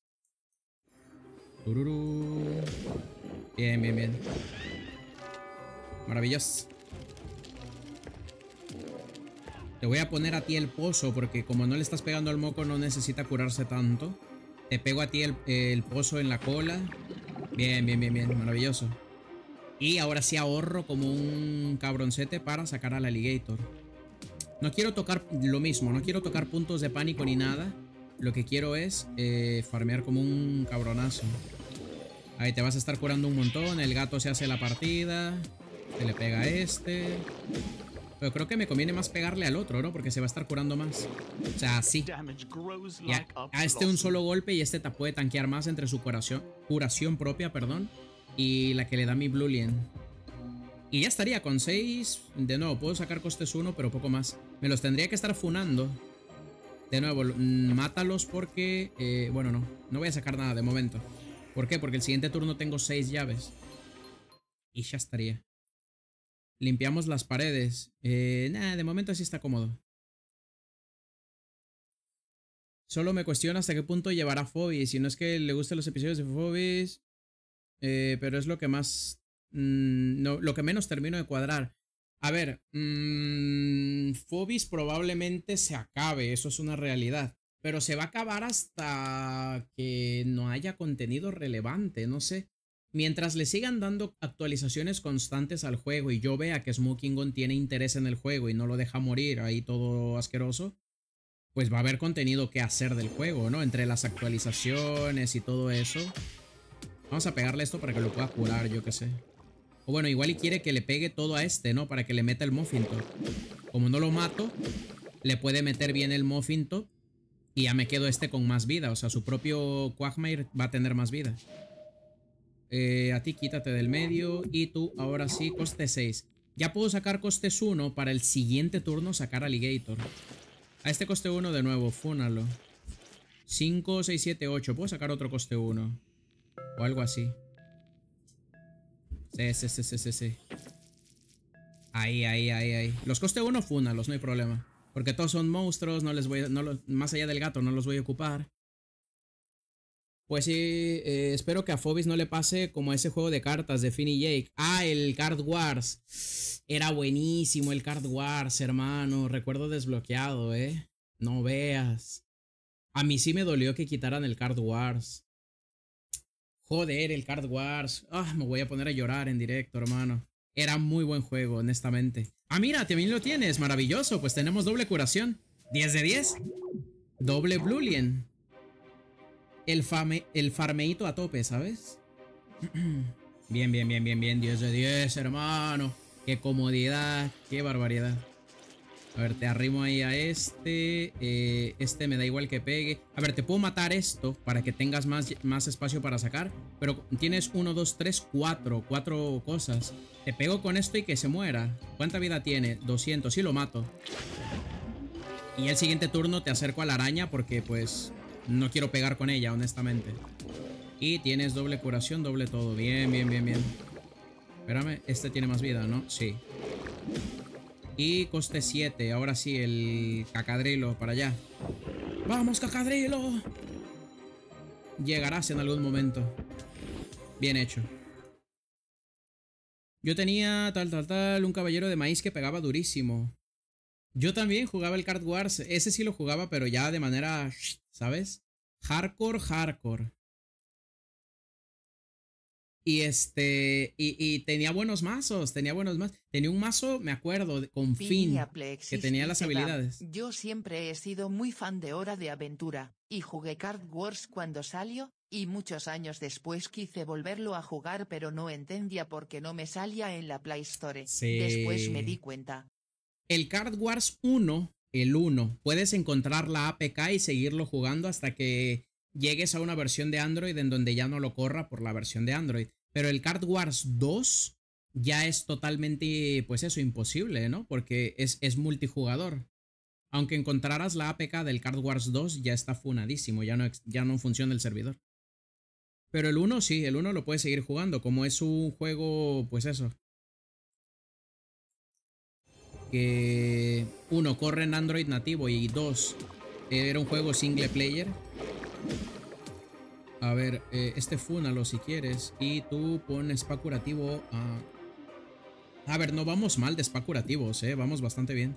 Tururú. Bien, bien, bien. Maravilloso. Te voy a poner a ti el pozo porque como no le estás pegando al moco no necesita curarse tanto. Te pego a ti el pozo en la cola. Bien, bien, bien, bien. Maravilloso. Y ahora sí ahorro como un cabroncete para sacar al alligator. No quiero tocar lo mismo. No quiero tocar puntos de pánico ni nada. Lo que quiero es farmear como un cabronazo. Ahí te vas a estar curando un montón. El gato se hace la partida. Se le pega a este. Pero creo que me conviene más pegarle al otro, ¿no? Porque se va a estar curando más. O sea, sí. Ya, a este un solo golpe y este te puede tanquear más entre su curación propia, perdón. Y la que le da mi Bluelien. Y ya estaría con 6. De nuevo, puedo sacar costes 1, pero poco más. Me los tendría que estar funando. De nuevo, mátalos porque... bueno, no voy a sacar nada de momento. ¿Por qué? Porque el siguiente turno tengo 6 llaves. Y ya estaría. Limpiamos las paredes. Nada, de momento así está cómodo. Solo me cuestiono hasta qué punto llevará Phobis. Si no es que le gusten los episodios de Phobis. Pero es lo que más... no, lo que menos termino de cuadrar. A ver. Phobis probablemente se acabe. Eso es una realidad. Pero se va a acabar hasta que no haya contenido relevante. No sé. Mientras le sigan dando actualizaciones constantes al juego y yo vea que Smoking Gun tiene interés en el juego y no lo deja morir ahí todo asqueroso, pues va a haber contenido que hacer del juego, ¿no? Entre las actualizaciones y todo eso. Vamos a pegarle esto para que lo pueda curar, yo qué sé. O bueno, igual y quiere que le pegue todo a este, ¿no? Para que le meta el Muffin Top. Como no lo mato, le puede meter bien el Muffin Top y ya me quedo este con más vida. O sea, su propio Quagmire va a tener más vida. A ti quítate del medio. Y tú ahora sí, coste 6. Ya puedo sacar costes 1 para el siguiente turno sacar Alligator. A este coste 1 de nuevo, fúnalo. 5, 6, 7, 8. Puedo sacar otro coste 1. O algo así. Sí. Ahí. Los coste 1 fúnalos, no hay problema. Porque todos son monstruos, no les voy a, más allá del gato no los voy a ocupar. Pues sí, espero que a Phobis no le pase como a ese juego de cartas de Finn y Jake. Ah, el Card Wars. Era buenísimo el Card Wars, hermano. Recuerdo desbloqueado, No veas. A mí sí me dolió que quitaran el Card Wars. Joder, el Card Wars. Ah, me voy a poner a llorar en directo, hermano. Era muy buen juego, honestamente. Ah, mira, también lo tienes. Maravilloso. Pues tenemos doble curación. 10 de 10. Doble Bluelien. El farmeito a tope, ¿sabes? Bien, bien, bien, bien, bien. 10 de 10, hermano. Qué comodidad, qué barbaridad. A ver, te arrimo ahí a este. Este me da igual que pegue. A ver, te puedo matar esto para que tengas más espacio para sacar. Pero tienes 1, 2, 3, 4. 4 cosas. Te pego con esto y que se muera. ¿Cuánta vida tiene? 200. Sí, lo mato. Y el siguiente turno te acerco a la araña porque, pues, no quiero pegar con ella, honestamente. Y tienes doble curación, doble todo. Bien, bien, bien, bien. Espérame, este tiene más vida, ¿no? Sí. Y coste 7. Ahora sí, el cacadrilo para allá. ¡Vamos, cacadrilo! Llegarás en algún momento. Bien hecho. Yo tenía tal, un caballero de maíz que pegaba durísimo. Yo también jugaba el Card Wars. Ese sí lo jugaba, pero ya de manera, ¿sabes? Hardcore, hardcore. Y tenía buenos mazos, tenía buenos mazos. Tenía un mazo, me acuerdo, con Finn, que tenía las habilidades. Yo siempre he sido muy fan de Hora de Aventura, y jugué Card Wars cuando salió, y muchos años después quise volverlo a jugar pero no entendía por qué no me salía en la Play Store. Sí. Después me di cuenta. El Card Wars 1, el 1, puedes encontrar la APK y seguirlo jugando hasta que llegues a una versión de Android en donde ya no lo corra por la versión de Android. Pero el Card Wars 2 ya es totalmente, pues eso, imposible, ¿no? Porque es multijugador. Aunque encontraras la APK del Card Wars 2, ya está funadísimo, ya no funciona el servidor. Pero el 1 sí, el 1 lo puedes seguir jugando, como es un juego, pues eso. Que 1 corre en Android nativo y 2 era un juego single player. A ver, este fúnalo si quieres. Y tú pones spa curativo a ver, no vamos mal de spa curativos, vamos bastante bien.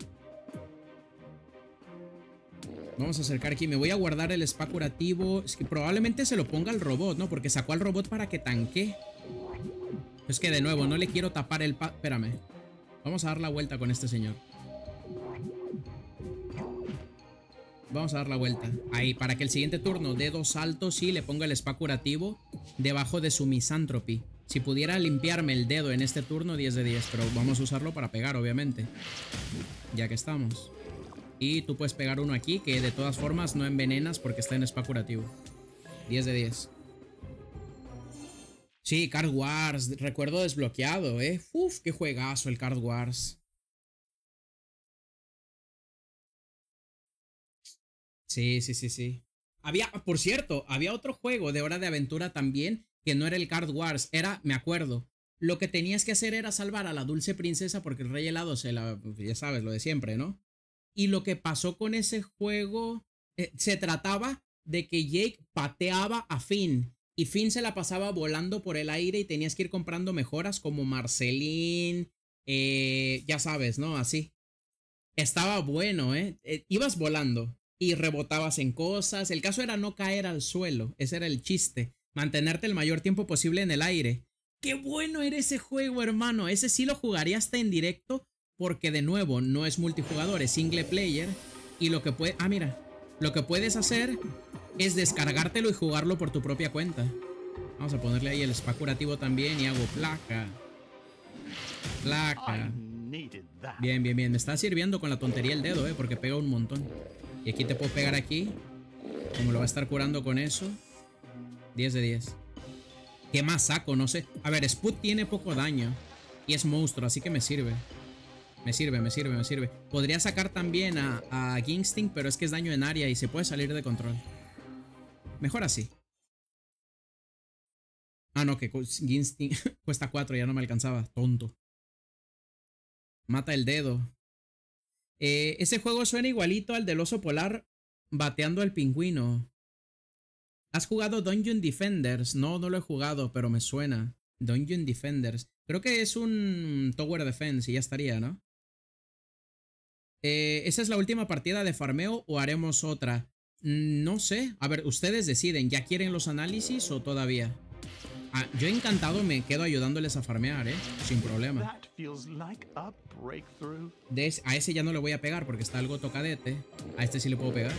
Vamos a acercar aquí. Me voy a guardar el spa curativo. Es que probablemente se lo ponga al robot, ¿no? Porque sacó al robot para que tanque. Es que de nuevo, no le quiero tapar el espérame. Vamos a dar la vuelta con este señor. Vamos a dar la vuelta. Ahí, para que el siguiente turno dé 2 saltos y le ponga el spa curativo debajo de su Misanthropy. Si pudiera limpiarme el dedo en este turno, 10 de 10. Pero vamos a usarlo para pegar, obviamente. Ya que estamos. Y tú puedes pegar uno aquí, que de todas formas no envenenas porque está en spa curativo. 10 de 10. Sí, Card Wars. Recuerdo desbloqueado, Uf, qué juegazo el Card Wars. Sí, sí, sí, sí. Por cierto, había otro juego de Hora de Aventura también que no era el Card Wars. Era, me acuerdo, lo que tenías que hacer era salvar a la dulce princesa porque el rey helado ya sabes, lo de siempre, ¿no? Y lo que pasó con ese juego, se trataba de que Jake pateaba a Finn. Y Finn se la pasaba volando por el aire y tenías que ir comprando mejoras como Marceline, ya sabes, ¿no? Así. Estaba bueno, ibas volando y rebotabas en cosas. El caso era no caer al suelo. Ese era el chiste. Mantenerte el mayor tiempo posible en el aire. ¡Qué bueno era ese juego, hermano! Ese sí lo jugaría hasta en directo porque, de nuevo, no es multijugador, es single player. Y lo que mira. Lo que puedes hacer es descargártelo y jugarlo por tu propia cuenta. Vamos a ponerle ahí el spa curativo también y hago placa. Placa. Bien, bien, bien. Me está sirviendo con la tontería el dedo, porque pega un montón. Y aquí te puedo pegar aquí. Como lo va a estar curando con eso. 10 de 10. ¿Qué más saco? No sé. A ver, Spud tiene poco daño. Y es monstruo, así que me sirve. Me sirve, me sirve, me sirve. Podría sacar también a Ginsting, pero es que es daño en área y se puede salir de control. Mejor así. Ah, no, que Ginsting cuesta 4, ya no me alcanzaba. Tonto. Mata el dedo. Ese juego suena igualito al del oso polar bateando al pingüino. ¿Has jugado Dungeon Defenders? No, no lo he jugado, pero me suena. Dungeon Defenders. Creo que es un Tower Defense y ya estaría, ¿no? ¿Esa es la última partida de farmeo o haremos otra? No sé. A ver, ustedes deciden. ¿Ya quieren los análisis o todavía? Yo encantado me quedo ayudándoles a farmear, sin problema. A ese ya no le voy a pegar porque está algo tocadete. A este sí le puedo pegar.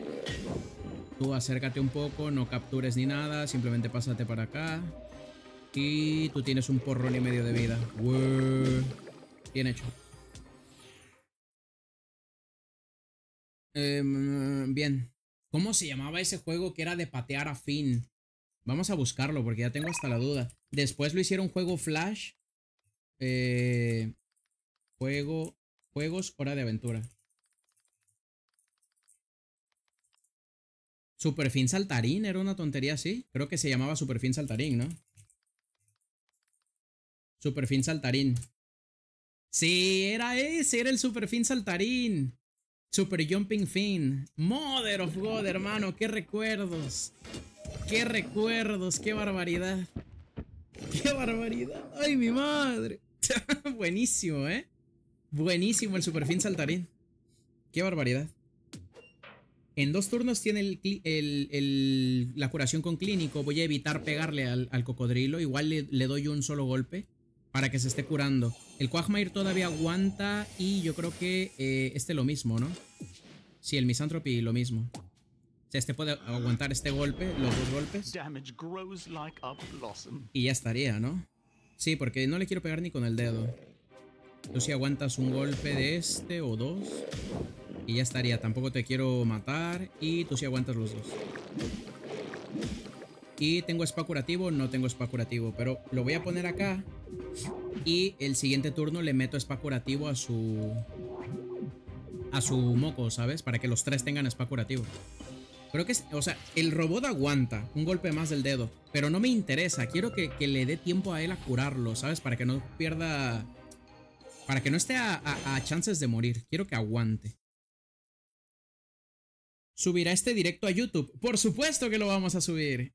Tú acércate un poco, no captures ni nada, simplemente pásate para acá. Y tú tienes un porrón y medio de vida. Ué. Bien hecho. Bien. ¿Cómo se llamaba ese juego que era de patear a Finn? Vamos a buscarlo porque ya tengo hasta la duda. Después lo hicieron juego Flash. Juegos Hora de Aventura. Super Fin Saltarín, era una tontería así. Creo que se llamaba Super Fin Saltarín, ¿no? Super Fin Saltarín. Sí, era ese, era el Super Fin Saltarín. Super Jumping Fin. Mother of God, hermano, qué recuerdos. Qué recuerdos, qué barbaridad. Qué barbaridad. Ay, mi madre. Buenísimo, ¿eh? Buenísimo el Super Fin Saltarín. Qué barbaridad. En 2 turnos tiene la curación con clínico. Voy a evitar pegarle al cocodrilo. Igual le doy un solo golpe para que se esté curando. El Quagmire todavía aguanta y yo creo que este lo mismo, ¿no? Sí, el Misanthropy lo mismo. O sea, este puede aguantar este golpe, los 2 golpes. Y ya estaría, ¿no? Sí, porque no le quiero pegar ni con el dedo. Tú si aguantas un golpe de este o 2... y ya estaría, tampoco te quiero matar. Y tú sí aguantas los 2. Y tengo spa curativo, no tengo spa curativo, pero lo voy a poner acá. Y el siguiente turno le meto spa curativo a su moco, ¿sabes? Para que los 3 tengan spa curativo. Creo que es, o sea, el robot aguanta un golpe más del dedo, pero no me interesa. Quiero que le dé tiempo a él a curarlo, ¿sabes? Para que no pierda, para que no esté a chances de morir. Quiero que aguante. ¿Subirá este directo a YouTube? Por supuesto que lo vamos a subir.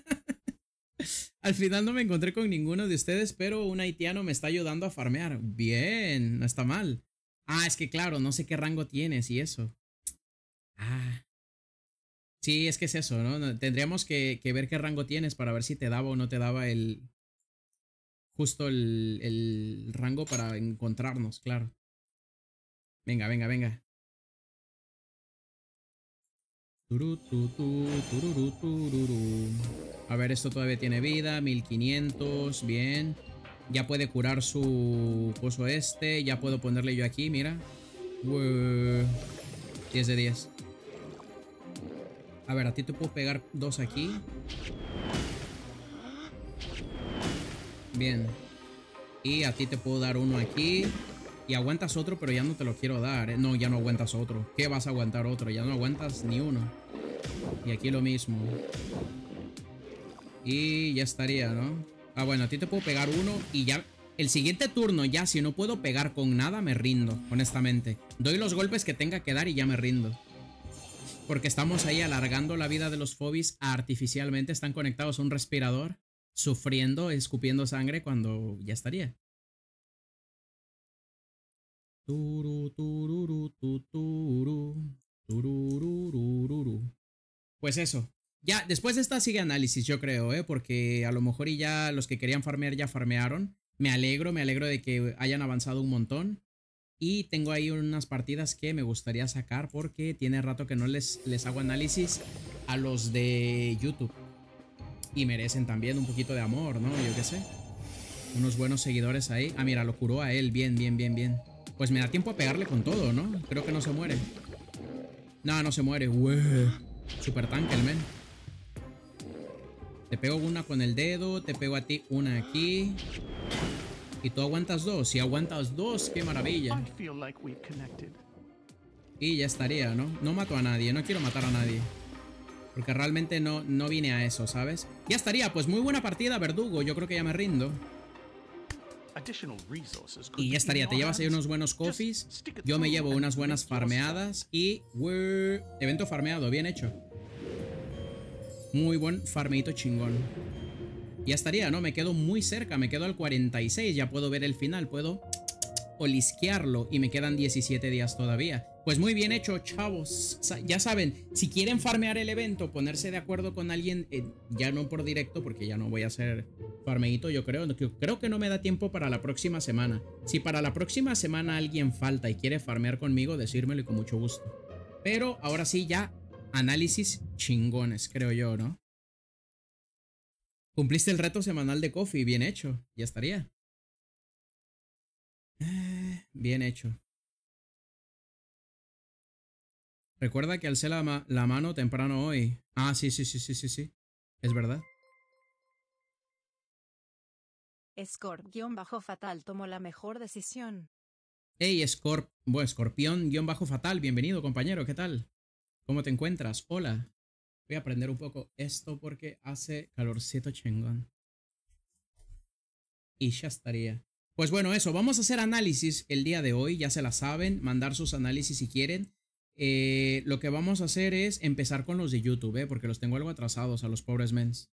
Al final no me encontré con ninguno de ustedes, pero un haitiano me está ayudando a farmear. Bien, no está mal. Ah, es que claro, no sé qué rango tienes y eso. Ah. Sí, es que es eso, ¿no? Tendríamos que ver qué rango tienes para ver si te daba o no te daba justo el rango para encontrarnos, claro. Venga, venga, venga. A ver, esto todavía tiene vida. 1500, bien. Ya puede curar su coso este. Ya puedo ponerle yo aquí, mira. 10 de 10. A ver, a ti te puedo pegar 2 aquí. Bien. Y a ti te puedo dar 1 aquí. Y aguantas otro, pero ya no te lo quiero dar, ¿eh? No, ya no aguantas otro. ¿Qué vas a aguantar otro? Ya no aguantas ni uno. Y aquí lo mismo. Y ya estaría, ¿no? Ah, bueno, a ti te puedo pegar 1 y ya... El siguiente turno ya, si no puedo pegar con nada, me rindo, honestamente. Doy los golpes que tenga que dar y ya me rindo. Porque estamos ahí alargando la vida de los Phobis artificialmente. Están conectados a un respirador, sufriendo, escupiendo sangre cuando ya estaría. Pues eso. Ya, después de esta sigue análisis, yo creo, porque a lo mejor y ya los que querían farmear ya farmearon. Me alegro de que hayan avanzado un montón. Y tengo ahí unas partidas que me gustaría sacar porque tiene rato que no les hago análisis a los de YouTube. Y merecen también un poquito de amor, ¿no? Yo qué sé. Unos buenos seguidores ahí. Ah, mira, lo curó a él. Bien, bien, bien, bien. Pues me da tiempo a pegarle con todo, ¿no? Creo que no se muere. No, no se muere. Super tanque el men. Te pego una con el dedo. Te pego a ti una aquí. Y tú aguantas 2. Si aguantas 2, qué maravilla. Y ya estaría, ¿no? No mato a nadie. No quiero matar a nadie. Porque realmente no vine a eso, ¿sabes? Ya estaría. Pues muy buena partida, Verdugo. Yo creo que ya me rindo. Y ya estaría, te llevas ahí unos buenos coffees. Yo me llevo unas buenas farmeadas. Y evento farmeado, bien hecho. Muy buen farmeito chingón. Ya estaría, ¿no? Me quedo muy cerca, me quedo al 46. Ya puedo ver el final, puedo olisquearlo. Y me quedan 17 días todavía. Pues muy bien hecho, chavos. Ya saben, si quieren farmear el evento, ponerse de acuerdo con alguien, ya no por directo, porque ya no voy a hacer farmeito, yo creo. Creo que no me da tiempo para la próxima semana. Si para la próxima semana alguien falta y quiere farmear conmigo, decírmelo y con mucho gusto. Pero ahora sí, ya análisis chingones, creo yo, ¿no? Cumpliste el reto semanal de Coffee, bien hecho, ya estaría. Bien hecho. Recuerda que alcé la mano temprano hoy. Ah, sí. Es verdad. Scorp-Fatal tomó la mejor decisión. Hey, Escorpión-Fatal, bienvenido, compañero, ¿qué tal? ¿Cómo te encuentras? Hola. Voy a aprender un poco esto porque hace calorcito chingón. Y ya estaría. Pues bueno, eso, vamos a hacer análisis el día de hoy, ya se la saben, mandar sus análisis si quieren. Lo que vamos a hacer es empezar con los de YouTube, porque los tengo algo atrasados a los pobres mens.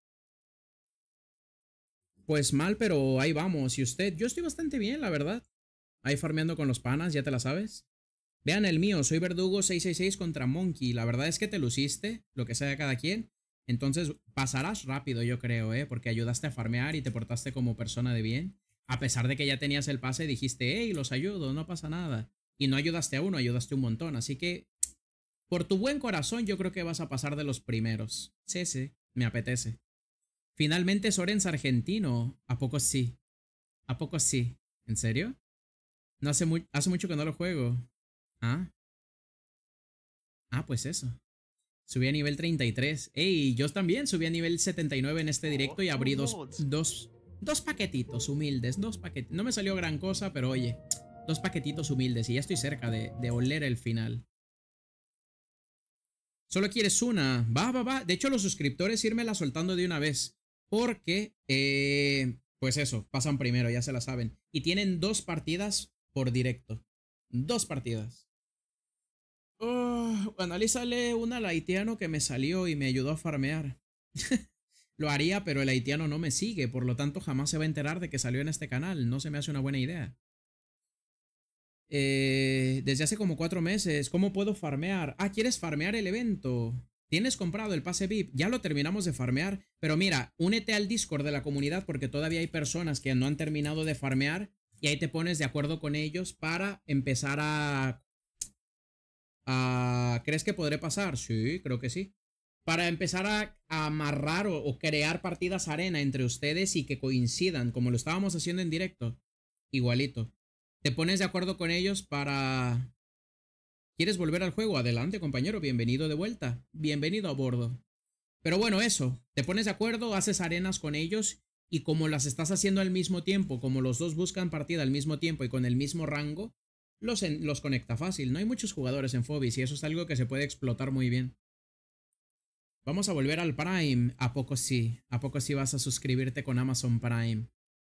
Pues mal, pero ahí vamos. ¿Y usted? Yo estoy bastante bien, la verdad. Ahí farmeando con los panas, ya te la sabes. Vean el mío, soy Verdugo 666 contra Monkey. La verdad es que te luciste, lo que sea de cada quien. Entonces pasarás rápido, yo creo, porque ayudaste a farmear y te portaste como persona de bien. A pesar de que ya tenías el pase, dijiste, hey, los ayudo, no pasa nada. Y no ayudaste a uno, ayudaste un montón. Así que, por tu buen corazón, yo creo que vas a pasar de los primeros. Sí, me apetece. Finalmente, Sorens argentino. ¿A poco sí? ¿A poco sí? ¿En serio? No hace mucho que no lo juego. Ah, pues eso. Subí a nivel 33. Ey, yo también subí a nivel 79 en este directo y abrí dos paquetitos humildes. No me salió gran cosa, pero oye, 2 paquetitos humildes y ya estoy cerca de oler el final. Solo quieres una. Va. De hecho, los suscriptores írmela soltando de una vez. Porque, pues eso, pasan primero, ya se la saben. Y tienen 2 partidas por directo. 2 partidas. Analízale una al haitiano que me salió y me ayudó a farmear. Lo haría, pero el haitiano no me sigue, por lo tanto jamás se va a enterar de que salió en este canal. No se me hace una buena idea. Desde hace como 4 meses. ¿Cómo puedo farmear? Ah, ¿quieres farmear el evento? Tienes comprado el pase VIP. Ya lo terminamos de farmear. Pero mira, únete al Discord de la comunidad porque todavía hay personas que no han terminado de farmear. Y ahí te pones de acuerdo con ellos para empezar a... ¿Crees que podré pasar? Sí, creo que sí. Para empezar a amarrar o crear partidas arena entre ustedes y que coincidan, como lo estábamos haciendo en directo. Igualito. Te pones de acuerdo con ellos para... ¿Quieres volver al juego? Adelante, compañero. Bienvenido de vuelta. Bienvenido a bordo. Pero bueno, eso. Te pones de acuerdo, haces arenas con ellos y como las estás haciendo al mismo tiempo, como los dos buscan partida al mismo tiempo y con el mismo rango, los conecta fácil. No hay muchos jugadores en Phobos y eso es algo que se puede explotar muy bien. Vamos a volver al Prime. ¿A poco sí? ¿A poco sí vas a suscribirte con Amazon Prime?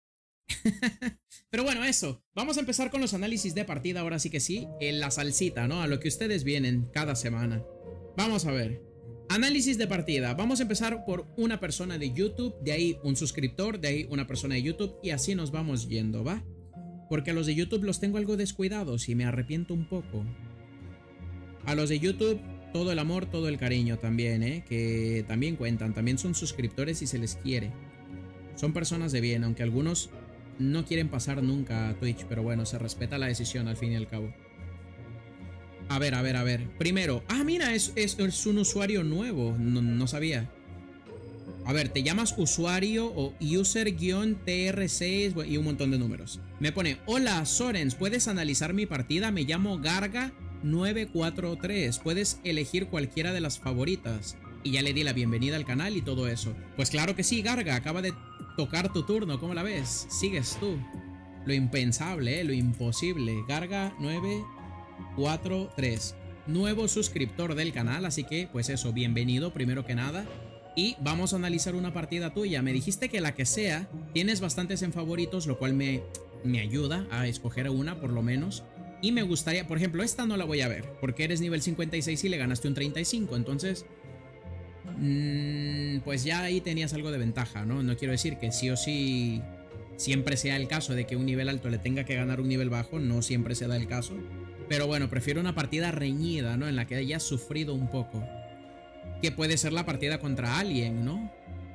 Pero bueno, eso. Vamos a empezar con los análisis de partida. Ahora sí que sí. En la salsita, ¿no? A lo que ustedes vienen cada semana. Vamos a ver. Análisis de partida. Vamos a empezar por una persona de YouTube. De ahí un suscriptor. De ahí una persona de YouTube. Y así nos vamos yendo, ¿va? Porque a los de YouTube los tengo algo descuidados y me arrepiento un poco. A los de YouTube, todo el amor, todo el cariño también, que también cuentan. También son suscriptores y se les quiere. Son personas de bien, aunque algunos no quieren pasar nunca a Twitch. Pero bueno, se respeta la decisión al fin y al cabo. A ver. Primero, mira, es un usuario nuevo. No sabía. A ver, te llamas usuario o user-tr6 y un montón de números. Me pone, hola Sorens, ¿puedes analizar mi partida? Me llamo Garga943. Puedes elegir cualquiera de las favoritas. Y ya le di la bienvenida al canal y todo eso. Pues claro que sí, Garga, acaba de tocar tu turno, ¿cómo la ves? Sigues tú. Lo impensable, lo imposible. Garga943. Nuevo suscriptor del canal, así que pues eso, bienvenido primero que nada. Y vamos a analizar una partida tuya. Me dijiste que la que sea, tienes bastantes en favoritos, lo cual me ayuda a escoger una por lo menos. Y me gustaría, por ejemplo, esta no la voy a ver, porque eres nivel 56 y le ganaste un 35, entonces... pues ya ahí tenías algo de ventaja, ¿no? No quiero decir que sí o sí siempre sea el caso de que un nivel alto le tenga que ganar un nivel bajo, no siempre se da el caso. Pero bueno, prefiero una partida reñida, ¿no? En la que hayas sufrido un poco. Que puede ser la partida contra Alien, ¿no?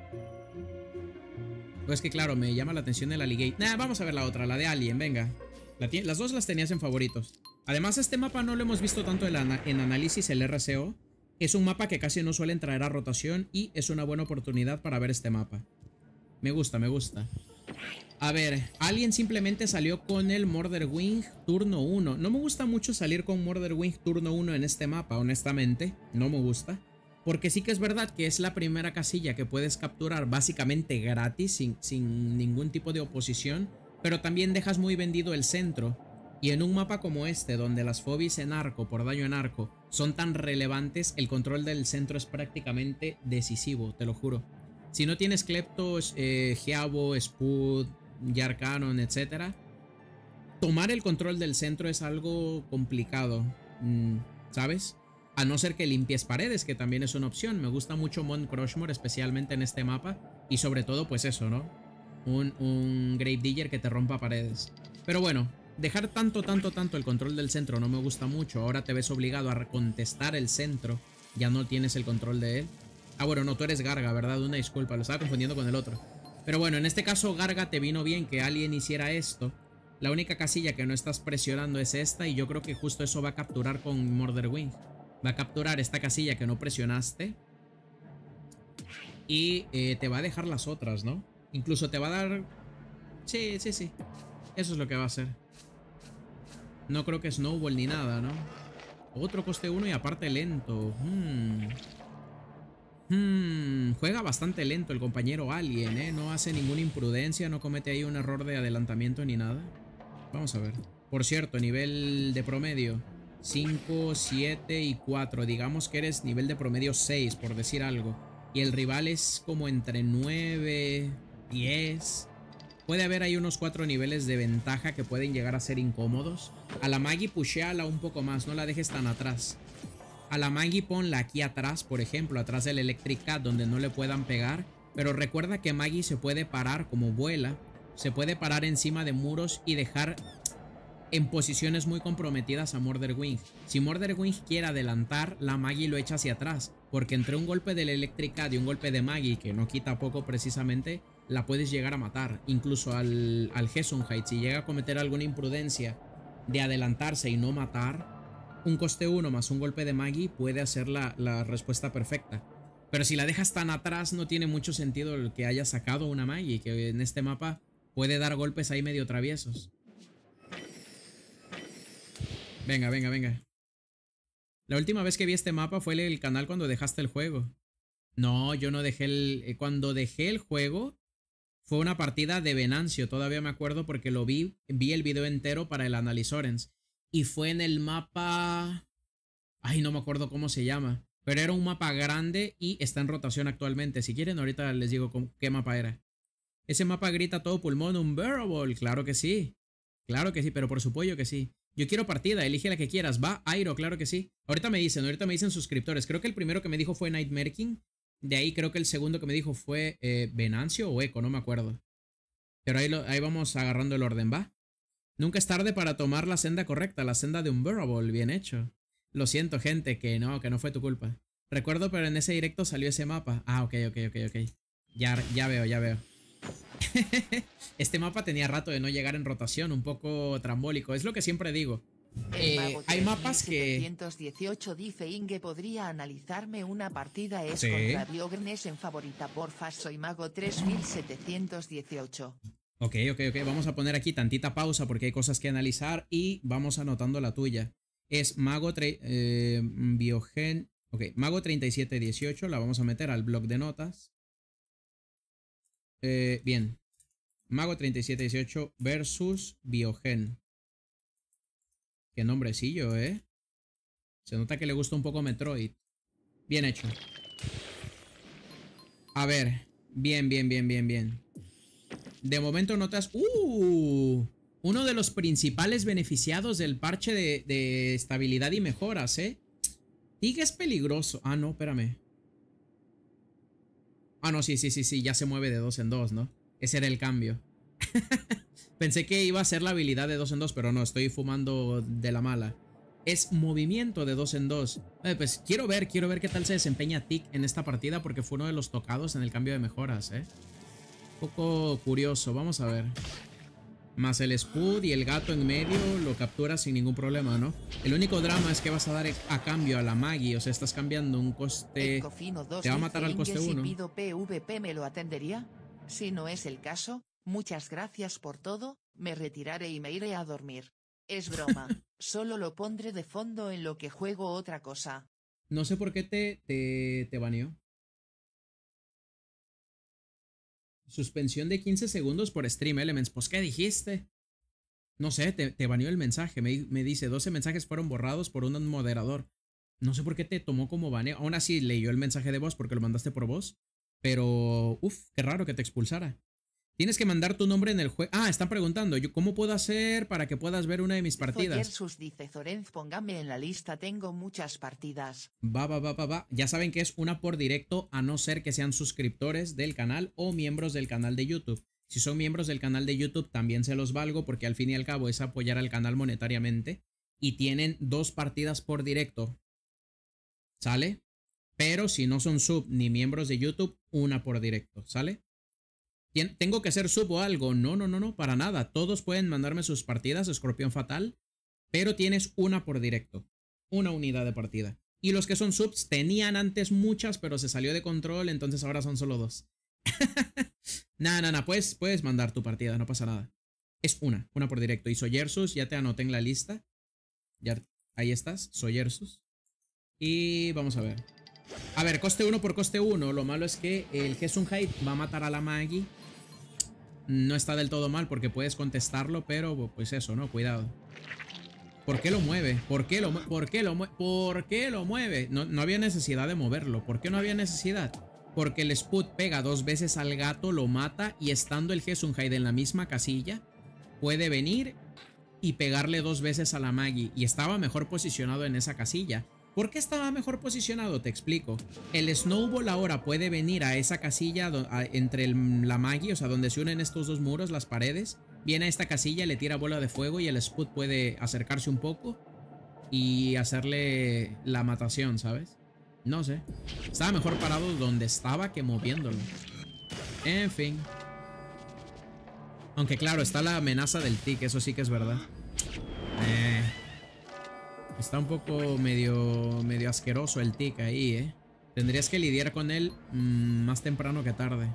Pues que claro, me llama la atención el Alligator. Vamos a ver la otra, la de Alien, venga. Las dos las tenías en favoritos. Además, este mapa no lo hemos visto tanto en análisis, el RCO. Es un mapa que casi no suelen traer a rotación y es una buena oportunidad para ver este mapa. Me gusta, me gusta. A ver, alguien simplemente salió con el Murderwing turno 1. No me gusta mucho salir con Murderwing turno 1 en este mapa, honestamente. No me gusta. Porque sí que es verdad que es la primera casilla que puedes capturar básicamente gratis, sin ningún tipo de oposición. Pero también dejas muy vendido el centro. Y en un mapa como este, donde las fobies en arco, por daño en arco, son tan relevantes, el control del centro es prácticamente decisivo, te lo juro. Si no tienes Kleptos, Geavo, Spud, Jar Cannon, etc., tomar el control del centro es algo complicado, ¿sabes? A no ser que limpies paredes, que también es una opción. Me gusta mucho Mount Crushmore, especialmente en este mapa. Y sobre todo, pues eso, ¿no? Un Gravedigger que te rompa paredes. Pero bueno, dejar tanto el control del centro no me gusta mucho. Ahora te ves obligado a contestar el centro. Ya no tienes el control de él. Ah, bueno, no, tú eres Garga, ¿verdad? Una disculpa, lo estaba confundiendo con el otro. Pero bueno, en este caso Garga te vino bien que alguien hiciera esto. La única casilla que no estás presionando es esta. Y yo creo que justo eso va a capturar con Murderwing. Va a capturar esta casilla que no presionaste. Y te va a dejar las otras, ¿no? Incluso te va a dar... Sí. Eso es lo que va a hacer. No creo que Snowball ni nada, ¿no? Otro coste 1 y aparte lento. Juega bastante lento el compañero Alien, ¿eh? No hace ninguna imprudencia, no comete ahí un error de adelantamiento ni nada. Vamos a ver. Por cierto, nivel de promedio 5, 7 y 4. Digamos que eres nivel de promedio 6, por decir algo. Y el rival es como entre 9, 10. Puede haber ahí unos 4 niveles de ventaja que pueden llegar a ser incómodos. A la Maggie pushéala un poco más, no la dejes tan atrás. A la Maggie ponla aquí atrás, por ejemplo, atrás del Electric Cat, donde no le puedan pegar. Pero recuerda que Maggie se puede parar como vuela. Se puede parar encima de muros y dejar en posiciones muy comprometidas a Murderwing. Si Murderwing quiere adelantar, la Maggie lo echa hacia atrás. Porque entre un golpe del Electric Cat y un golpe de Maggie, que no quita poco precisamente, la puedes llegar a matar. Incluso al Gesundheit, si llega a cometer alguna imprudencia de adelantarse y no matar, un coste 1 más un golpe de Maggie puede hacer la respuesta perfecta. Pero si la dejas tan atrás, no tiene mucho sentido el que haya sacado una Maggie, que en este mapa puede dar golpes ahí medio traviesos. Venga. La última vez que vi este mapa fue el canal cuando dejaste el juego. No, yo no dejé el... Cuando dejé el juego fue una partida de Venancio. Todavía me acuerdo porque lo vi el video entero para el Analizorens. Y fue en el mapa... Ay, no me acuerdo cómo se llama. Pero era un mapa grande y está en rotación actualmente. Si quieren, ahorita les digo qué mapa era. Ese mapa grita a todo pulmón, Unbearable. Claro que sí. Claro que sí, pero por supuesto que sí. Yo quiero partida, elige la que quieras. Va, Airo, claro que sí. Ahorita me dicen suscriptores. Creo que el primero que me dijo fue Nightmare King. De ahí creo que el segundo que me dijo fue Venancio o Echo, no me acuerdo. Pero ahí vamos agarrando el orden, ¿va? Nunca es tarde para tomar la senda correcta, la senda de Unbearable, bien hecho. Lo siento, gente, que no fue tu culpa. Recuerdo, pero en ese directo salió ese mapa. Ah, ok. Ya veo. Este mapa tenía rato de no llegar en rotación, un poco trambólico. Es lo que siempre digo. Hay mapas que... 718 dice Inge, ¿podría analizarme una partida? Es Sí. contra Diognes en favorita, porfa, soy mago 3718. Ok. Vamos a poner aquí tantita pausa porque hay cosas que analizar y vamos anotando la tuya. Es Mago Biogen. Ok, Mago 3718. La vamos a meter al blog de notas. Bien. Mago 3718 versus Biogen. Qué nombrecillo, ¿eh? Se nota que le gusta un poco Metroid. Bien hecho. A ver. Bien. De momento notas... Uno de los principales beneficiados del parche de estabilidad y mejoras, ¿eh? Tig es peligroso. Ah, no, espérame. Ah, no, sí, ya se mueve de 2 en 2, ¿no? Ese era el cambio. Pensé que iba a ser la habilidad de 2 en 2, pero no, estoy fumando de la mala. Es movimiento de 2 en 2. Pues quiero ver qué tal se desempeña Tig en esta partida, porque fue uno de los tocados en el cambio de mejoras, ¿eh? Un poco curioso, vamos a ver. Más el Spud y el gato en medio lo capturas sin ningún problema, ¿no? El único drama es que vas a dar a cambio a la Maggie. O sea, estás cambiando un coste... Te va a matar al coste 1. Si pido PvP, ¿me lo atendería? Si no es el caso, muchas gracias por todo, me retiraré y me iré a dormir. Es broma, solo lo pondré de fondo en lo que juego otra cosa. No sé por qué te baneó. Suspensión de 15 segundos por Stream Elements. Pues, ¿qué dijiste? No sé, te baneó el mensaje. Me dice, 12 mensajes fueron borrados por un moderador. No sé por qué te tomó como baneo. Aún así leyó el mensaje de voz porque lo mandaste por voz. Pero, qué raro que te expulsara. Tienes que mandar tu nombre en el juego. Ah, están preguntando, ¿cómo puedo hacer para que puedas ver una de mis partidas? Versus dice Zorenz, póngame en la lista, tengo muchas partidas. Va. Ya saben que es una por directo, a no ser que sean suscriptores del canal o miembros del canal de YouTube. Si son miembros del canal de YouTube, también se los valgo porque al fin y al cabo es apoyar al canal monetariamente. Y tienen 2 partidas por directo. ¿Sale? Pero si no son sub ni miembros de YouTube, una por directo. ¿Sale? ¿Tengo que ser sub o algo? No, para nada. Todos pueden mandarme sus partidas, Escorpión Fatal, pero tienes una por directo. Una unidad de partida. Y los que son subs tenían antes muchas, pero se salió de control, entonces ahora son solo 2. Nah, puedes mandar tu partida, no pasa nada. Es una por directo. Y Soyersus, ya te anoté en la lista. Ya, ahí estás, Soyersus. Y vamos a ver. A ver, coste 1 por coste 1. Lo malo es que el Gesundheit va a matar a la Maggie. No está del todo mal porque puedes contestarlo, pero pues eso, ¿no? Cuidado. ¿Por qué lo mueve? ¿Por qué lo mueve? No había necesidad de moverlo. ¿Por qué no había necesidad? Porque el Spud pega 2 veces al gato, lo mata y estando el Gesundheit en la misma casilla, puede venir y pegarle 2 veces a la Maggie. Y estaba mejor posicionado en esa casilla. ¿Por qué estaba mejor posicionado? Te explico. El Snowball ahora puede venir a esa casilla entre la Maggie, o sea, donde se unen estos 2 muros, las paredes. Viene a esta casilla, le tira bola de fuego y el Spud puede acercarse un poco y hacerle la matación, ¿sabes? No sé. Estaba mejor parado donde estaba que moviéndolo. En fin. Aunque claro, está la amenaza del tic, eso sí que es verdad. Está un poco medio asqueroso el tic ahí, ¿eh? Tendrías que lidiar con él más temprano que tarde.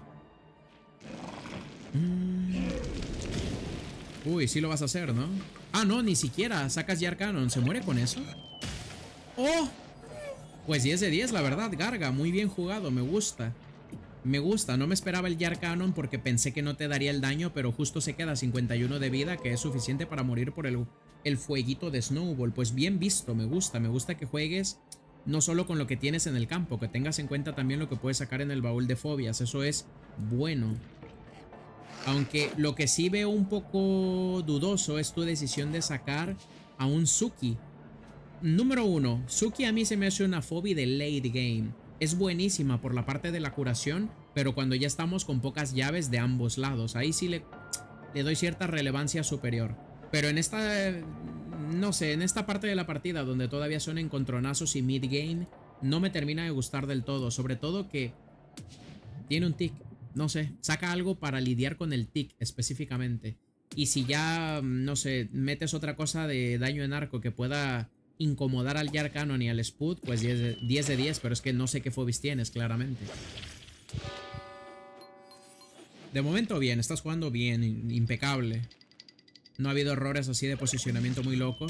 Uy, sí lo vas a hacer, ¿no? Ah, no, ni siquiera. Sacas Jar Cannon. ¿Se muere con eso? ¡Oh! Pues 10 de 10, la verdad, Garga. Muy bien jugado, me gusta. Me gusta, no me esperaba el Jar Cannon porque pensé que no te daría el daño, pero justo se queda 51 de vida, que es suficiente para morir por el fueguito de Snowball. Pues bien visto, me gusta que juegues no solo con lo que tienes en el campo, que tengas en cuenta también lo que puedes sacar en el baúl de fobias, eso es bueno. Aunque lo que sí veo un poco dudoso es tu decisión de sacar a un Suki. Número 1, Suki a mí se me hace una fobia de late game. Es buenísima por la parte de la curación, pero cuando ya estamos con pocas llaves de ambos lados, ahí sí le doy cierta relevancia superior. Pero en esta, no sé, en esta parte de la partida donde todavía son encontronazos y mid-game, no me termina de gustar del todo. Sobre todo que tiene un tic, no sé, saca algo para lidiar con el tic específicamente. Y si ya, no sé, metes otra cosa de daño en arco que pueda incomodar al Jar Cannon y al Spud, pues 10 de 10, pero es que no sé qué fobies tienes, claramente. De momento bien, estás jugando bien, impecable. No ha habido errores así de posicionamiento muy locos.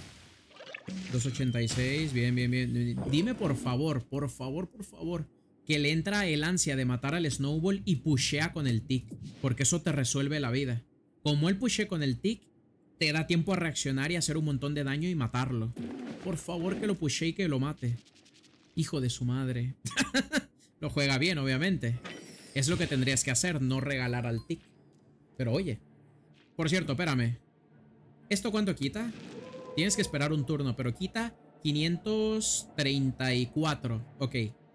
286, bien. Dime por favor, que le entra el ansia de matar al Snowball y pushea con el tic, porque eso te resuelve la vida. Como él pushea con el tic, te da tiempo a reaccionar y hacer un montón de daño y matarlo. Por favor, que lo pushee y que lo mate. Hijo de su madre. Lo juega bien, obviamente. Es lo que tendrías que hacer, no regalar al tic. Pero oye. Por cierto, espérame. ¿Esto cuánto quita? Tienes que esperar un turno, pero quita 534. Ok.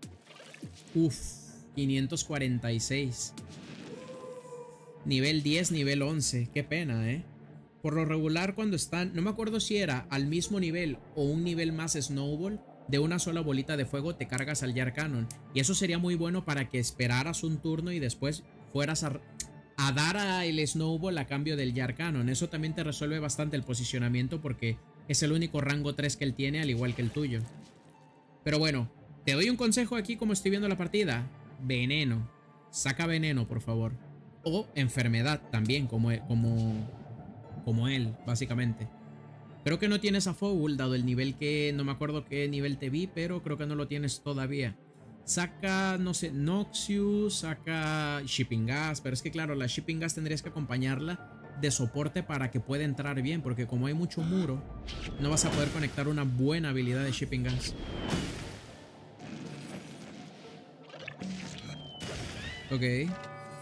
546. Nivel 10, nivel 11. Qué pena, ¿eh? Por lo regular cuando están, no me acuerdo si era al mismo nivel o un nivel más Snowball, de una sola bolita de fuego te cargas al Jar Cannon. Y eso sería muy bueno para que esperaras un turno y después fueras a dar al Snowball a cambio del Jar Cannon. Eso también te resuelve bastante el posicionamiento porque es el único rango 3 que él tiene, al igual que el tuyo. Pero bueno, te doy un consejo aquí como estoy viendo la partida. Veneno. Saca veneno, por favor. O enfermedad también, como él, básicamente. Creo que no tienes a Foul, dado el nivel que... No me acuerdo qué nivel te vi, pero creo que no lo tienes todavía. Saca, no sé, Noxious, saca Shipping Gas, pero es que claro, la Shipping Gas tendrías que acompañarla de soporte para que pueda entrar bien, porque como hay mucho muro, no vas a poder conectar una buena habilidad de Shipping Gas. Ok.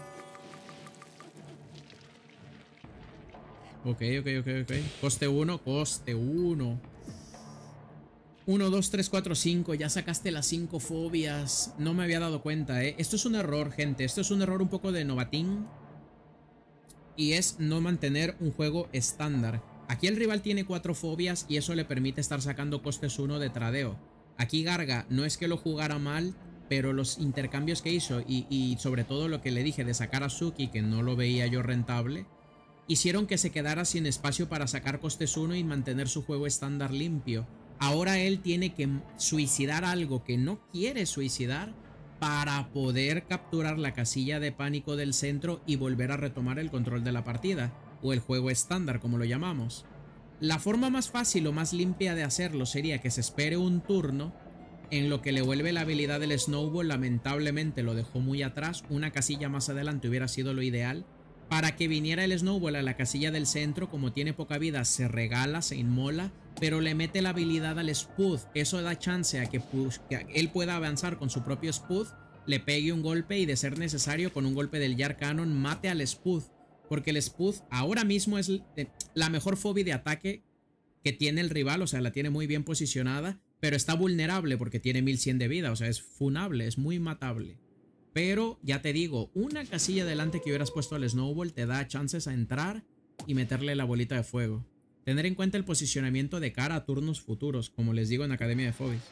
Ok. Coste 1, coste 1. 1, 2, 3, 4, 5. Ya sacaste las 5 fobias. No me había dado cuenta, ¿eh? Esto es un error, gente. Esto es un error un poco de novatín. Y es no mantener un juego estándar. Aquí el rival tiene 4 fobias y eso le permite estar sacando costes 1 de tradeo. Aquí Garga no es que lo jugara mal, pero los intercambios que hizo y sobre todo lo que le dije de sacar a Suki, que no lo veía yo rentable, hicieron que se quedara sin espacio para sacar costes 1 y mantener su juego estándar limpio. Ahora él tiene que suicidar algo que no quiere suicidar para poder capturar la casilla de pánico del centro y volver a retomar el control de la partida, o el juego estándar como lo llamamos. La forma más fácil o más limpia de hacerlo sería que se espere un turno en lo que le vuelve la habilidad del Snowball. Lamentablemente lo dejó muy atrás, una casilla más adelante hubiera sido lo ideal. Para que viniera el Snowball a la casilla del centro, como tiene poca vida, se regala, se inmola, pero le mete la habilidad al Spud. Eso da chance a que él pueda avanzar con su propio Spud, le pegue un golpe y, de ser necesario, con un golpe del Jar Cannon mate al Spud. Porque el Spud ahora mismo es la mejor fobia de ataque que tiene el rival, o sea, la tiene muy bien posicionada, pero está vulnerable porque tiene 1100 de vida, o sea, es funable, es muy matable. Pero ya te digo, una casilla delante que hubieras puesto al Snowball te da chances a entrar y meterle la bolita de fuego. Tener en cuenta el posicionamiento de cara a turnos futuros, como les digo en Academia de Fobies.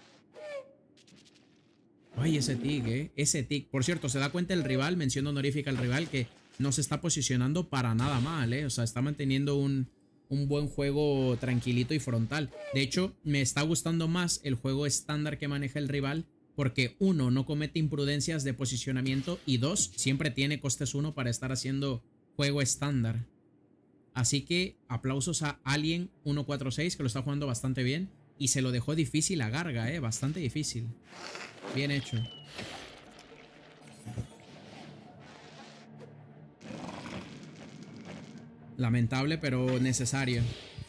Ay, ese tic, ese tic. Por cierto, se da cuenta el rival, mención honorífica al rival, que no se está posicionando para nada mal, O sea, está manteniendo un buen juego tranquilito y frontal. De hecho, me está gustando más el juego estándar que maneja el rival, porque 1, no comete imprudencias de posicionamiento, y 2, siempre tiene costes 1 para estar haciendo juego estándar. Así que aplausos a Alien 146, que lo está jugando bastante bien, y se lo dejó difícil a Garga, bastante difícil. Bien hecho. Lamentable, pero necesario.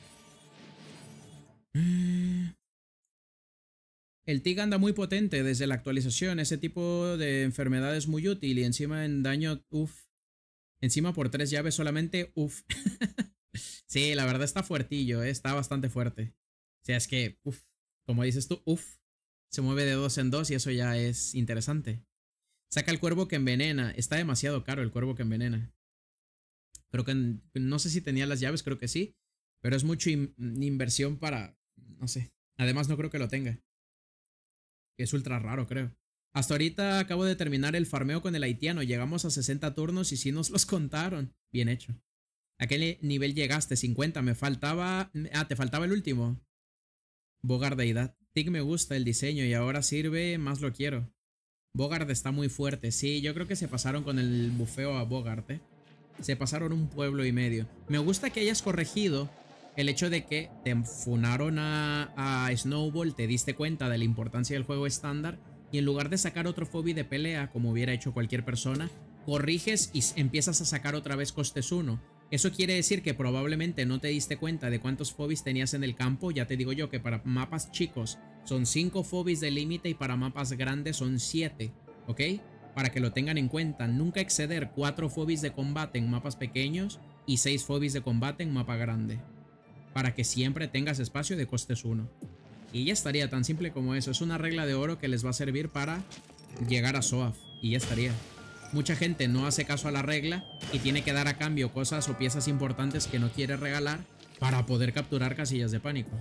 El TIG anda muy potente desde la actualización. Ese tipo de enfermedad es muy útil. Y encima en daño, uff. Encima por 3 llaves solamente, uff. Sí, la verdad está fuertillo, está bastante fuerte. O sea, es que, uff, como dices tú, uff. Se mueve de 2 en 2 y eso ya es interesante. Saca el cuervo que envenena. Está demasiado caro el cuervo que envenena. Creo que no sé si tenía las llaves, creo que sí. Pero es mucha inversión para... No sé. Además no creo que lo tenga. Es ultra raro, creo. Hasta ahorita acabo de terminar el farmeo con el haitiano. Llegamos a 60 turnos y sí nos los contaron. Bien hecho. ¿A qué nivel llegaste? 50. Me faltaba... Ah, te faltaba el último. Bogard deidad. Tig me gusta el diseño y ahora sirve, más lo quiero. Bogard está muy fuerte. Sí, yo creo que se pasaron con el bufeo a Bogard, Se pasaron un pueblo y medio. Me gusta que hayas corregido el hecho de que te funaron a Snowball, te diste cuenta de la importancia del juego estándar y en lugar de sacar otro Fobi de pelea, como hubiera hecho cualquier persona, corriges y empiezas a sacar otra vez costes 1. Eso quiere decir que probablemente no te diste cuenta de cuántos Fobis tenías en el campo. Ya te digo yo que para mapas chicos son 5 Fobis de límite y para mapas grandes son 7, ¿ok? Para que lo tengan en cuenta, nunca exceder 4 Fobis de combate en mapas pequeños y 6 Fobis de combate en mapa grande. Para que siempre tengas espacio de costes 1. Y ya estaría, tan simple como eso. Es una regla de oro que les va a servir para llegar a SOAF. Y ya estaría. Mucha gente no hace caso a la regla y tiene que dar a cambio cosas o piezas importantes que no quiere regalar para poder capturar casillas de pánico.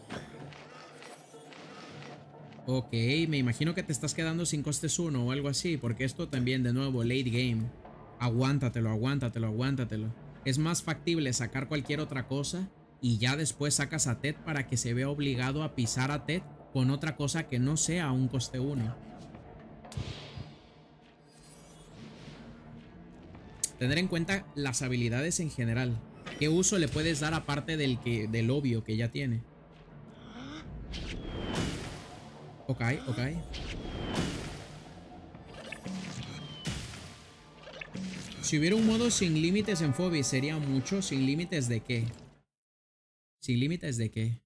Ok, me imagino que te estás quedando sin costes 1 o algo así, porque esto también, de nuevo, late game. Aguántatelo, aguántatelo, aguántatelo. Es más factible sacar cualquier otra cosa y ya después sacas a Ted para que se vea obligado a pisar a Ted con otra cosa que no sea un coste 1. Tener en cuenta las habilidades en general. ¿Qué uso le puedes dar aparte del obvio que ya tiene? Ok, ok. Si hubiera un modo sin límites en Phobos, ¿sería mucho? ¿Sin límites de qué? ¿Sin límites de qué?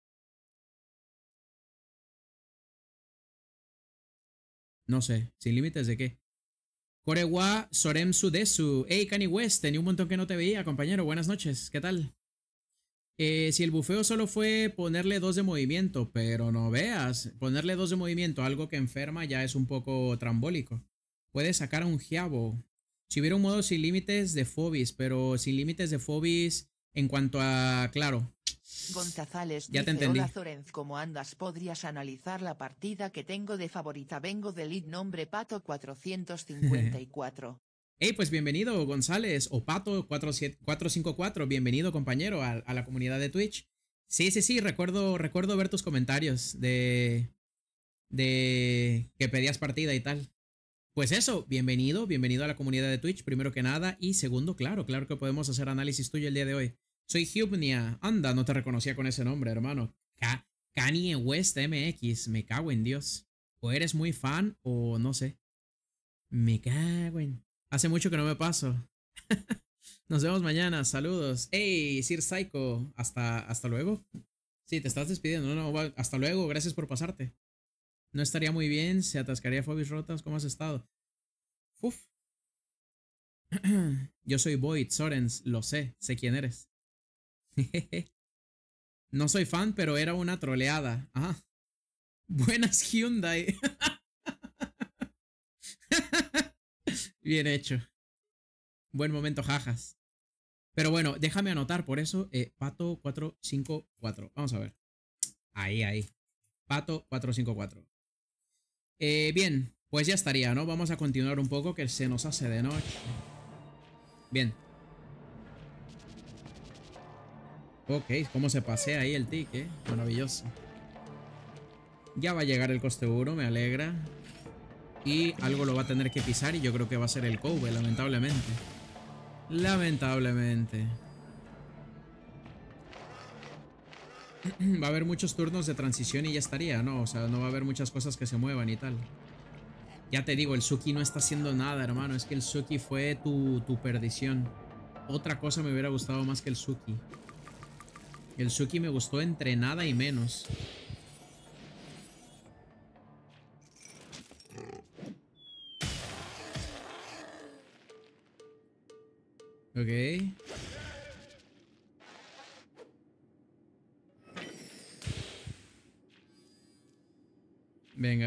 No sé. ¿Sin límites de qué? Korewa Sorem Sudesu. Hey, Kanye West. Tenía un montón que no te veía, compañero. Buenas noches. ¿Qué tal? Si el bufeo solo fue ponerle 2 de movimiento, pero no veas. Ponerle 2 de movimiento a algo que enferma ya es un poco trambólico. Puedes sacar a un Giabo. Si hubiera un modo sin límites de Phobos, pero sin límites de Phobos en cuanto a... Claro. González Ya te dice, entendí. hola Zorenz, ¿cómo andas? ¿Podrías analizar la partida que tengo de favorita? Vengo del lead nombre Pato 454. Hey, pues bienvenido González o Pato 454. Bienvenido, compañero, a la comunidad de Twitch. Sí, recuerdo ver tus comentarios de que pedías partida y tal. Pues eso, bienvenido a la comunidad de Twitch, primero que nada. Y segundo, claro que podemos hacer análisis tuyo el día de hoy. Soy Hubnia. Anda, no te reconocía con ese nombre, hermano. Kanye West MX. Me cago en Dios. O eres muy fan o no sé. Me cago en... Hace mucho que no me paso. Nos vemos mañana. Saludos. Hey, Sir Psycho. Hasta luego. Sí, te estás despidiendo. No, hasta luego. Gracias por pasarte. No estaría muy bien. Se atascaría Phobos rotas. ¿Cómo has estado? Uf. Yo soy Void Sorens. Lo sé. Sé quién eres. No soy fan, pero era una troleada. Ajá. Buenas Hyundai. Bien hecho. Buen momento, jajas. Pero bueno, déjame anotar por eso. Pato 454. Vamos a ver. Ahí. Pato 454. Bien, pues ya estaría, ¿no? Vamos a continuar un poco que se nos hace de noche. Bien. Ok, cómo se pasea ahí el tic, maravilloso. Ya va a llegar el coste 1, me alegra. Y algo lo va a tener que pisar y yo creo que va a ser el Kobe, lamentablemente. Lamentablemente. Va a haber muchos turnos de transición y ya estaría, ¿no? O sea, no va a haber muchas cosas que se muevan y tal. Ya te digo, el Suki no está haciendo nada, hermano. Es que el Suki fue tu perdición. Otra cosa me hubiera gustado más que el Suki. El Suki me gustó entre nada y menos. Ok. Venga.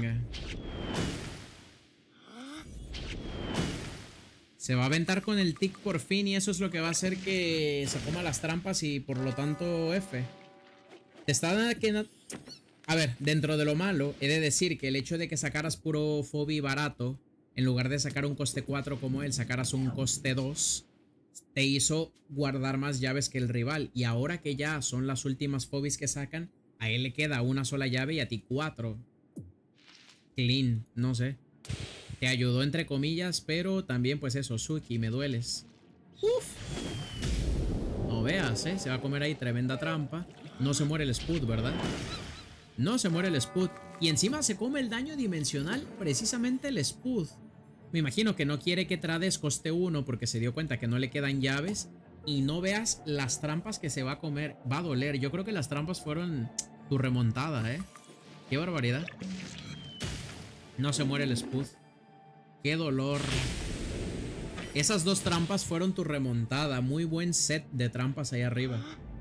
Se va a aventar con el tic por fin y eso es lo que va a hacer que se coma las trampas y por lo tanto F. Te está dando... A ver, dentro de lo malo, he de decir que el hecho de que sacaras puro Phobi barato, en lugar de sacar un coste 4 como él, sacaras un coste 2, te hizo guardar más llaves que el rival. Y ahora que ya son las últimas Phobis que sacan, a él le queda una sola llave y a ti 4. Clean, no sé. Te ayudó entre comillas, pero también pues eso, Suki, me dueles. Uf. No veas, se va a comer ahí tremenda trampa. No se muere el Spud, ¿verdad? No se muere el Spud. Y encima se come el daño dimensional precisamente el Spud. Me imagino que no quiere que Trades coste 1 porque se dio cuenta que no le quedan llaves. Y no veas las trampas que se va a comer. Va a doler. Yo creo que las trampas fueron tu remontada, Qué barbaridad. No se muere el Spud. Qué dolor. Esas 2 trampas fueron tu remontada. Muy buen set de trampas ahí arriba.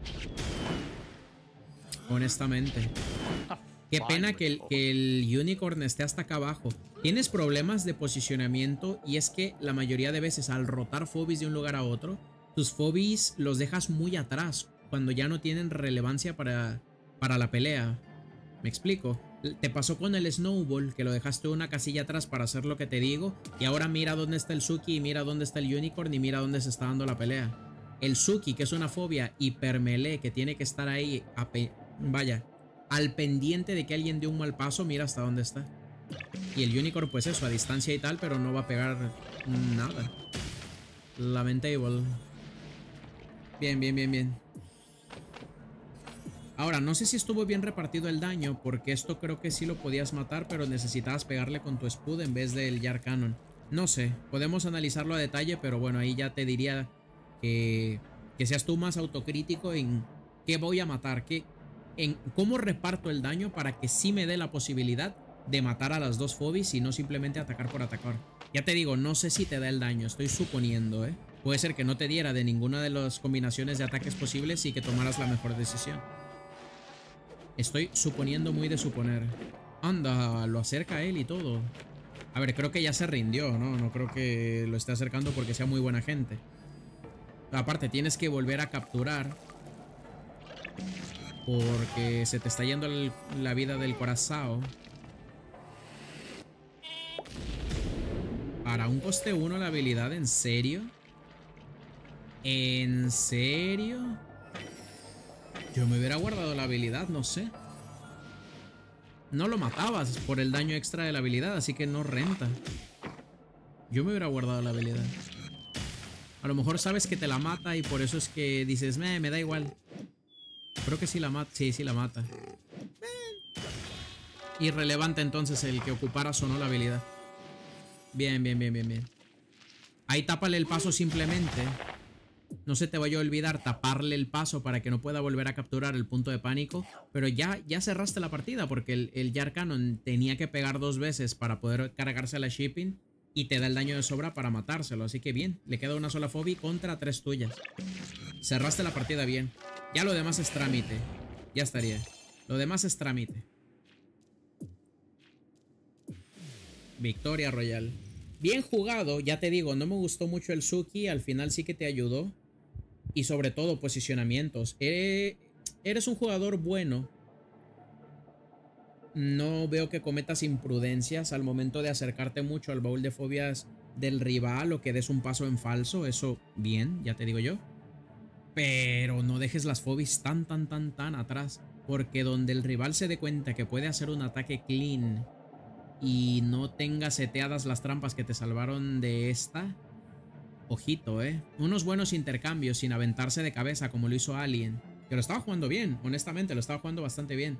Honestamente. Qué pena que el Unicorn esté hasta acá abajo. Tienes problemas de posicionamiento y es que la mayoría de veces al rotar Phobis de un lugar a otro, tus Phobis los dejas muy atrás cuando ya no tienen relevancia para la pelea. ¿Me explico? Te pasó con el Snowball, que lo dejaste una casilla atrás para hacer lo que te digo. Y ahora mira dónde está el Suki, y mira dónde está el Unicorn, y mira dónde se está dando la pelea. El Suki, que es una fobia hiper melee, que tiene que estar ahí, vaya, al pendiente de que alguien dé un mal paso, mira hasta dónde está. Y el Unicorn, pues eso, a distancia y tal, pero no va a pegar nada. Lamentable. Bien, bien, bien, bien. Ahora, no sé si estuvo bien repartido el daño, porque esto creo que sí lo podías matar, pero necesitabas pegarle con tu escudo en vez del Jar Cannon. No sé, podemos analizarlo a detalle, pero bueno, ahí ya te diría que seas tú más autocrítico en qué voy a matar, en cómo reparto el daño para que sí me dé la posibilidad de matar a las dos Phobis y no simplemente atacar por atacar. Ya te digo, no sé si te da el daño, estoy suponiendo, ¿eh? Puede ser que no te diera de ninguna de las combinaciones de ataques posibles y que tomaras la mejor decisión. Estoy suponiendo muy de suponer. Anda, lo acerca a él y todo. A ver, creo que ya se rindió, ¿no? No creo que lo esté acercando porque sea muy buena gente. Aparte, tienes que volver a capturar. Porque se te está yendo la vida del corazón. Para un coste 1 la habilidad, ¿en serio? ¿En serio? Yo me hubiera guardado la habilidad, no sé. No lo matabas por el daño extra de la habilidad, así que no renta. Yo me hubiera guardado la habilidad. A lo mejor sabes que te la mata y por eso es que dices, me da igual. Creo que sí la mata. Sí, sí la mata. Irrelevante entonces el que ocuparas o no la habilidad. Bien, bien, bien, bien, bien. Ahí tápale el paso simplemente. No se te vaya a olvidar taparle el paso para que no pueda volver a capturar el punto de pánico. Pero ya cerraste la partida porque el Jar Cannon tenía que pegar 2 veces para poder cargarse a la shipping. Y te da el daño de sobra para matárselo. Así que bien, le queda una sola Phobi contra 3 tuyas. Cerraste la partida bien. Ya lo demás es trámite. Ya estaría. Lo demás es trámite. Victoria Royal. Bien jugado, ya te digo, no me gustó mucho el Suki. Al final sí que te ayudó. Y sobre todo posicionamientos. Eres un jugador bueno. No veo que cometas imprudencias al momento de acercarte mucho al baúl de fobias del rival o que des un paso en falso. Eso bien, ya te digo yo. Pero no dejes las fobias tan atrás. Porque donde el rival se dé cuenta que puede hacer un ataque clean y no tenga seteadas las trampas que te salvaron de esta... Ojito, unos buenos intercambios sin aventarse de cabeza como lo hizo Alien. Que lo estaba jugando bien, honestamente, lo estaba jugando bastante bien.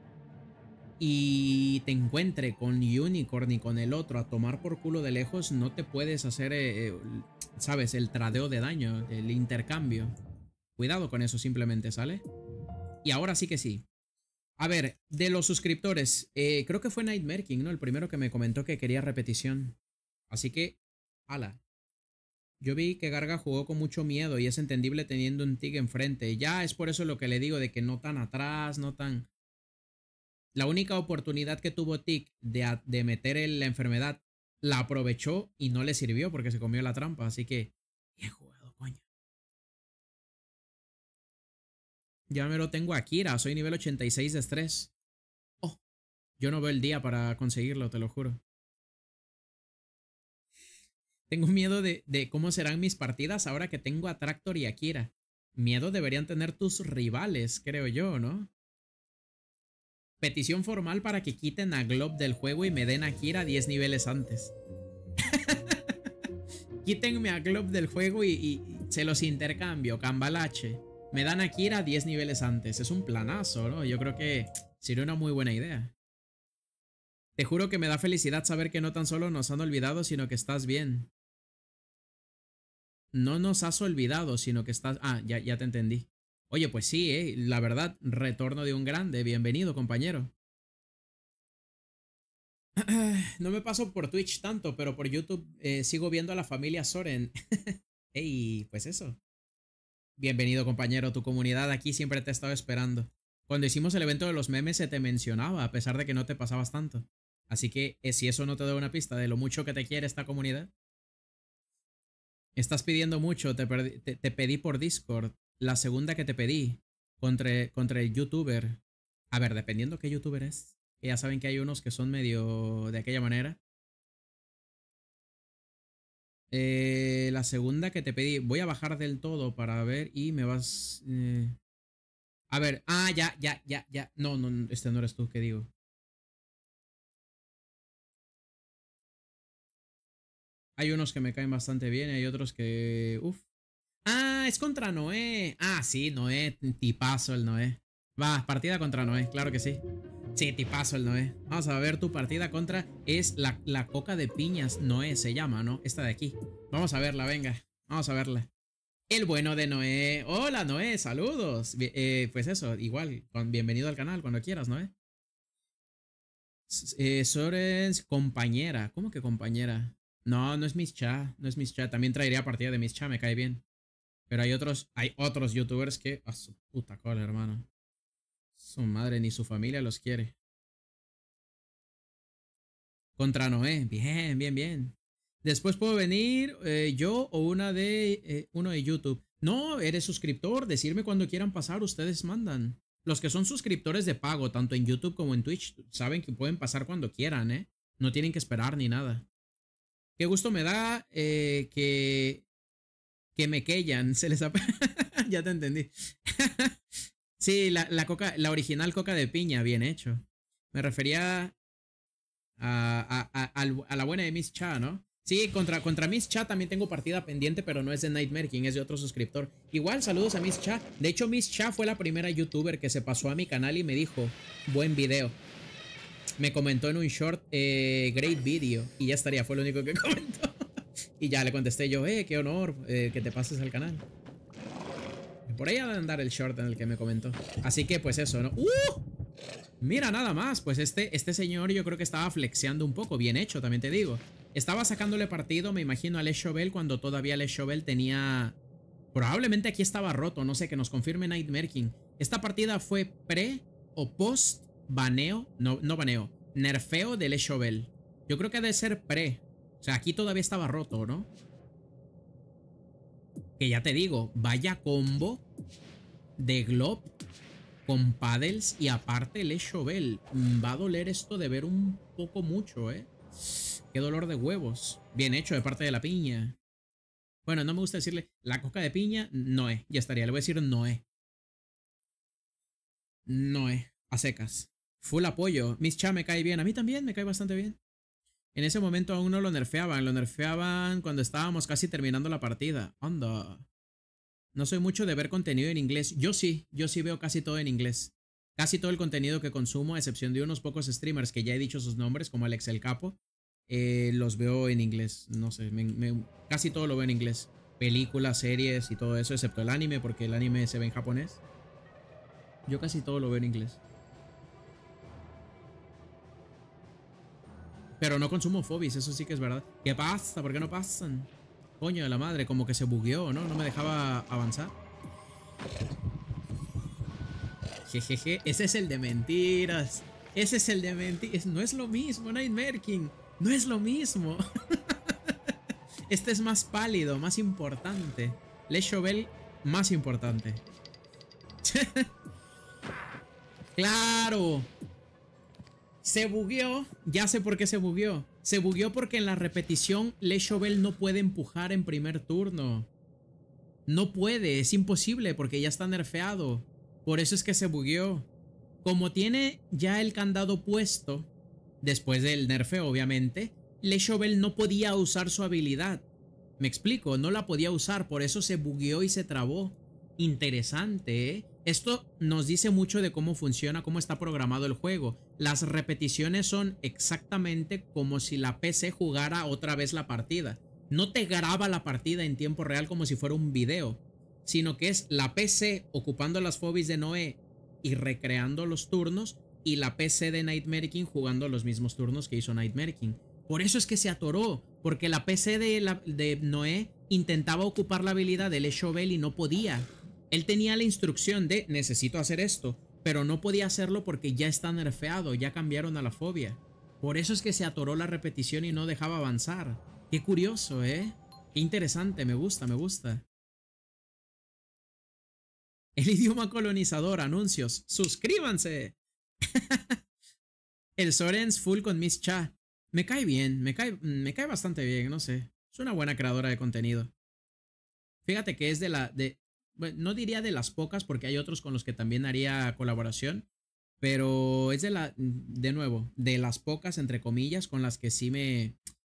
Y te encuentre con Unicorn y con el otro a tomar por culo de lejos, no te puedes hacer, ¿sabes? El tradeo de daño, el intercambio. Cuidado con eso simplemente, ¿sale? Y ahora sí que sí. A ver, de los suscriptores, creo que fue Nightmare King, ¿no? El primero que me comentó que quería repetición. Así que, ala. Yo vi que Garga jugó con mucho miedo y es entendible teniendo un Tig enfrente. Ya es por eso lo que le digo de que no tan atrás, no tan... La única oportunidad que tuvo Tig de meter la enfermedad la aprovechó y no le sirvió porque se comió la trampa. Así que, bien jugado, coño. Ya me lo tengo a Kira, soy nivel 86 de estrés. Oh, yo no veo el día para conseguirlo, te lo juro. Tengo miedo de cómo serán mis partidas ahora que tengo a Tractor y a Kira. Miedo deberían tener tus rivales, creo yo, ¿no? Petición formal para que quiten a Glob del juego y me den a Kira 10 niveles antes. Quítenme a Glob del juego y se los intercambio, cambalache. Me dan a Kira 10 niveles antes. Es un planazo, ¿no? Yo creo que sería una muy buena idea. Te juro que me da felicidad saber que no tan solo nos han olvidado, sino que estás bien. No nos has olvidado, sino que estás... Ah, ya te entendí. Oye, pues sí, la verdad, retorno de un grande. Bienvenido, compañero. No me paso por Twitch tanto, pero por YouTube sigo viendo a la familia Soren. Ey, pues eso. Bienvenido, compañero. Tu comunidad aquí siempre te ha estado esperando. Cuando hicimos el evento de los memes se te mencionaba, a pesar de que no te pasabas tanto. Así que, si eso no te da una pista de lo mucho que te quiere esta comunidad... Estás pidiendo mucho, te pedí por Discord. La segunda que te pedí contra el youtuber. A ver, dependiendo qué youtuber es. Que ya saben que hay unos que son medio de aquella manera. La segunda que te pedí. Voy a bajar del todo para ver y me vas... A ver, ya. No, este no eres tú, ¿qué digo? Hay unos que me caen bastante bien y hay otros que... Uf. Ah, es contra Noé. Ah, sí, Noé. Tipazo el Noé. Va, partida contra Noé, claro que sí. Sí, tipazo el Noé. Vamos a ver tu partida contra... Es la coca de piñas Noé se llama, ¿no? Esta de aquí. Vamos a verla, venga. Vamos a verla. El bueno de Noé. Hola, Noé, saludos. Pues eso, igual. Bienvenido al canal cuando quieras, Noé. Sorens, compañera. ¿Cómo que compañera? No, no es Miss Cha. No es Miss Cha. También traería partida de Miss Cha, me cae bien. Pero hay otros youtubers que... A su puta cola, hermano. Su madre ni su familia los quiere. Contra Noé. Bien, bien, bien. Después puedo venir yo o uno de YouTube. No, eres suscriptor. Decirme cuando quieran pasar. Ustedes mandan. Los que son suscriptores de pago, tanto en YouTube como en Twitch, saben que pueden pasar cuando quieran, ¿eh? No tienen que esperar ni nada. Qué gusto me da que me queyan. Se les Ya te entendí. Sí, la original coca de piña, bien hecho. Me refería a la buena de Miss Cha, ¿no? Sí, contra Miss Cha también tengo partida pendiente, pero no es de Nightmare King, es de otro suscriptor. Igual, saludos a Miss Cha. De hecho, Miss Cha fue la primera youtuber que se pasó a mi canal y me dijo, buen video. Me comentó en un short, great video. Y ya estaría, fue lo único que comentó. Y ya le contesté yo, qué honor que te pases al canal. Por ahí ha de andar el short en el que me comentó. Así que pues eso, ¿no? Mira, nada más. Pues este señor yo creo que estaba flexeando un poco. Bien hecho, también te digo. Estaba sacándole partido, me imagino, a Les Chauvel cuando todavía Les Chauvel tenía... Probablemente aquí estaba roto, no sé, que nos confirme Nightmare King. ¿Esta partida fue pre o post baneo? No baneo. Nerfeo de Les Chauvel. Yo creo que ha de ser pre. O sea, aquí todavía estaba roto, ¿no? Que ya te digo, vaya combo de Glob con paddles y aparte Les Chauvel. Va a doler esto de ver un poco mucho, ¿eh? Qué dolor de huevos. Bien hecho de parte de la piña. Bueno, no me gusta decirle la coca de piña, Noé. Ya estaría, le voy a decir Noé. Noé, a secas. Full apoyo. Miss Cha me cae bien. A mí también me cae bastante bien. En ese momento aún no lo nerfeaban. Lo nerfeaban cuando estábamos casi terminando la partida. Anda. No soy mucho de ver contenido en inglés. Yo sí veo casi todo en inglés. Casi todo el contenido que consumo, a excepción de unos pocos streamers que ya he dicho sus nombres, como Alex el Capo, los veo en inglés. No sé, casi todo lo veo en inglés. Películas, series y todo eso, excepto el anime, porque el anime se ve en japonés. Yo casi todo lo veo en inglés. Pero no consumo Phobis, eso sí que es verdad. ¿Qué pasa? ¿Por qué no pasan? Coño de la madre, como que se bugueó, ¿no? No me dejaba avanzar. Jejeje, ese es el de mentiras. Ese es el de mentiras. No es lo mismo, Nightmare King. No es lo mismo. Este es más pálido, más importante. Les Chauvel, más importante. ¡Claro! Se bugueó. Ya sé por qué se bugueó. Se bugueó porque en la repetición Les Chauvel no puede empujar en primer turno. No puede, es imposible porque ya está nerfeado. Por eso es que se bugueó. Como tiene ya el candado puesto, después del nerfeo obviamente, Les Chauvel no podía usar su habilidad. Me explico, no la podía usar, por eso se bugueó y se trabó. Interesante, ¿eh? Esto nos dice mucho de cómo funciona, cómo está programado el juego. Las repeticiones son exactamente como si la PC jugara otra vez la partida. No te graba la partida en tiempo real como si fuera un video, sino que es la PC ocupando las Phobis de Noé y recreando los turnos, y la PC de Nightmare King jugando los mismos turnos que hizo Nightmare King. Por eso es que se atoró, porque la PC de Noé intentaba ocupar la habilidad de Les Chauvel y no podía. Él tenía la instrucción de necesito hacer esto, pero no podía hacerlo porque ya está nerfeado, ya cambiaron a la fobia. Por eso es que se atoró la repetición y no dejaba avanzar. Qué curioso, ¿eh? Qué interesante, me gusta, me gusta. El idioma colonizador, anuncios. ¡Suscríbanse! El Sorens full con Miss Cha. Me cae bien, me cae bastante bien, no sé. Es una buena creadora de contenido. Fíjate que es bueno, no diría de las pocas porque hay otros con los que también haría colaboración. Pero es de nuevo, de las pocas, entre comillas, con las que sí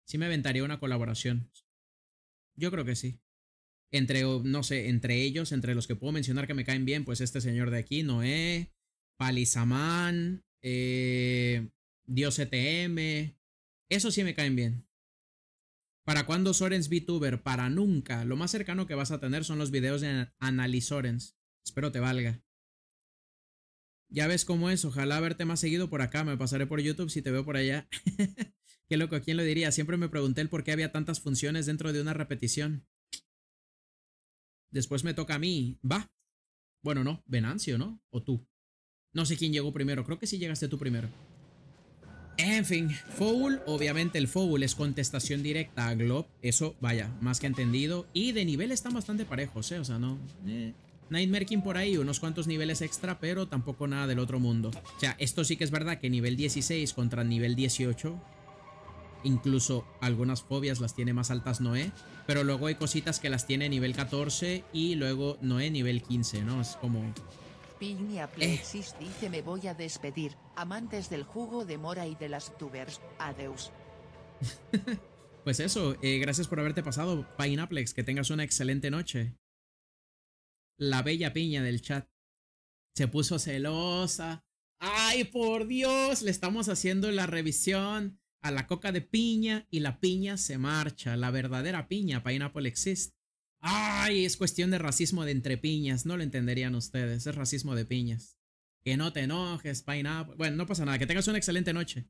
Sí me aventaría una colaboración. Yo creo que sí. Entre, no sé, entre ellos, entre los que puedo mencionar que me caen bien, pues este señor de aquí, Noé, Palisamán, Dios ETM. Eso sí me caen bien. ¿Para cuándo Sorens VTuber? Para nunca. Lo más cercano que vas a tener son los videos de Sorens. Espero te valga. Ya ves cómo es. Ojalá verte más seguido por acá. Me pasaré por YouTube si te veo por allá. Qué loco, ¿a quién lo diría? Siempre me pregunté el por qué había tantas funciones dentro de una repetición. Después me toca a mí. Va. Bueno, no. Venancio, ¿no? O tú. No sé quién llegó primero. Creo que sí llegaste tú primero. En fin, Foul, obviamente el Foul es contestación directa a Glob, eso, vaya, más que entendido. Y de nivel están bastante parejos, o sea, no... Nightmare King por ahí, unos cuantos niveles extra, pero tampoco nada del otro mundo. O sea, esto sí que es verdad que nivel 16 contra nivel 18, incluso algunas fobias las tiene más altas Noé, pero luego hay cositas que las tiene nivel 14 y luego Noé nivel 15, ¿no? Es como... Piña Plexis dice me voy a despedir, amantes del jugo de mora y de las tubers, adeus. Pues eso, gracias por haberte pasado, Pineapplex, que tengas una excelente noche. La bella piña del chat se puso celosa. ¡Ay, por Dios! Le estamos haciendo la revisión a la coca de piña y la piña se marcha. La verdadera piña, Pineapple existe. ¡Ay! Es cuestión de racismo de entre piñas. No lo entenderían ustedes. Es racismo de piñas. Que no te enojes, Pineapple. Bueno, no pasa nada. Que tengas una excelente noche.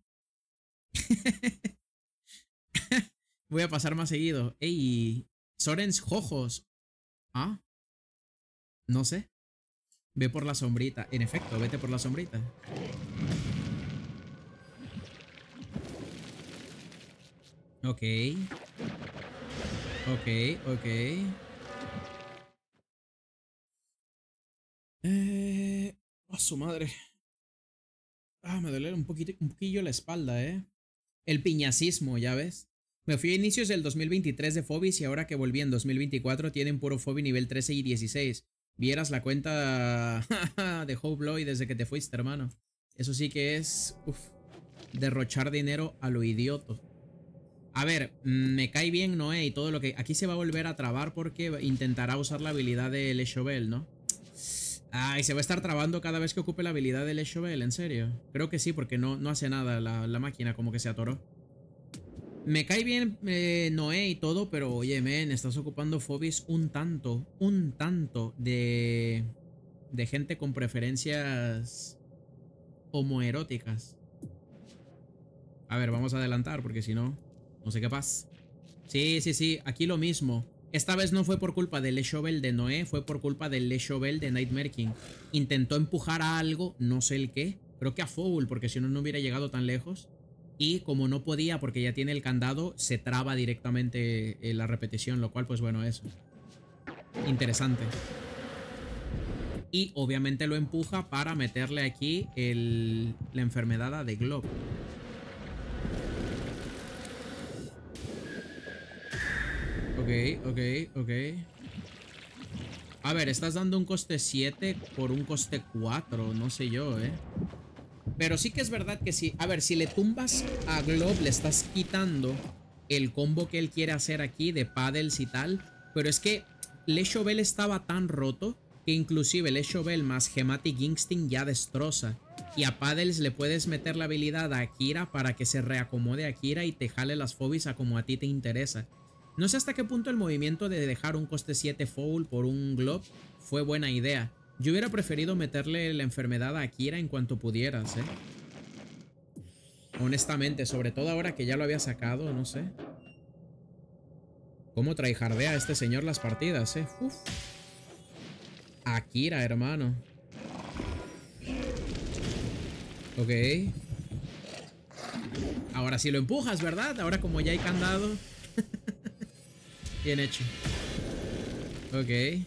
Voy a pasar más seguido. ¡Ey! Sorens Jojos. ¿Ah? No sé. Ve por la sombrita. En efecto, vete por la sombrita. Ok. Ok. A su madre. Me duele un poquillo la espalda, El piñacismo, ya ves. Me fui a inicios del 2023 de Fobis y ahora que volví en 2024 tienen puro Fobi nivel 13 y 16. Vieras la cuenta de Hobloy desde que te fuiste, hermano. Eso sí que es... derrochar dinero a lo idioto. A ver, me cae bien Noé y todo lo que... Aquí se va a volver a trabar porque intentará usar la habilidad de Le Chauvel, ¿no? Ay, se va a estar trabando cada vez que ocupe la habilidad de Le Chauvel, ¿en serio? Creo que sí, porque no hace nada la máquina, como que se atoró. Me cae bien Noé y todo, pero oye, men, estás ocupando Fobis un tanto de gente con preferencias homoeróticas. A ver, vamos a adelantar porque si no, no sé qué pasa. Sí, aquí lo mismo. Esta vez no fue por culpa del Le Chauvel de Noé, fue por culpa del Le Chauvel de Nightmare King. Intentó empujar a algo, no sé el qué. Creo que a Foul, porque si no, no hubiera llegado tan lejos. Y como no podía porque ya tiene el candado, se traba directamente la repetición, lo cual pues bueno, eso. Interesante. Y obviamente lo empuja para meterle aquí la enfermedad de Glob. Ok. A ver, estás dando un coste 7 por un coste 4, no sé yo, Pero sí que es verdad que sí. A ver, si le tumbas a Glob, le estás quitando el combo que él quiere hacer aquí de paddles y tal. Pero es que Le Chauvel estaba tan roto que inclusive Le Chauvel más Gematic Instinct ya destroza. Y a paddles le puedes meter la habilidad a Akira para que se reacomode a Akira y te jale las fobies a como a ti te interesa. No sé hasta qué punto el movimiento de dejar un coste 7 Foul por un Glob fue buena idea. Yo hubiera preferido meterle la enfermedad a Akira en cuanto pudieras, Honestamente, sobre todo ahora que ya lo había sacado, no sé. ¿Cómo tryhardea este señor las partidas, Uf. Akira, hermano. Ok. Ahora sí lo empujas, ¿verdad? Ahora como ya hay candado. Bien hecho. Ok.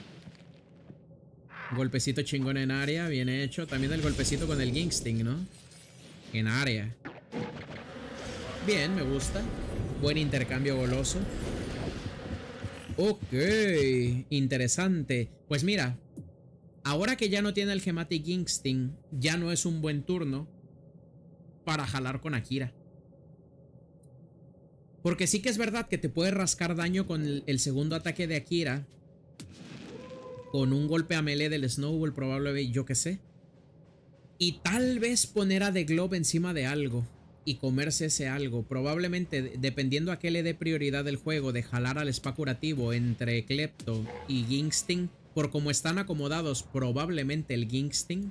Golpecito chingón en área, bien hecho. También el golpecito con el Gingsting, ¿no? En área. Bien, me gusta. Buen intercambio goloso. Ok, interesante. Pues mira, ahora que ya no tiene el Gematic Instinct, ya no es un buen turno para jalar con Akira. Porque sí que es verdad que te puede rascar daño con el segundo ataque de Akira. Con un golpe a melee del Snowball, probablemente, yo qué sé. Y tal vez poner a The Globe encima de algo. Y comerse ese algo. Probablemente, dependiendo a qué le dé prioridad el juego, de jalar al spa curativo entre Klepto y Gingsting. Por como están acomodados, probablemente el Gingsting.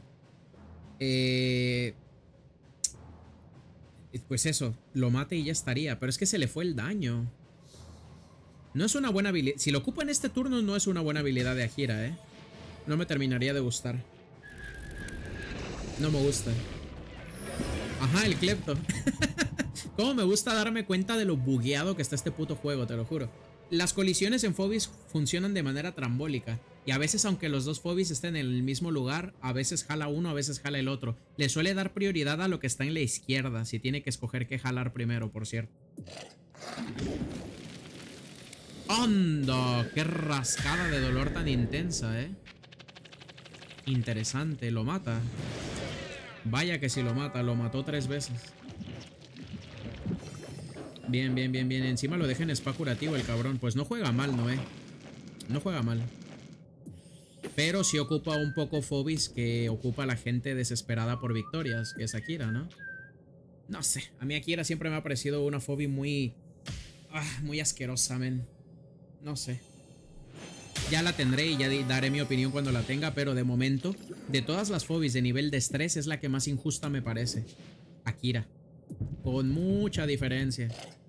Pues eso, lo mate y ya estaría. Pero es que se le fue el daño. No es una buena habilidad. Si lo ocupo en este turno, no es una buena habilidad de Akira, ¿eh? No me terminaría de gustar. No me gusta. Ajá, el Klepto. Cómo me gusta darme cuenta de lo bugueado que está este puto juego, te lo juro. Las colisiones en Phobos funcionan de manera trambólica. Y a veces, aunque los dos Phobos estén en el mismo lugar, a veces jala uno, a veces jala el otro. Le suele dar prioridad a lo que está en la izquierda, si tiene que escoger qué jalar primero, por cierto. ¡Anda! ¡Qué rascada de dolor tan intensa, eh! Interesante, lo mata. Vaya que si lo mata, lo mató 3 veces. Bien, bien, bien, bien. Encima lo deja en spa curativo el cabrón. Pues no juega mal, ¿no, No juega mal. Pero sí ocupa un poco Phobos que ocupa la gente desesperada por victorias, que es Akira, ¿no? No sé, a mí Akira siempre me ha parecido una Phobos muy... muy asquerosa, men. No sé. Ya la tendré y ya daré mi opinión cuando la tenga, pero de momento, de todas las Phobos de nivel de estrés, es la que más injusta me parece. Akira. Con mucha diferencia.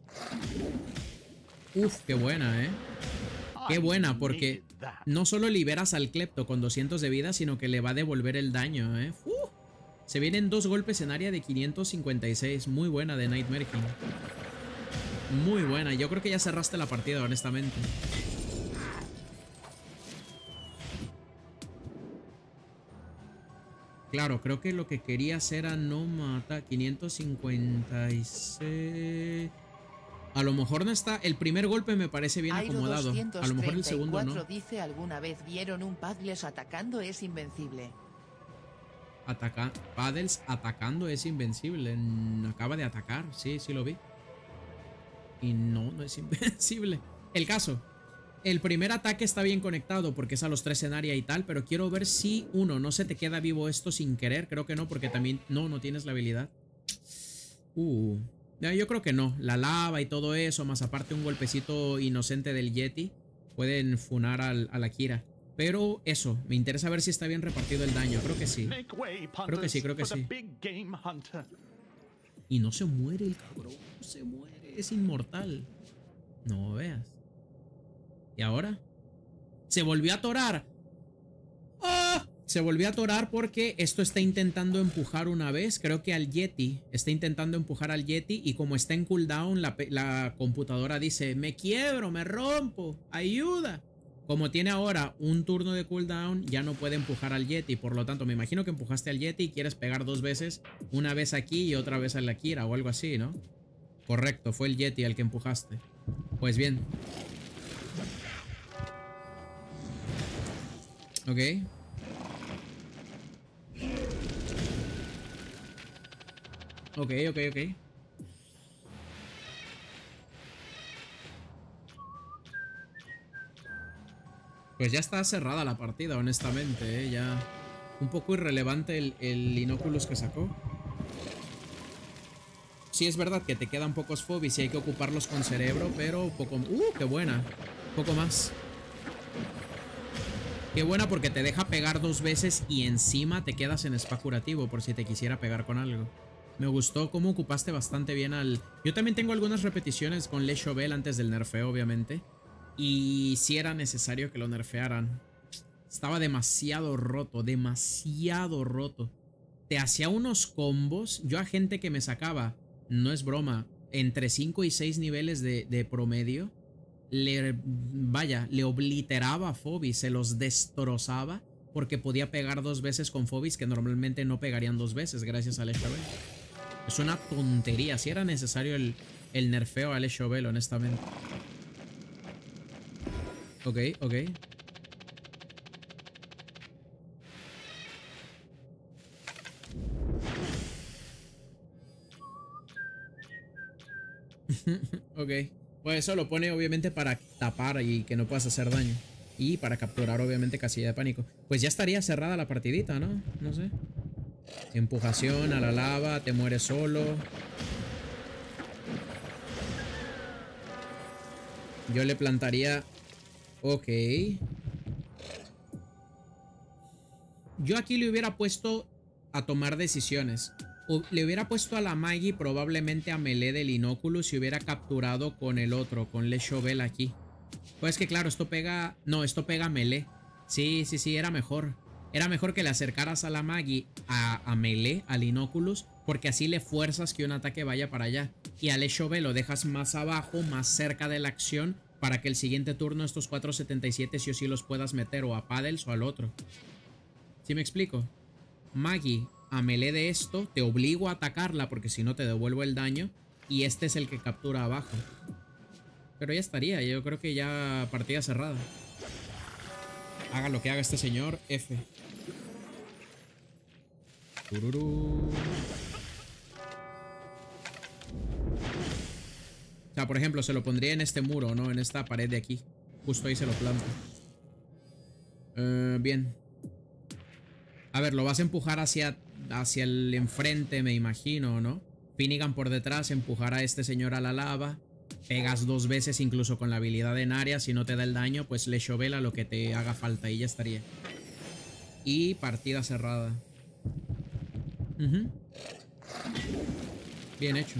Uf, qué buena, ¿eh? Qué buena, porque no solo liberas al Klepto con 200 de vida, sino que le va a devolver el daño, ¿eh? Se vienen 2 golpes en área de 556. Muy buena de Nightmare King. Muy buena. Yo creo que ya cerraste la partida, honestamente. Claro, creo que lo que quería hacer era no matar. 556... A lo mejor no está... El primer golpe me parece bien acomodado. A lo mejor el segundo no. Dice: ¿alguna vez vieron un Paddles atacando? Es invencible. Paddles atacando es invencible. Acaba de atacar. Sí, sí lo vi. Y no, no es invencible. El caso. El primer ataque está bien conectado porque es a los 3 en área y tal. Pero quiero ver si, uno, no se te queda vivo esto sin querer. Creo que no, porque también... No tienes la habilidad. Yo creo que no. La lava y todo eso, más aparte un golpecito inocente del Yeti, pueden funar al Akira. Pero eso, me interesa ver si está bien repartido el daño. Creo que sí. Creo que sí, creo que sí. Y no se muere el cabrón. No se muere. Es inmortal. No veas. ¿Y ahora? Se volvió a atorar. ¡Ah! Se volvió a atorar porque esto está intentando empujar una vez. Creo que al Yeti. Está intentando empujar al Yeti. Y como está en cooldown, la computadora dice: me quiebro, me rompo, ayuda. Como tiene ahora un turno de cooldown, ya no puede empujar al Yeti. Por lo tanto, me imagino que empujaste al Yeti y quieres pegar 2 veces. Una vez aquí y otra vez al Akira o algo así, ¿no? Correcto, fue el Yeti al que empujaste. Pues bien. Ok. Ok. Pues ya está cerrada la partida, honestamente, ¿eh? Ya un poco irrelevante el Inoculus que sacó. Sí es verdad que te quedan pocos Phobos y hay que ocuparlos con cerebro, pero poco... ¡Qué buena! Poco más. Qué buena porque te deja pegar 2 veces y encima te quedas en spa curativo por si te quisiera pegar con algo. Me gustó cómo ocupaste bastante bien al... Yo también tengo algunas repeticiones con Le Chauvel antes del nerfeo, obviamente. Y sí era necesario que lo nerfearan. Estaba demasiado roto, demasiado roto. Te hacía unos combos. Yo a gente que me sacaba, no es broma, entre 5 y 6 niveles de promedio, le obliteraba a Phobos, se los destrozaba porque podía pegar 2 veces con Phobos que normalmente no pegarían 2 veces gracias a Le Chauvel. Es una tontería. Si era necesario el nerfeo a Le Chauvel, honestamente. Ok. Ok. Pues eso lo pone obviamente para tapar y que no puedas hacer daño. Y para capturar obviamente casilla de pánico. Pues ya estaría cerrada la partidita, ¿no? No sé. Empujación a la lava, te mueres solo. Yo le plantaría... Ok. Yo aquí le hubiera puesto a tomar decisiones. O le hubiera puesto a la Maggie probablemente a melee del Inoculus y hubiera capturado con el otro, con Le Chauvel aquí. Pues que claro, esto pega... No, esto pega melee. Sí, sí, sí, era mejor. Era mejor que le acercaras a la Maggie a melee, al Inoculus, porque así le fuerzas que un ataque vaya para allá. Y al Le Chauvel lo dejas más abajo, más cerca de la acción, para que el siguiente turno estos 477 sí o sí los puedas meter o a Paddles o al otro. ¿Sí me explico? Maggie a melee de esto, te obligo a atacarla porque si no te devuelvo el daño. Y este es el que captura abajo. Pero ya estaría, yo creo que ya partida cerrada. Haga lo que haga este señor, F. Tururú. O sea, por ejemplo, se lo pondría en este muro, ¿no? En esta pared de aquí. Justo ahí se lo planto. Bien. A ver, lo vas a empujar hacia el enfrente, me imagino, ¿no? Finnegan por detrás, empujar a este señor a la lava. Pegas 2 veces incluso con la habilidad en área. Si no te da el daño, pues Le Chauvel a lo que te haga falta y ya estaría. Y partida cerrada. Bien hecho.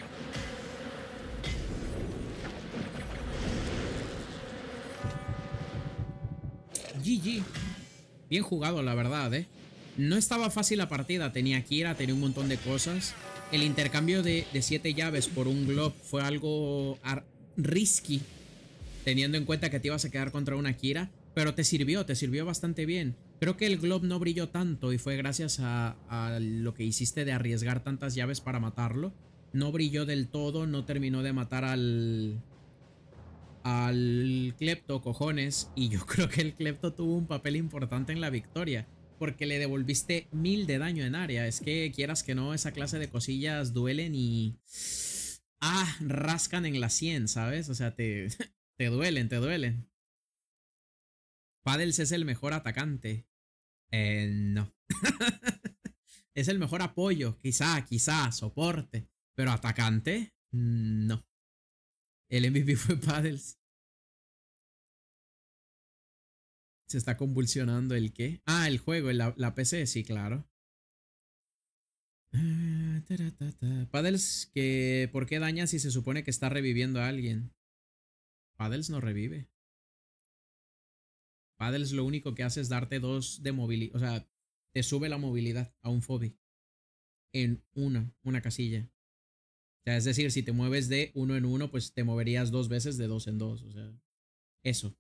GG. Bien jugado, la verdad, ¿eh? No estaba fácil la partida. Tenía Kira, tenía un montón de cosas. El intercambio de 7 llaves por un Glob fue algo risky, teniendo en cuenta que te ibas a quedar contra una Kira. Pero te sirvió bastante bien. Creo que el Glob no brilló tanto y fue gracias a lo que hiciste de arriesgar tantas llaves para matarlo. No brilló del todo, no terminó de matar al Klepto, cojones. Y yo creo que el Klepto tuvo un papel importante en la victoria, porque le devolviste 1000 de daño en área. Es que quieras que no, esa clase de cosillas duelen y... rascan en la 100, ¿sabes? O sea, te duelen, te duelen. Paddles es el mejor atacante. No. Es el mejor apoyo, quizá, soporte. Pero atacante, no. El MVP fue Paddles. Se está convulsionando el qué. Ah, el juego, la PC, sí, claro. Paddles, que ¿por qué daña si se supone que está reviviendo a alguien? Paddles no revive. Paddles lo único que hace es darte 2 de movilidad. O sea, te sube la movilidad a un Phoebe. En una casilla. O sea, es decir, si te mueves de 1 en 1, pues te moverías 2 veces de 2 en 2. O sea, eso.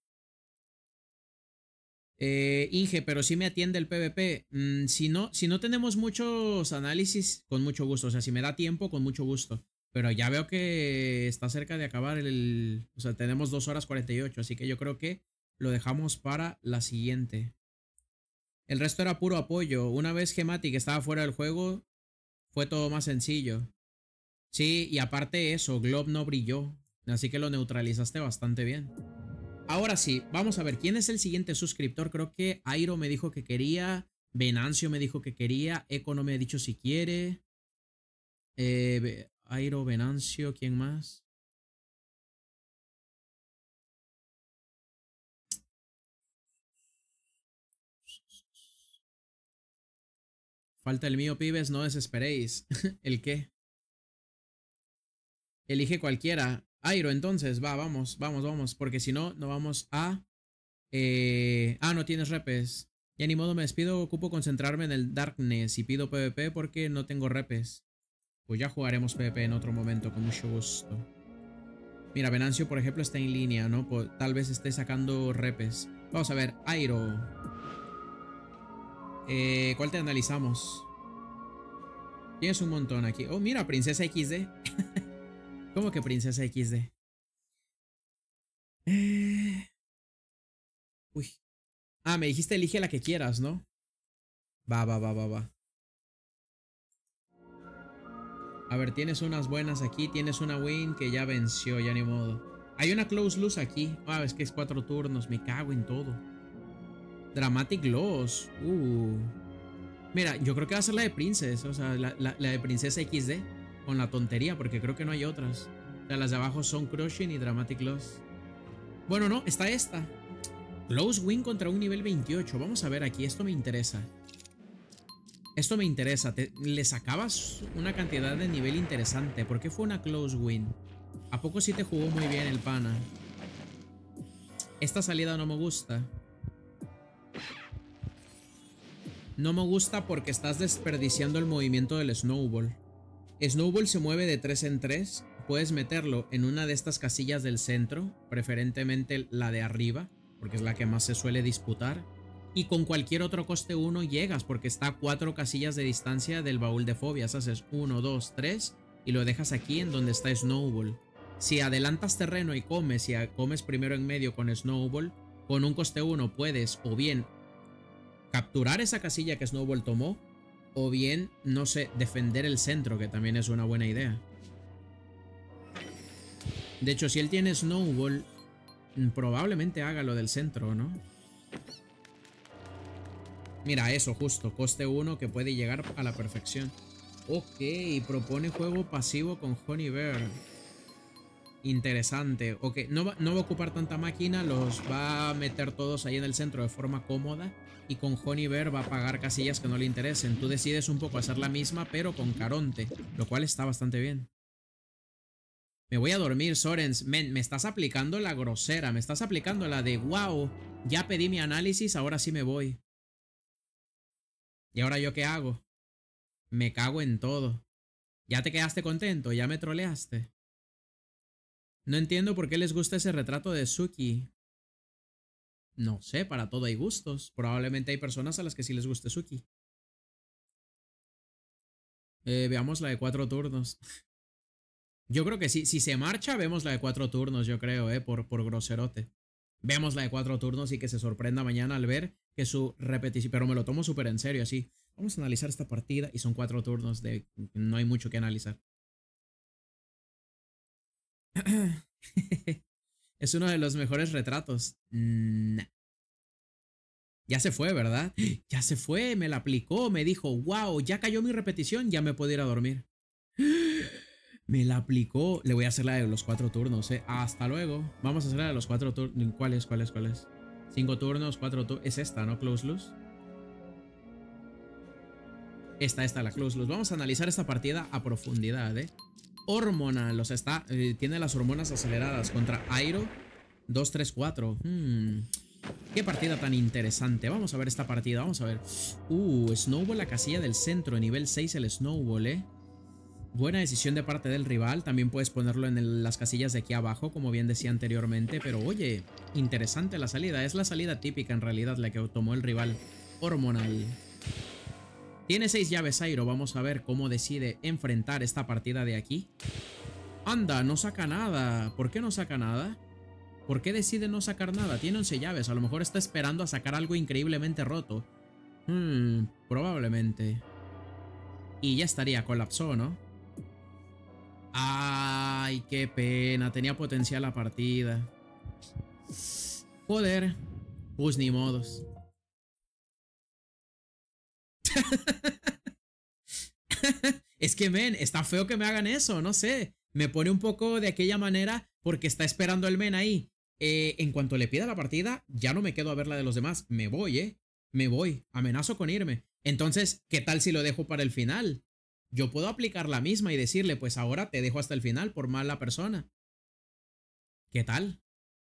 Inge, pero sí me atiende el PvP. Si no tenemos muchos análisis, con mucho gusto. O sea, si me da tiempo, con mucho gusto. Pero ya veo que está cerca de acabar el... O sea, tenemos 2 horas 48. Así que yo creo que lo dejamos para la siguiente. El resto era puro apoyo. Una vez Gematic estaba fuera del juego, fue todo más sencillo. Sí, y aparte eso, Glob no brilló. Así que lo neutralizaste bastante bien. Ahora sí, vamos a ver, ¿quién es el siguiente suscriptor? Creo que Airo me dijo que quería, Venancio me dijo que quería, Eco no me ha dicho si quiere. Airo, Venancio, ¿quién más? Falta el mío, pibes, no desesperéis. ¿El qué? Elige cualquiera. Airo, entonces, vamos, porque si no, no vamos a... no tienes repes. Ya ni modo, me despido, ocupo concentrarme en el Darkness y pido PvP porque no tengo repes. Pues ya jugaremos PvP en otro momento, con mucho gusto. Mira, Venancio, por ejemplo, está en línea, ¿no? Tal vez esté sacando repes. Vamos a ver, Airo. ¿Cuál te analizamos? Tienes un montón aquí. Oh, mira, Princesa XD. ¿Cómo que Princesa XD? Uy. Me dijiste elige la que quieras, ¿no? Va. A ver, tienes unas buenas aquí. Tienes una win que ya venció, ya ni modo. Hay una close loss aquí. Ah, es que es 4 turnos. Me cago en todo. Dramatic loss. Mira, yo creo que va a ser la de Princess. O sea, la de Princesa XD. Con la tontería, porque creo que no hay otras. O sea, las de abajo son Crushing y Dramatic loss. Bueno, no, está esta. Close win contra un nivel 28. Vamos a ver aquí. Esto me interesa. Esto me interesa. Le sacabas una cantidad de nivel interesante. ¿Por qué fue una close win? ¿A poco sí te jugó muy bien el pana? Esta salida no me gusta. No me gusta porque estás desperdiciando el movimiento del Snowball. Snowball se mueve de 3 en 3. Puedes meterlo en una de estas casillas del centro. Preferentemente la de arriba, porque es la que más se suele disputar. Y con cualquier otro coste 1 llegas, porque está a 4 casillas de distancia del baúl de fobias. Haces 1, 2, 3 y lo dejas aquí en donde está Snowball. Si adelantas terreno y comes primero en medio con Snowball, con un coste 1 puedes o bien capturar esa casilla que Snowball tomó, o bien, no sé, defender el centro, que también es una buena idea. De hecho, si él tiene Snowball, probablemente haga lo del centro, ¿no? Mira, eso justo, coste 1 que puede llegar a la perfección. Ok, propone juego pasivo con Honey Bear. Interesante. Ok, no va a ocupar tanta máquina, los va a meter todos ahí en el centro de forma cómoda. Y con Honey Bear va a pagar casillas que no le interesen. Tú decides un poco hacer la misma, pero con Caronte, lo cual está bastante bien. Me voy a dormir, Sorens. Men, me estás aplicando la grosera, me estás aplicando la de wow, ya pedí mi análisis, ahora sí me voy. ¿Y ahora yo qué hago? Me cago en todo. ¿Ya te quedaste contento? ¿Ya me troleaste? No entiendo por qué les gusta ese retrato de Suki. No sé, para todo hay gustos. Probablemente hay personas a las que sí les guste Suki. Veamos la de 4 turnos. Yo creo que sí. Si se marcha, vemos la de 4 turnos, yo creo, por groserote. Vemos la de 4 turnos y que se sorprenda mañana al ver que su repetición... Pero me lo tomo súper en serio, así. Vamos a analizar esta partida y son 4 turnos de... No hay mucho que analizar. Es uno de los mejores retratos. Nah. Ya se fue, ¿verdad? Ya se fue, me la aplicó, me dijo, wow, ya cayó mi repetición, ya me puedo ir a dormir. Me la aplicó. Le voy a hacer la de los 4 turnos, Hasta luego. Vamos a hacer la de los 4 turnos. ¿Cuál es? 5 turnos, 4 turnos. Es esta, ¿no? Close loose. Esta, la close loose. Vamos a analizar esta partida a profundidad, Hormonal, o sea, tiene las hormonas aceleradas contra Airo 2, 3, 4. Qué partida tan interesante. Vamos a ver esta partida, vamos a ver. Snowball, la casilla del centro, nivel 6 el Snowball, Buena decisión de parte del rival. También puedes ponerlo en las casillas de aquí abajo, como bien decía anteriormente. Pero oye, interesante la salida. Es la salida típica en realidad la que tomó el rival. Hormonal. Tiene 6 llaves Airo. Vamos a ver cómo decide enfrentar esta partida de aquí. Anda, no saca nada. ¿Por qué no saca nada? ¿Por qué decide no sacar nada? Tiene 11 llaves. A lo mejor está esperando a sacar algo increíblemente roto. Probablemente. Y ya estaría. Colapsó, ¿no? Ay, qué pena. Tenía potencial la partida. Joder. Pues ni modos. Es que, men, está feo que me hagan eso, no sé. Me pone un poco de aquella manera porque está esperando el men ahí. En cuanto le pida la partida, ya no me quedo a ver la de los demás. Me voy, Me voy. Amenazo con irme. Entonces, ¿qué tal si lo dejo para el final? Yo puedo aplicar la misma y decirle, pues ahora te dejo hasta el final por mala persona. ¿Qué tal?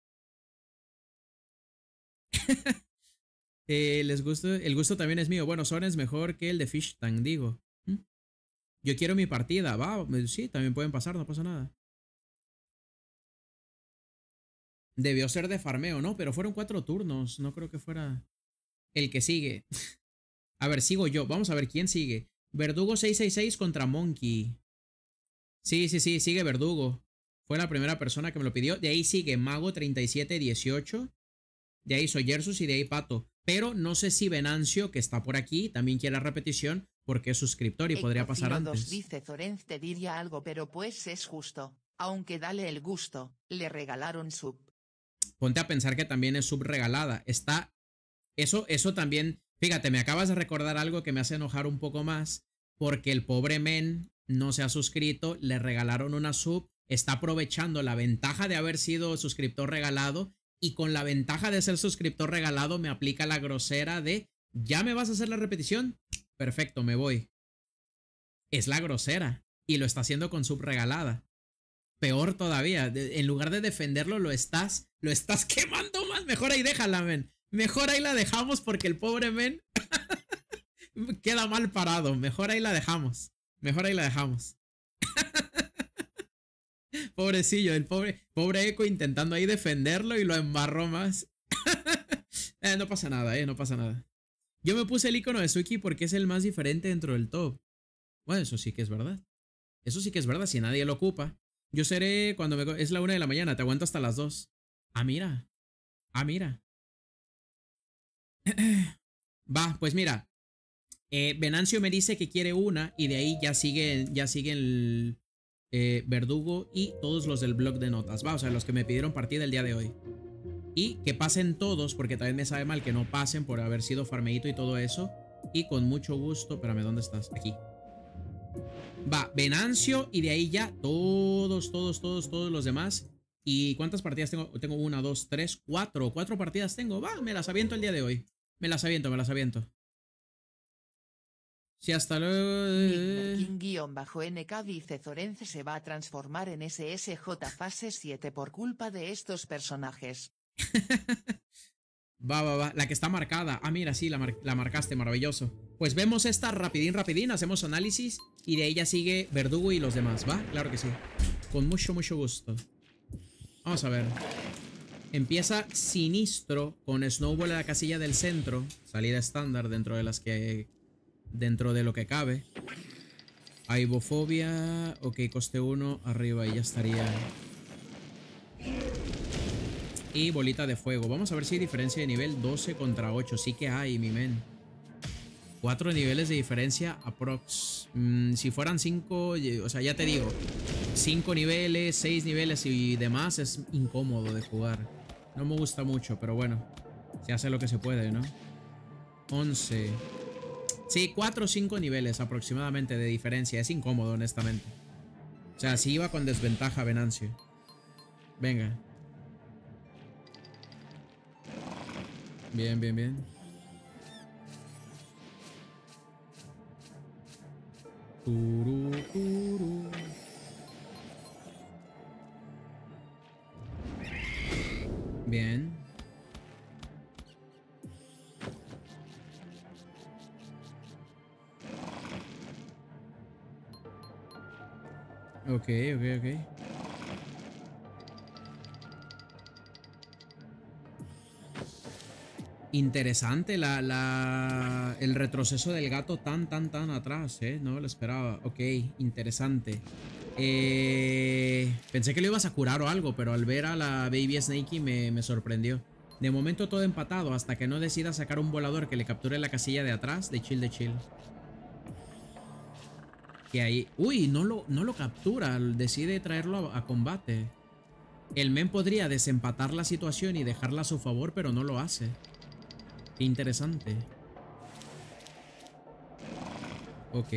Les gusta, el gusto también es mío. Bueno, Soren es mejor que el de Fish Tank, digo. Yo quiero mi partida, va. Sí, también pueden pasar, no pasa nada. Debió ser de farmeo, ¿no? Pero fueron 4 turnos. No creo que fuera el que sigue. A ver, sigo yo. Vamos a ver quién sigue. Verdugo 666 contra Monkey. Sí, sigue Verdugo. Fue la primera persona que me lo pidió. De ahí sigue Mago 3718. De ahí Soyersus y de ahí Pato. Pero no sé si Venancio, que está por aquí, también quiere repetición. porque es suscriptor y podría pasar Ecofino 2 antes. dice Zorenz te diría algo pero pues es justo, aunque dale el gusto, le regalaron sub. Ponte a pensar que también es subregalada. Está... Eso también... Fíjate, me acabas de recordar algo que me hace enojar un poco más, porque el pobre men no se ha suscrito, le regalaron una sub, está aprovechando la ventaja de haber sido suscriptor regalado y con la ventaja de ser suscriptor regalado me aplica la grosera de ¿ya me vas a hacer la repetición? Perfecto, me voy. Es la grosera y lo está haciendo con sub regalada. Peor todavía, en lugar de defenderlo lo estás quemando más. Mejor ahí déjala, men. Mejor ahí la dejamos porque el pobre men queda mal parado. Mejor ahí la dejamos. Mejor ahí la dejamos. Pobrecillo, el pobre Eco intentando ahí defenderlo y lo embarró más. No pasa nada, no pasa nada. Yo me puse el icono de Suki porque es el más diferente dentro del top. Bueno, eso sí que es verdad. Eso sí que es verdad, si nadie lo ocupa. Yo seré cuando es la 1 de la mañana, te aguanto hasta las 2. Ah, mira. Ah, mira. Va, pues mira. Venancio me dice que quiere una y de ahí ya sigue el Verdugo y todos los del blog de notas. Va, o sea, los que me pidieron partida el día de hoy. Y que pasen todos, porque también me sabe mal que no pasen por haber sido farmeito y todo eso. Y con mucho gusto. Espérame, ¿dónde estás? Aquí. Va, Venancio y de ahí ya todos los demás. ¿Y cuántas partidas tengo? Tengo 1, 2, 3, 4. 4 partidas tengo. Va, me las aviento el día de hoy. Me las aviento. Sí, hasta luego. King-NK dice Zorenz se va a transformar en SSJ fase 7 por culpa de estos personajes. Va. La que está marcada. Ah, mira, sí, la marcaste, maravilloso. Pues vemos esta rapidín, hacemos análisis y de ahí ya sigue Verdugo y los demás, ¿va? Claro que sí. Con mucho gusto. Vamos a ver. Empieza Sinistro con Snowball en la casilla del centro. Salida estándar dentro de lo que cabe. Aibofobia. Ok, coste 1 arriba y ya estaría. Y bolita de fuego. Vamos a ver si hay diferencia de nivel 12 contra 8. Sí que hay, mi men. 4 niveles de diferencia aprox. Si fueran 5, o sea, ya te digo. 5 niveles, 6 niveles y demás es incómodo de jugar. No me gusta mucho, pero bueno. Se hace lo que se puede, ¿no? 11. Sí, 4 o 5 niveles aproximadamente de diferencia. Es incómodo, honestamente. O sea, sí iba con desventaja Venancio. Venga. Bien. Turu. Bien. Ok. Interesante el retroceso del gato tan atrás, no lo esperaba. Ok, interesante. Pensé que lo ibas a curar o algo, pero al ver a la Baby Snakey me sorprendió. De momento todo empatado hasta que no decida sacar un volador que le capture la casilla de atrás de chill. Que ahí... Uy, no lo captura, decide traerlo a combate. El men podría desempatar la situación y dejarla a su favor, pero no lo hace. Qué interesante. Ok.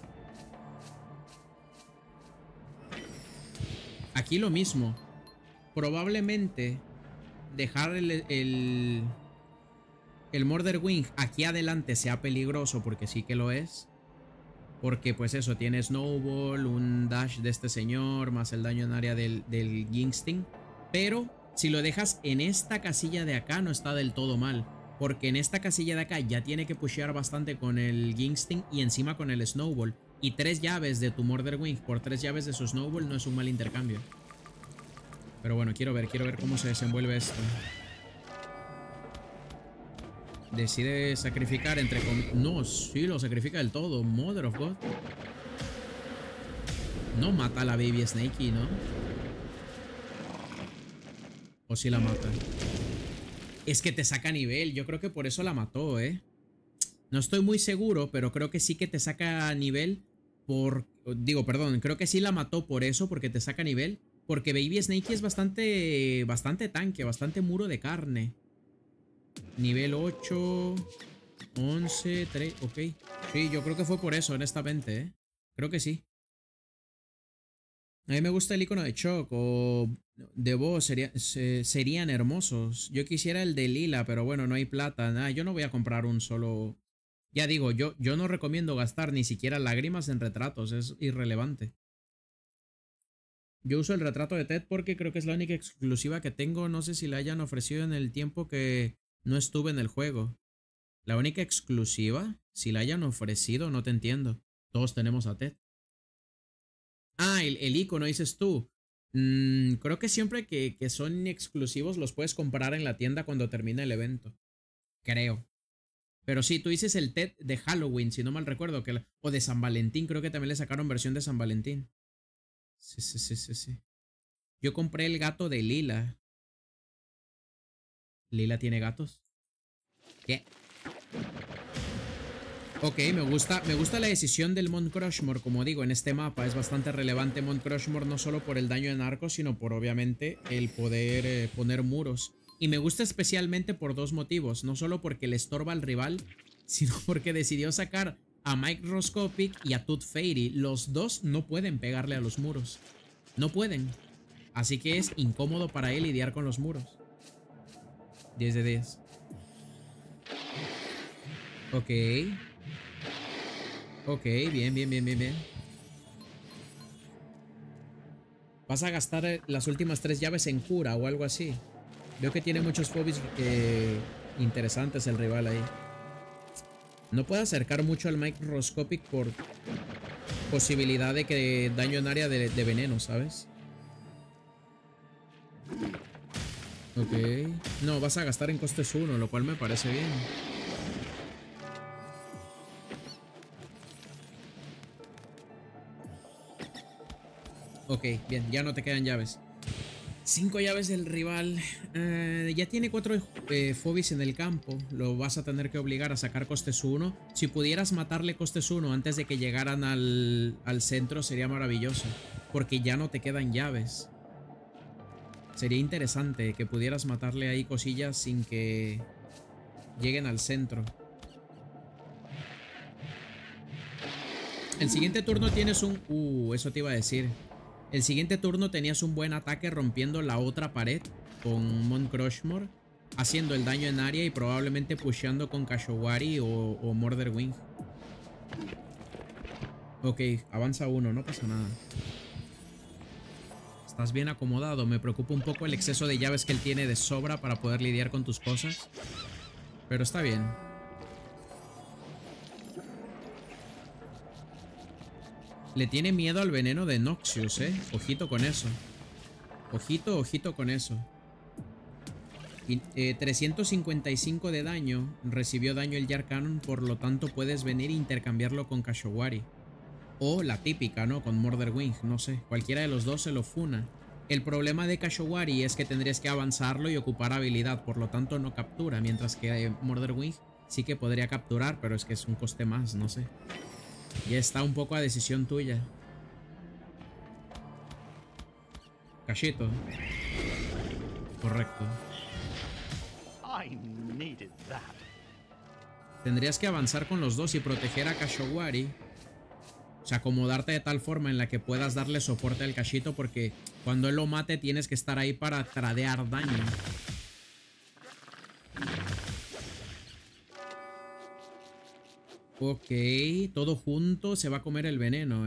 Aquí lo mismo. Probablemente dejar el Murder Wing aquí adelante sea peligroso, porque sí que lo es. Porque pues eso, tiene Snowball, un dash de este señor, más el daño en área del Gingsting. Pero si lo dejas en esta casilla de acá no está del todo mal. Porque en esta casilla de acá ya tiene que pushear bastante con el Gingsting y encima con el Snowball. Y 3 llaves de tu Murder Wing por 3 llaves de su Snowball no es un mal intercambio. Pero bueno, quiero ver cómo se desenvuelve esto. Decide sacrificar entre... No, sí, lo sacrifica del todo. Mother of God. No mata a la Baby Snakey, ¿no? O sí la mata. Es que te saca nivel. Yo creo que por eso la mató, ¿eh? No estoy muy seguro, pero creo que sí que te saca nivel por... Digo, perdón, creo que sí la mató por eso, porque te saca nivel. Porque Baby Snakey es bastante tanque, bastante muro de carne. Nivel 8, 11, 3, ok. Sí, yo creo que fue por eso, honestamente, ¿eh? Creo que sí. A mí me gusta el icono de Choc o de Boss, serían hermosos. Yo quisiera el de Lila, pero bueno, no hay plata. Nada, yo no voy a comprar un solo... Ya digo, yo no recomiendo gastar ni siquiera lágrimas en retratos, es irrelevante. Yo uso el retrato de Ted porque creo que es la única exclusiva que tengo. No sé si la hayan ofrecido en el tiempo que no estuve en el juego. La única exclusiva, si la hayan ofrecido, no te entiendo. Todos tenemos a Ted. Ah, el icono, dices tú. Creo que siempre que son exclusivos los puedes comprar en la tienda cuando termine el evento. Creo. Pero sí, tú dices el Ted de Halloween, si no mal recuerdo. O de San Valentín, creo que también le sacaron versión de San Valentín. Sí. Yo compré el gato de Lila. ¿Lila tiene gatos? ¿Qué? Ok, me gusta la decisión del Mount Crushmore, como digo, en este mapa es bastante relevante Mount Crushmore no solo por el daño en arco, sino por obviamente el poder poner muros. Y me gusta especialmente por dos motivos, no solo porque le estorba al rival, sino porque decidió sacar a Microscopic y a Tooth Fairy. Los dos no pueden pegarle a los muros, no pueden. Así que es incómodo para él lidiar con los muros. 10 de 10. Ok. Ok, bien. Vas a gastar las últimas 3 llaves en cura o algo así. Veo que tiene muchos fobies interesantes el rival ahí. No puede acercar mucho al Microscopic por posibilidad de que daño en área de veneno, ¿sabes? Ok. No, vas a gastar en costes 1, lo cual me parece bien. Ok, bien, ya no te quedan llaves. 5 llaves del rival. Ya tiene 4 fobies en el campo. Lo vas a tener que obligar a sacar costes 1. Si pudieras matarle costes 1 antes de que llegaran al centro sería maravilloso. Porque ya no te quedan llaves. Sería interesante que pudieras matarle ahí cosillas sin que lleguen al centro. El siguiente turno tienes un... eso te iba a decir. El siguiente turno tenías un buen ataque rompiendo la otra pared con Mount Crushmore, haciendo el daño en área y probablemente pusheando con Kashowari o Murder Wing. Ok, avanza 1, no pasa nada. Estás bien acomodado. Me preocupa un poco el exceso de llaves que él tiene de sobra para poder lidiar con tus cosas. Pero está bien. Le tiene miedo al veneno de Noxious, Ojito con eso. Ojito con eso. 355 de daño. Recibió daño el Jar Cannon, por lo tanto puedes venir e intercambiarlo con Kashowari. O la típica, ¿no? Con Murder Wing, no sé. Cualquiera de los dos se lo funa. El problema de Kashowari es que tendrías que avanzarlo y ocupar habilidad, por lo tanto no captura. Mientras que Murder Wing sí que podría capturar, pero es que es un coste más, no sé. Ya está un poco a decisión tuya. Cachito. Correcto. Tendrías que avanzar con los dos y proteger a Kashowari. O sea, acomodarte de tal forma en la que puedas darle soporte al Cachito, porque cuando él lo mate tienes que estar ahí para tradear daño. Ok, todo junto se va a comer el veneno,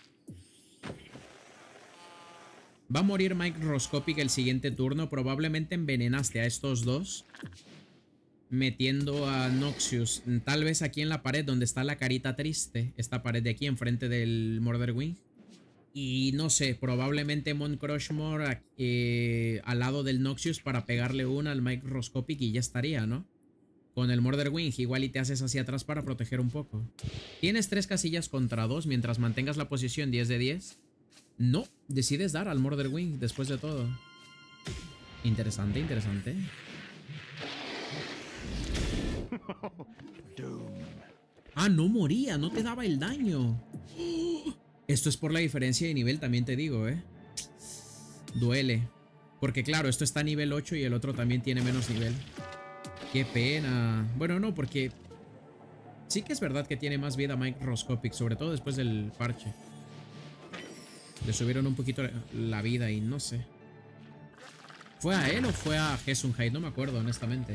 Va a morir Microscopic el siguiente turno. Probablemente envenenaste a estos dos metiendo a Noxious. Tal vez aquí en la pared donde está la carita triste. Esta pared de aquí enfrente del Murder Wing. Y no sé, probablemente Mount Crushmore al lado del Noxious para pegarle una al Microscopic y ya estaría, ¿no? Con el Murder Wing igual y te haces hacia atrás para proteger un poco. Tienes 3 casillas contra 2 mientras mantengas la posición 10 de 10. No, decides dar al Murder Wing después de todo. Interesante. Doom. Ah, no moría, no te daba el daño. Esto es por la diferencia de nivel, también te digo, Duele. Porque claro, esto está a nivel 8 y el otro también tiene menos nivel. Qué pena. Bueno, no, porque sí que es verdad que tiene más vida Microscopic, sobre todo después del parche. Le subieron un poquito la vida y no sé. ¿Fue a él o fue a Hesunhide? No me acuerdo, honestamente.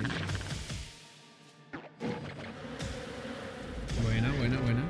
Buena, buena, buena.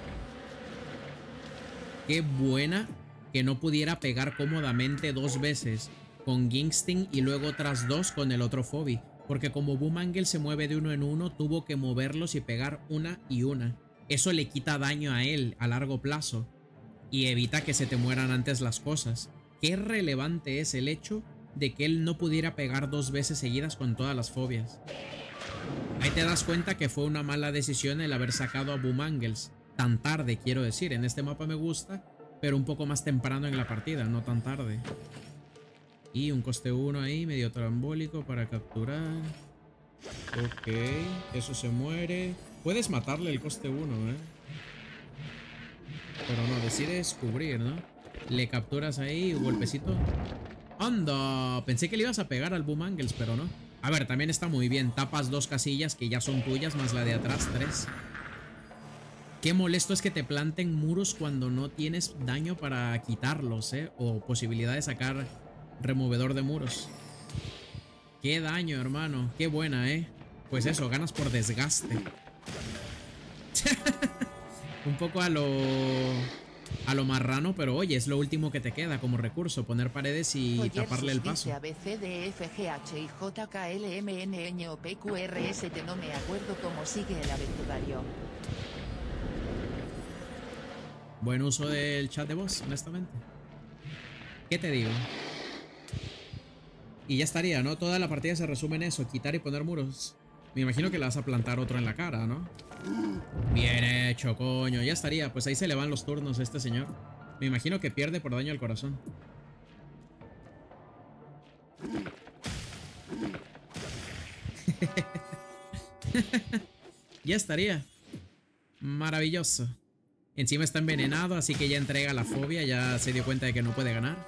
Qué buena que no pudiera pegar cómodamente 2 veces con Gingsting y luego otras 2 con el otro Phoebe. Porque como Boomangel se mueve de uno en uno, tuvo que moverlos y pegar una y una. Eso le quita daño a él a largo plazo y evita que se te mueran antes las cosas. Qué relevante es el hecho de que él no pudiera pegar 2 veces seguidas con todas las fobias. Ahí te das cuenta que fue una mala decisión el haber sacado a Boomangels tan tarde, quiero decir. En este mapa me gusta, pero un poco más temprano en la partida, no tan tarde. Y un coste 1 ahí, medio trambólico para capturar. Ok, eso se muere. Puedes matarle el coste 1, pero no, decides cubrir, ¿no? Le capturas ahí, un golpecito. ¡Anda! Pensé que le ibas a pegar al Boomangels, pero no. A ver, también está muy bien. Tapas 2 casillas que ya son tuyas, más la de atrás 3. Qué molesto es que te planten muros cuando no tienes daño para quitarlos, o posibilidad de sacar removedor de muros. Qué daño, hermano. Qué buena, Pues eso, ganas por desgaste. Un poco a lo marrano, pero oye, es lo último que te queda como recurso, poner paredes y Oyer taparle el paso. A, B, C, D, F, G, H, I, J, K, L, M, N, Ñ, O, P, Q, R, S, T. No me acuerdo cómo sigue el abecedario. Buen uso del chat de voz, honestamente. ¿Qué te digo? Y ya estaría, ¿no? Toda la partida se resume en eso, quitar y poner muros. Me imagino que le vas a plantar otro en la cara, ¿no? Bien hecho, coño. Ya estaría. Pues ahí se le van los turnos a este señor. Me imagino que pierde por daño al corazón. Ya estaría. Maravilloso. Encima está envenenado, así que ya entrega la fobia. Ya se dio cuenta de que no puede ganar.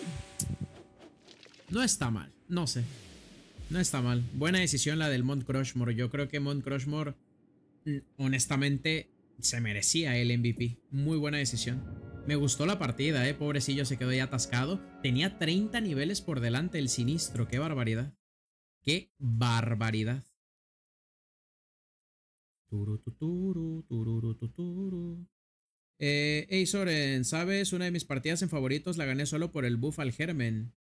No está mal. No sé. No está mal. Buena decisión la del Mount Crushmore. Yo creo que Mount Crushmore, honestamente, se merecía el MVP. Muy buena decisión. Me gustó la partida, pobrecillo, se quedó ya atascado. Tenía 30 niveles por delante el sinistro. Qué barbaridad. Qué barbaridad. Hey Soren, ¿sabes? Una de mis partidas en favoritos la gané solo por el buff al Germen.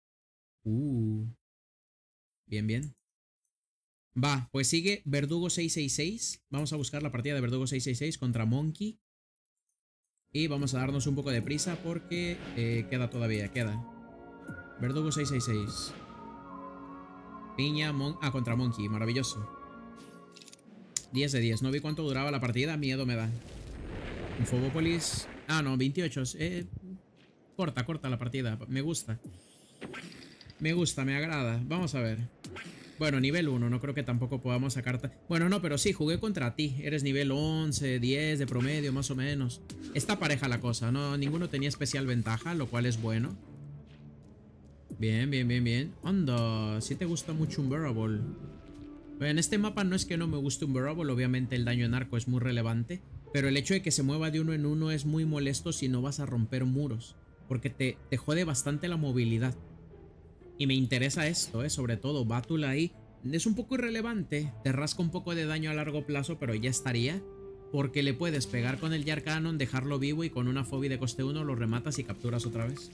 Bien, bien. Va, pues sigue Verdugo 666. Vamos a buscar la partida de Verdugo 666 contra Monkey. Y vamos a darnos un poco de prisa porque queda todavía, queda. Verdugo 666. Piña, contra Monkey, maravilloso. 10 de 10, no vi cuánto duraba la partida, miedo me da. Infobópolis. Ah, no, 28. Corta la partida, me gusta. Me gusta, me agrada. Vamos a ver. Bueno, nivel 1, no creo que tampoco podamos sacar... Bueno, no, pero sí, jugué contra ti. Eres nivel 11, 10 de promedio, más o menos. Está pareja la cosa, ¿no? Ninguno tenía especial ventaja, lo cual es bueno. Bien, bien, bien, bien. Anda, sí te gusta mucho Unbearable. En este mapa no es que no me guste Unbearable, obviamente el daño en arco es muy relevante. Pero el hecho de que se mueva de uno en uno es muy molesto si no vas a romper muros. Porque te jode bastante la movilidad. Y me interesa esto, sobre todo. Batul ahí es un poco irrelevante. Te rasca un poco de daño a largo plazo, pero ya estaría. Porque le puedes pegar con el Jar Cannon, dejarlo vivo y con una Fobia de coste 1 lo rematas y capturas otra vez.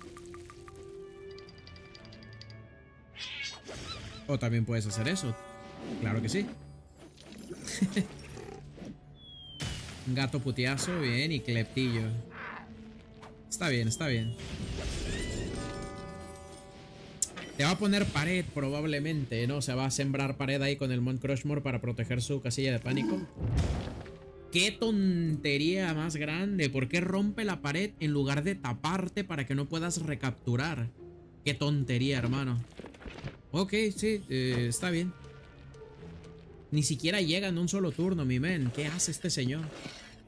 O también puedes hacer eso. Claro que sí. Gato putiazo, bien, y cleptillo. Está bien, está bien. Te va a poner pared probablemente, ¿no? O sea, va a sembrar pared ahí con el Mount Crushmore para proteger su casilla de pánico. ¡Qué tontería más grande! ¿Por qué rompe la pared en lugar de taparte para que no puedas recapturar? ¡Qué tontería, hermano! Ok, sí, está bien. Ni siquiera llega en un solo turno, mi men. ¿Qué hace este señor?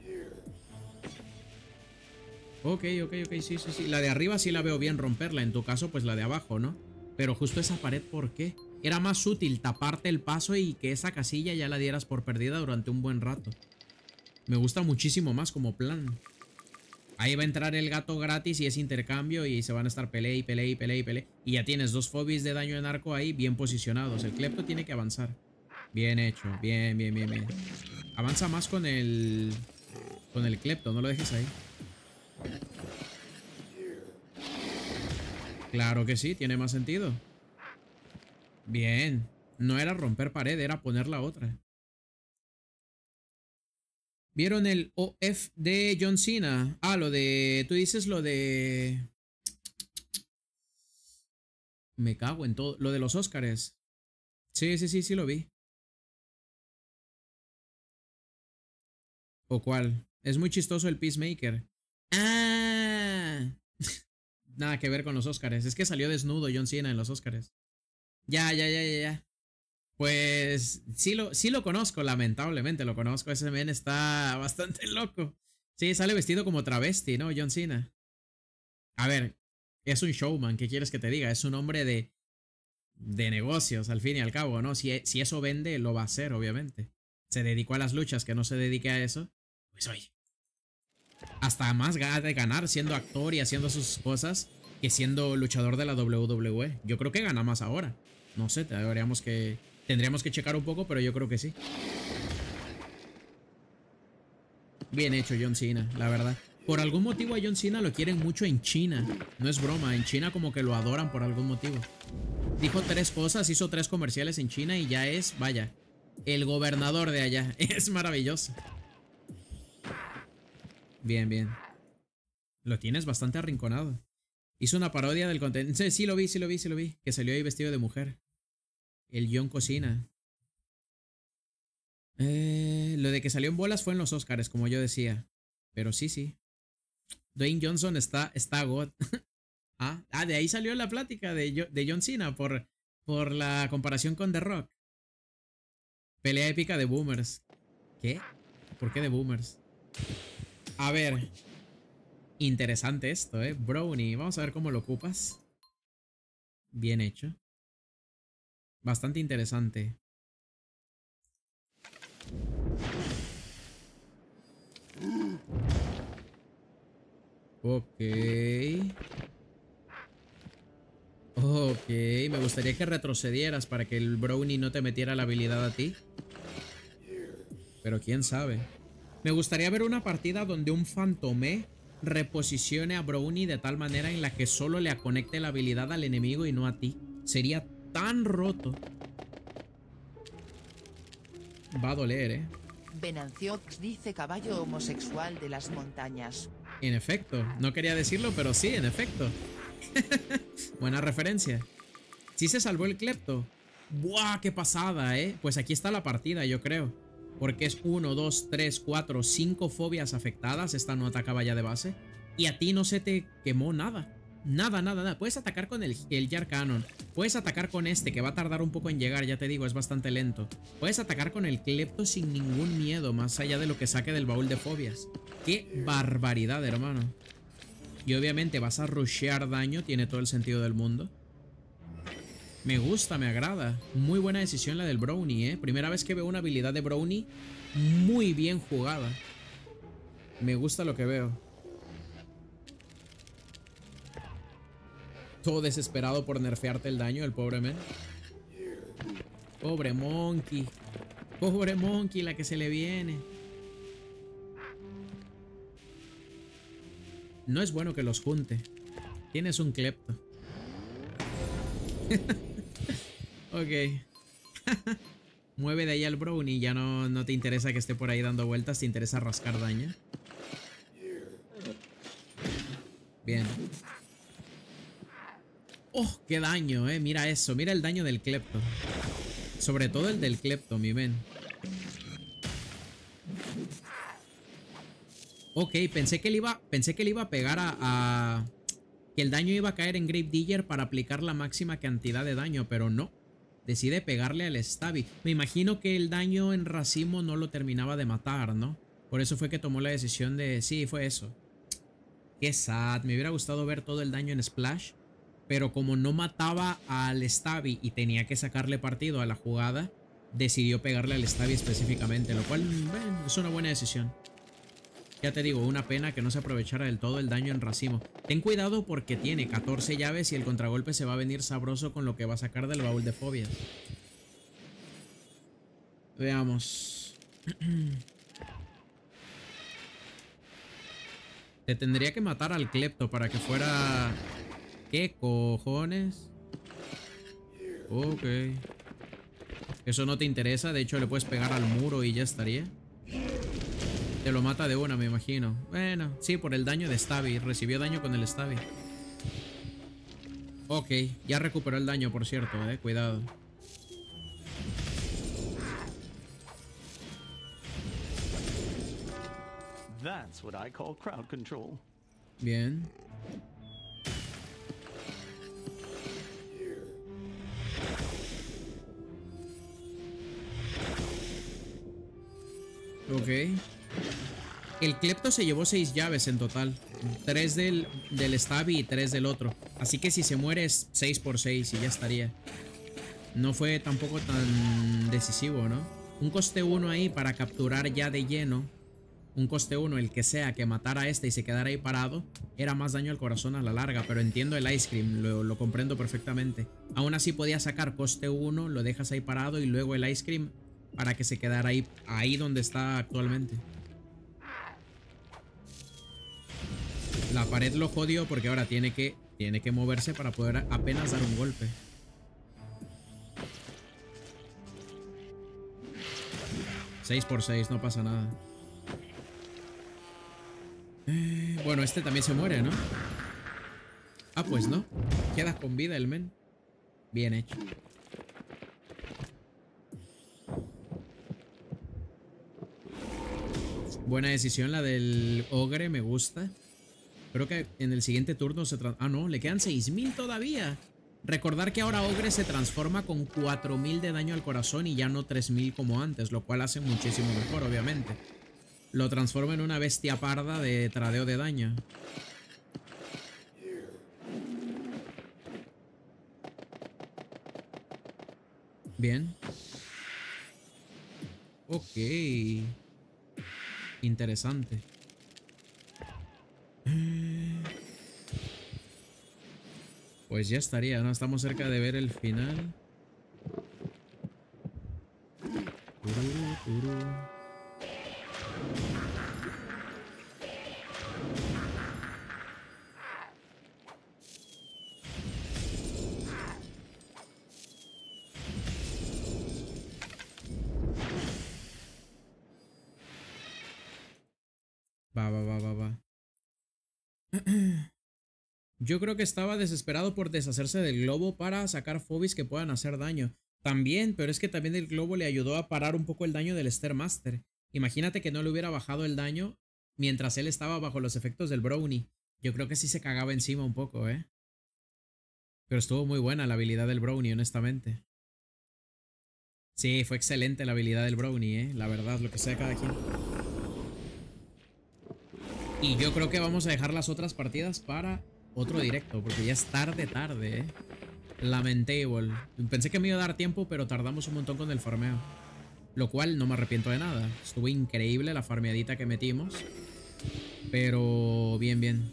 Ok, sí, sí, sí. La de arriba sí la veo bien romperla. En tu caso, pues la de abajo, ¿no? Pero justo esa pared, ¿por qué? Era más útil taparte el paso y que esa casilla ya la dieras por perdida durante un buen rato. Me gusta muchísimo más como plan. Ahí va a entrar el gato gratis y es intercambio y se van a estar pelea y pelea y pelea y pelea. Y ya tienes 2 fobies de daño en arco ahí bien posicionados. El Klepto tiene que avanzar. Bien hecho, bien, bien, bien, bien. Avanza más con el Klepto, no lo dejes ahí. Claro que sí, tiene más sentido. Bien. No era romper pared, era poner la otra. ¿Vieron el OF de John Cena? Ah, lo de... Tú dices lo de... Me cago en todo. Lo de los Óscares. Sí, sí, sí, sí lo vi. ¿O cuál? Es muy chistoso el Peacemaker. Ah. Nada que ver con los Óscares. Es que salió desnudo John Cena en los Óscares. Ya, ya, ya, ya, ya. Pues sí lo conozco, lamentablemente lo conozco. Ese men está bastante loco. Sí, sale vestido como travesti, ¿no? John Cena. A ver, es un showman, ¿qué quieres que te diga? Es un hombre de negocios, al fin y al cabo, ¿no? Si eso vende, lo va a hacer, obviamente. Se dedicó a las luchas, que no se dedique a eso. Pues oye, hasta más ganas de ganar siendo actor y haciendo sus cosas que siendo luchador de la WWE. Yo creo que gana más ahora. No sé, tendríamos que checar un poco, pero yo creo que sí. Bien hecho John Cena, la verdad. Por algún motivo a John Cena lo quieren mucho en China. No es broma, en China como que lo adoran por algún motivo. Dijo 3 cosas, hizo 3 comerciales en China y ya es, vaya, el gobernador de allá. Es maravilloso. Bien, bien. Lo tienes bastante arrinconado. Hizo una parodia del contenido. Sí lo vi. Que salió ahí vestido de mujer. El John Cocina. Lo de que salió en bolas fue en los Oscars, como yo decía. Pero sí. Dwayne Johnson está God. De ahí salió la plática de John Cena por la comparación con The Rock. Pelea épica de boomers. ¿Qué? ¿Por qué de boomers? A ver. Interesante esto, Brownie. Vamos a ver cómo lo ocupas. Bien hecho. Bastante interesante. Ok. Me gustaría que retrocedieras para que el Brownie no te metiera la habilidad a ti. Pero quién sabe. Me gustaría ver una partida donde un Fantomé reposicione a Brownie de tal manera en la que solo le conecte la habilidad al enemigo y no a ti. Sería tan roto. Va a doler, Venanciox dice caballo homosexual de las montañas. En efecto, no quería decirlo, pero sí, en efecto. Buena referencia. Sí se salvó el Klepto. ¡Buah, qué pasada, Pues aquí está la partida, yo creo. Porque es 1, 2, 3, 4, 5 fobias afectadas. Esta no atacaba ya de base. Y a ti no se te quemó nada. Nada. Puedes atacar con el Jar Cannon. Puedes atacar con este, que va a tardar un poco en llegar, ya te digo, es bastante lento. Puedes atacar con el Klepto sin ningún miedo, más allá de lo que saque del baúl de fobias. ¡Qué barbaridad, hermano! Y obviamente vas a rushear daño, tiene todo el sentido del mundo. Me gusta, me agrada. Muy buena decisión la del Brownie, Primera vez que veo una habilidad de Brownie muy bien jugada. Me gusta lo que veo. Todo desesperado por nerfearte el daño, el pobre men. Pobre Monkey. Pobre Monkey, la que se le viene. No es bueno que los junte. Tienes un Klepto. Ok. Mueve de ahí al Brownie. Ya no te interesa que esté por ahí dando vueltas. Te interesa rascar daño. Bien. ¡Oh, qué daño, Mira eso, mira el daño del Klepto. Sobre todo el del Klepto, mi men. Ok, pensé que le iba a pegar que el daño iba a caer en Grave Digger para aplicar la máxima cantidad de daño, pero no. Decide pegarle al Stabby. Me imagino que el daño en racimo no lo terminaba de matar, ¿no? Por eso fue que tomó la decisión de... Sí, fue eso. Qué sad. Me hubiera gustado ver todo el daño en Splash. Pero como no mataba al Stabby y tenía que sacarle partido a la jugada, decidió pegarle al Stabby específicamente. Lo cual, bueno, es una buena decisión. Ya te digo, una pena que no se aprovechara del todo el daño en racimo. Ten cuidado porque tiene 14 llaves y el contragolpe se va a venir sabroso con lo que va a sacar del baúl de fobias. Veamos. Te tendría que matar al Clepto para que fuera... ¿Qué cojones? Ok. Eso no te interesa. De hecho, le puedes pegar al muro y ya estaría. Te lo mata de una, me imagino. Bueno, sí, por el daño de Stabby. Recibió daño con el Stabby. Ok, ya recuperó el daño, por cierto, cuidado. That's what I call crowd control. Bien. Ok. El Clepto se llevó 6 llaves en total. 3 del Stabby y 3 del otro. Así que si se muere es 6 por 6 y ya estaría. No fue tampoco tan decisivo, ¿no? Un coste 1 ahí para capturar ya de lleno. Un coste 1, el que sea, que matara a este y se quedara ahí parado, era más daño al corazón a la larga. Pero entiendo el Ice Cream, lo comprendo perfectamente. Aún así podía sacar coste 1, lo dejas ahí parado y luego el Ice Cream para que se quedara ahí donde está actualmente. La pared lo jodió porque ahora tiene que moverse para poder apenas dar un golpe. Seis por 6, no pasa nada. Bueno, este también se muere, ¿no? Ah, pues no. Queda con vida el men. Bien hecho. Buena decisión la del Ogre, me gusta. Creo que en el siguiente turno se... Ah, no, le quedan 6000 todavía. Recordar que ahora Ogre se transforma con 4000 de daño al corazón y ya no 3000 como antes, lo cual hace muchísimo mejor, obviamente. Lo transforma en una bestia parda de tradeo de daño. Bien. Ok. Interesante. Pues ya estaría, ¿no? Estamos cerca de ver el final. Va. Yo creo que estaba desesperado por deshacerse del globo para sacar fobies que puedan hacer daño. También, pero es que también el globo le ayudó a parar un poco el daño del Stairmaster. Imagínate que no le hubiera bajado el daño mientras él estaba bajo los efectos del Brownie. Yo creo que sí se cagaba encima un poco, ¿eh? Pero estuvo muy buena la habilidad del Brownie, honestamente. Sí, fue excelente la habilidad del Brownie, ¿eh? La verdad, lo que sea cada quien. Y yo creo que vamos a dejar las otras partidas para otro directo, porque ya es tarde, ¿eh? Lamentable. Pensé que me iba a dar tiempo, pero tardamos un montón con el farmeo. Lo cual no me arrepiento de nada. Estuvo increíble la farmeadita que metimos. Pero bien.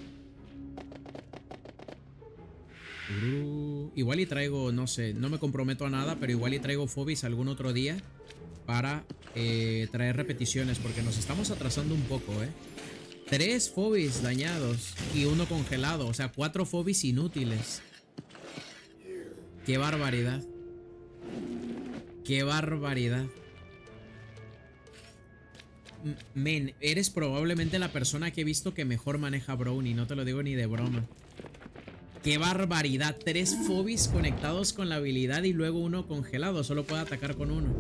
Igual y traigo, no sé, no me comprometo a nada, pero igual y traigo Phobis algún otro día para traer repeticiones, porque nos estamos atrasando un poco, ¿eh? 3 Phobis dañados y 1 congelado, o sea, 4 Phobis inútiles. ¡Qué barbaridad! ¡Qué barbaridad! Men, eres probablemente la persona que he visto que mejor maneja Brownie, no te lo digo ni de broma. ¡Qué barbaridad! 3 Phobis conectados con la habilidad y luego 1 congelado, solo puede atacar con 1.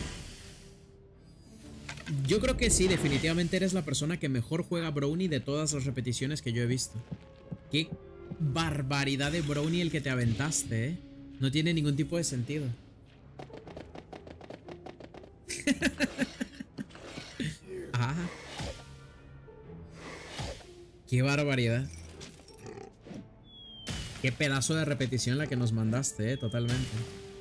Yo creo que sí, definitivamente eres la persona que mejor juega Brownie de todas las repeticiones que yo he visto. ¡Qué barbaridad de Brownie el que te aventaste, eh! No tiene ningún tipo de sentido. Qué barbaridad. Qué pedazo de repetición la que nos mandaste, totalmente.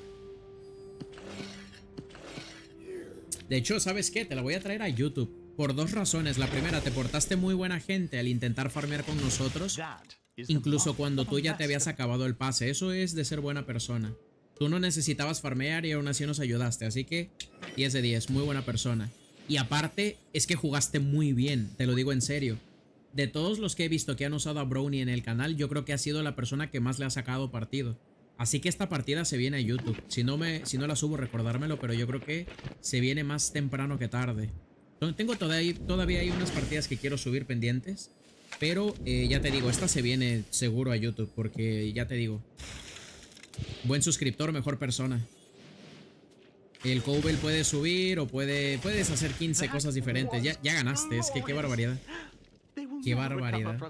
De hecho, ¿sabes qué? Te la voy a traer a YouTube. Por dos razones. La primera, te portaste muy buena gente al intentar farmear con nosotros. Incluso cuando tú ya te habías acabado el pase. Eso es de ser buena persona. Tú no necesitabas farmear y aún así nos ayudaste. Así que 10 de 10. Muy buena persona. Y aparte, es que jugaste muy bien. Te lo digo en serio. De todos los que he visto que han usado a Brownie en el canal, yo creo que ha sido la persona que más le ha sacado partido. Así que esta partida se viene a YouTube. Si no la subo, recordármelo, pero yo creo que se viene más temprano que tarde. Tengo todavía hay unas partidas que quiero subir pendientes. Pero ya te digo, esta se viene seguro a YouTube. Porque ya te digo, buen suscriptor, mejor persona. El Cobel puede subir o puedes hacer 15 cosas diferentes. Ya ganaste, es que qué barbaridad. Qué barbaridad.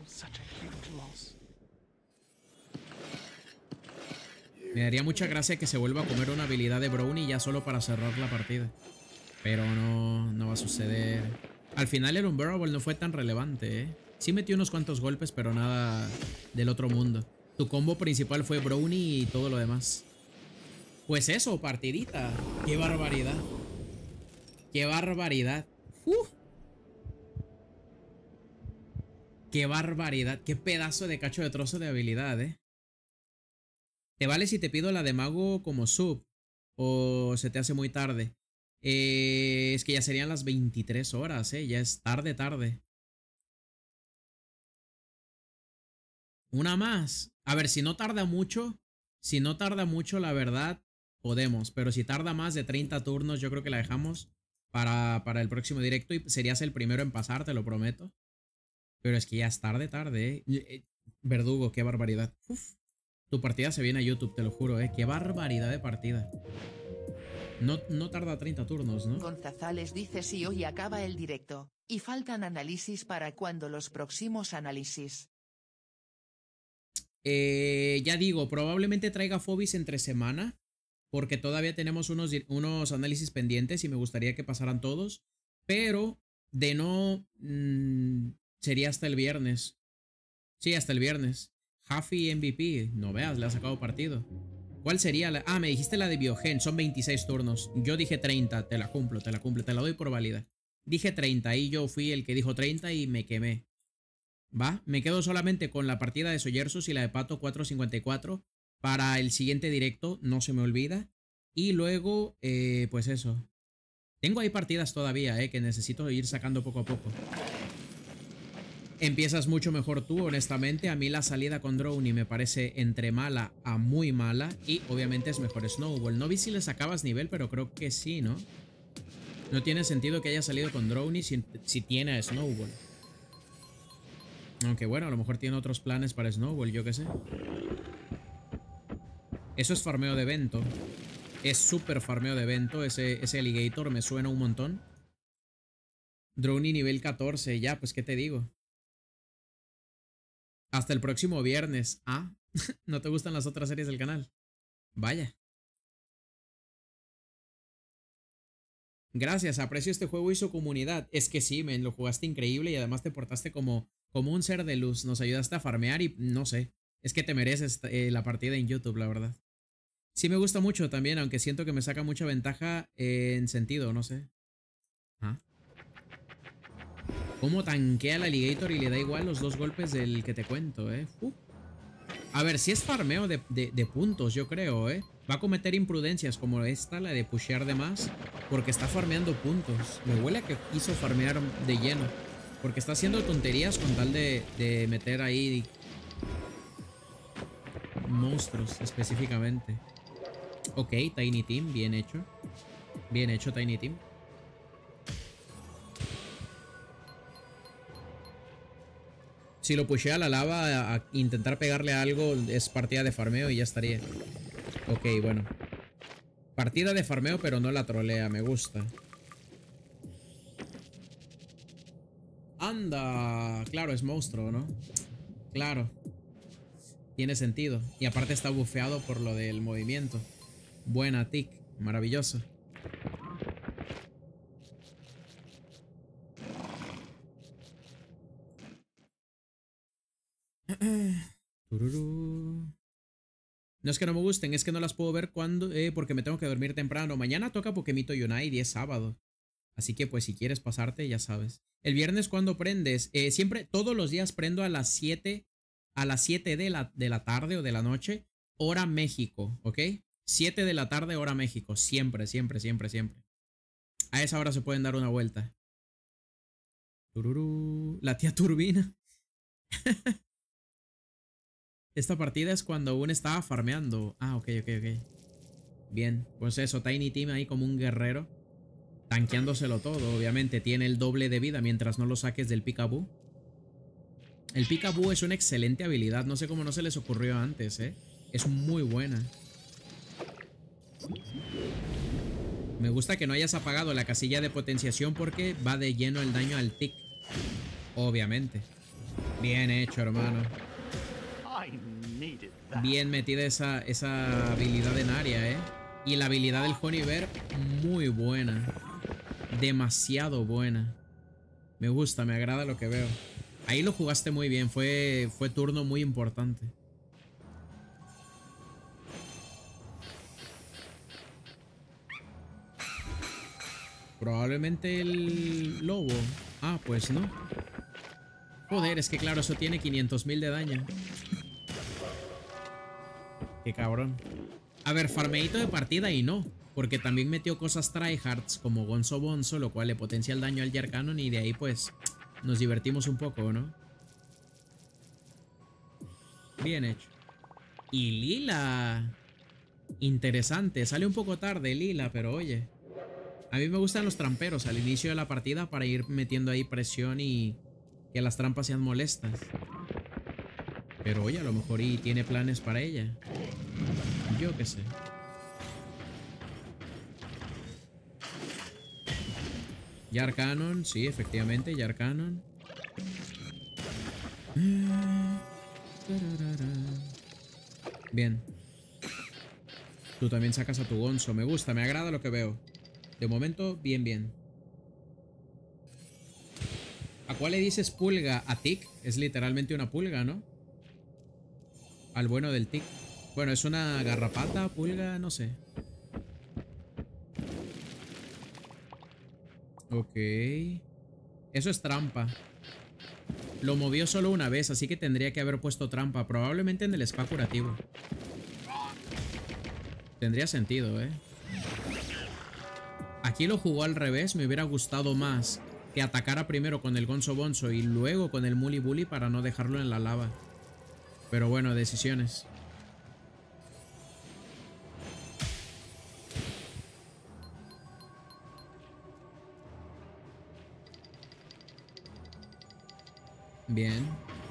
Me daría mucha gracia que se vuelva a comer una habilidad de Brownie ya solo para cerrar la partida. Pero no va a suceder. Al final el Unbearable no fue tan relevante, ¿eh? Sí metió unos cuantos golpes, pero nada del otro mundo. Tu combo principal fue Brownie y todo lo demás. Pues eso, partidita. Qué barbaridad. Qué barbaridad. Qué barbaridad. Qué pedazo de cacho de trozo de habilidad, ¿eh? ¿Te vale si te pido la de mago como sub? ¿O se te hace muy tarde? Es que ya serían las 23 horas, ¿eh? Ya es tarde. Una más. A ver, si no tarda mucho. Si no tarda mucho, la verdad, podemos. Pero si tarda más de 30 turnos, yo creo que la dejamos para el próximo directo. Y serías el primero en pasar, te lo prometo. Pero es que ya es tarde, ¿eh? Verdugo, qué barbaridad. Uf. Tu partida se viene a YouTube, te lo juro, ¿eh? Qué barbaridad de partida. No tarda 30 turnos, ¿no? González dice si hoy acaba el directo, y faltan análisis para cuando los próximos análisis. Ya digo, probablemente traiga Phobis entre semana, porque todavía tenemos unos análisis pendientes y me gustaría que pasaran todos, pero de no... sería hasta el viernes. Sí, hasta el viernes. Huffy MVP, no veas, le ha sacado partido. ¿Cuál sería la...? Ah, me dijiste la de Biogen, son 26 turnos. Yo dije 30, te la cumplo, te la doy por válida. Dije 30 y yo fui el que dijo 30 y me quemé. ¿Va? Me quedo solamente con la partida de Soyersus y la de Pato 454 para el siguiente directo, no se me olvida. Y luego, pues eso. Tengo ahí partidas todavía, que necesito ir sacando poco a poco. Empiezas mucho mejor tú, honestamente. A mí la salida con Drowny me parece entre mala a muy mala. Y obviamente es mejor Snowball. No vi si le sacabas nivel, pero creo que sí, ¿no? No tiene sentido que haya salido con Drowny si tiene a Snowball. Aunque bueno, a lo mejor tiene otros planes para Snowball, yo qué sé. Eso es farmeo de evento. Es súper farmeo de evento. Ese Alligator me suena un montón. Drowny nivel 14. Ya, pues qué te digo. Hasta el próximo viernes. Ah, ¿no te gustan las otras series del canal? Vaya. Gracias, aprecio este juego y su comunidad. Es que sí, men, lo jugaste increíble y además te portaste como un ser de luz. Nos ayudaste a farmear y no sé. Es que te mereces la partida en YouTube, la verdad. Sí me gusta mucho también, aunque siento que me saca mucha ventaja en sentido, no sé. Ah. ¿Cómo tanquea el Alligator y le da igual los dos golpes del que te cuento, eh? A ver, si es farmeo de puntos, yo creo, Va a cometer imprudencias como esta, la de pushear de más, porque está farmeando puntos. Me huele a que quiso farmear de lleno, porque está haciendo tonterías con tal de meter ahí monstruos específicamente. Ok, Tiny Team, bien hecho. Bien hecho, Tiny Team. Si lo pushea a la lava a intentar pegarle a algo, es partida de farmeo y ya estaría. Ok, bueno. Partida de farmeo, pero no la trolea, me gusta. Anda, claro, es monstruo, ¿no? Claro. Tiene sentido. Y aparte está bufeado por lo del movimiento. Buena, Tick. Maravilloso. Tururú. No es que no me gusten, es que no las puedo ver cuando, porque me tengo que dormir temprano. Mañana toca Pokemito Unite y es sábado. Así que pues si quieres pasarte, ya sabes. El viernes cuando prendes, siempre, todos los días prendo a las 7, de la tarde o de la noche, hora México, ¿ok? 7 de la tarde, hora México. Siempre, siempre, siempre, siempre. A esa hora se pueden dar una vuelta. Tururú. La tía Turbina. Esta partida es cuando aún estaba farmeando. Ah, ok, ok, ok. Bien, pues eso, Tiny Team ahí como un guerrero. Tanqueándoselo todo, obviamente. Tiene el doble de vida mientras no lo saques del Peekaboo. El Peekaboo es una excelente habilidad. No sé cómo no se les ocurrió antes, ¿eh? Es muy buena. Me gusta que no hayas apagado la casilla de potenciación porque va de lleno el daño al tick. Obviamente. Bien hecho, hermano. I needed that. Bien metida esa habilidad en área, ¿eh? Y la habilidad del Honey Bear, muy buena. Demasiado buena. Me gusta, me agrada lo que veo. Ahí lo jugaste muy bien, fue turno muy importante. Probablemente el lobo. Ah, pues no. Joder, es que claro, eso tiene 500.000 de daño. Qué cabrón. A ver, farmeito de partida y no. Porque también metió cosas tryhards como Gonzo Bonzo, lo cual le potencia el daño al Jarcanon y de ahí pues nos divertimos un poco, ¿no? Bien hecho. Y Lila. Interesante. Sale un poco tarde Lila, pero oye. A mí me gustan los tramperos al inicio de la partida para ir metiendo ahí presión y que las trampas sean molestas. Pero oye, a lo mejor y tiene planes para ella. Yo qué sé. Jarcanon, sí, efectivamente, Jarcanon. Bien. Tú también sacas a tu Gonzo. Me gusta, me agrada lo que veo. De momento, bien, bien. ¿A cuál le dices pulga? A Tick. Es literalmente una pulga, ¿no? Al bueno del Tick. Bueno, es una garrapata, pulga, no sé. Ok. Eso es trampa. Lo movió solo una vez, así que tendría que haber puesto trampa. Probablemente en el spa curativo. Tendría sentido, ¿eh? Aquí lo jugó al revés. Me hubiera gustado más que atacara primero con el Gonzo Bonzo y luego con el Muli Bully para no dejarlo en la lava. Pero bueno, decisiones. Bien.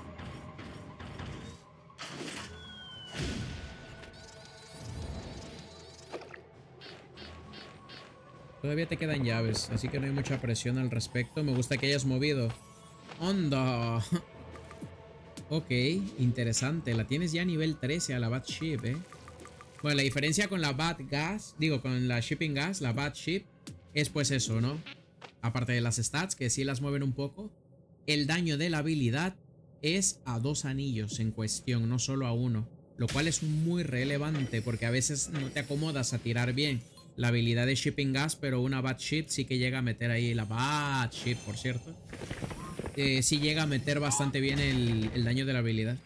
Todavía te quedan llaves, así que no hay mucha presión al respecto. Me gusta que hayas movido. ¡Onda! Ok, interesante. La tienes ya a nivel 13 a la Bat Ship, ¿eh? Bueno, la diferencia con la Bat Gas, digo, con la Shipping Gas, la Bat Ship, es pues eso, ¿no? Aparte de las stats, que sí las mueven un poco, el daño de la habilidad es a 2 anillos en cuestión, no solo a 1. Lo cual es muy relevante porque a veces no te acomodas a tirar bien la habilidad de Shipping Gas, pero una Bat Ship sí que llega a meter ahí, la Bat Ship, por cierto. Sí llega a meter bastante bien el daño de la habilidad.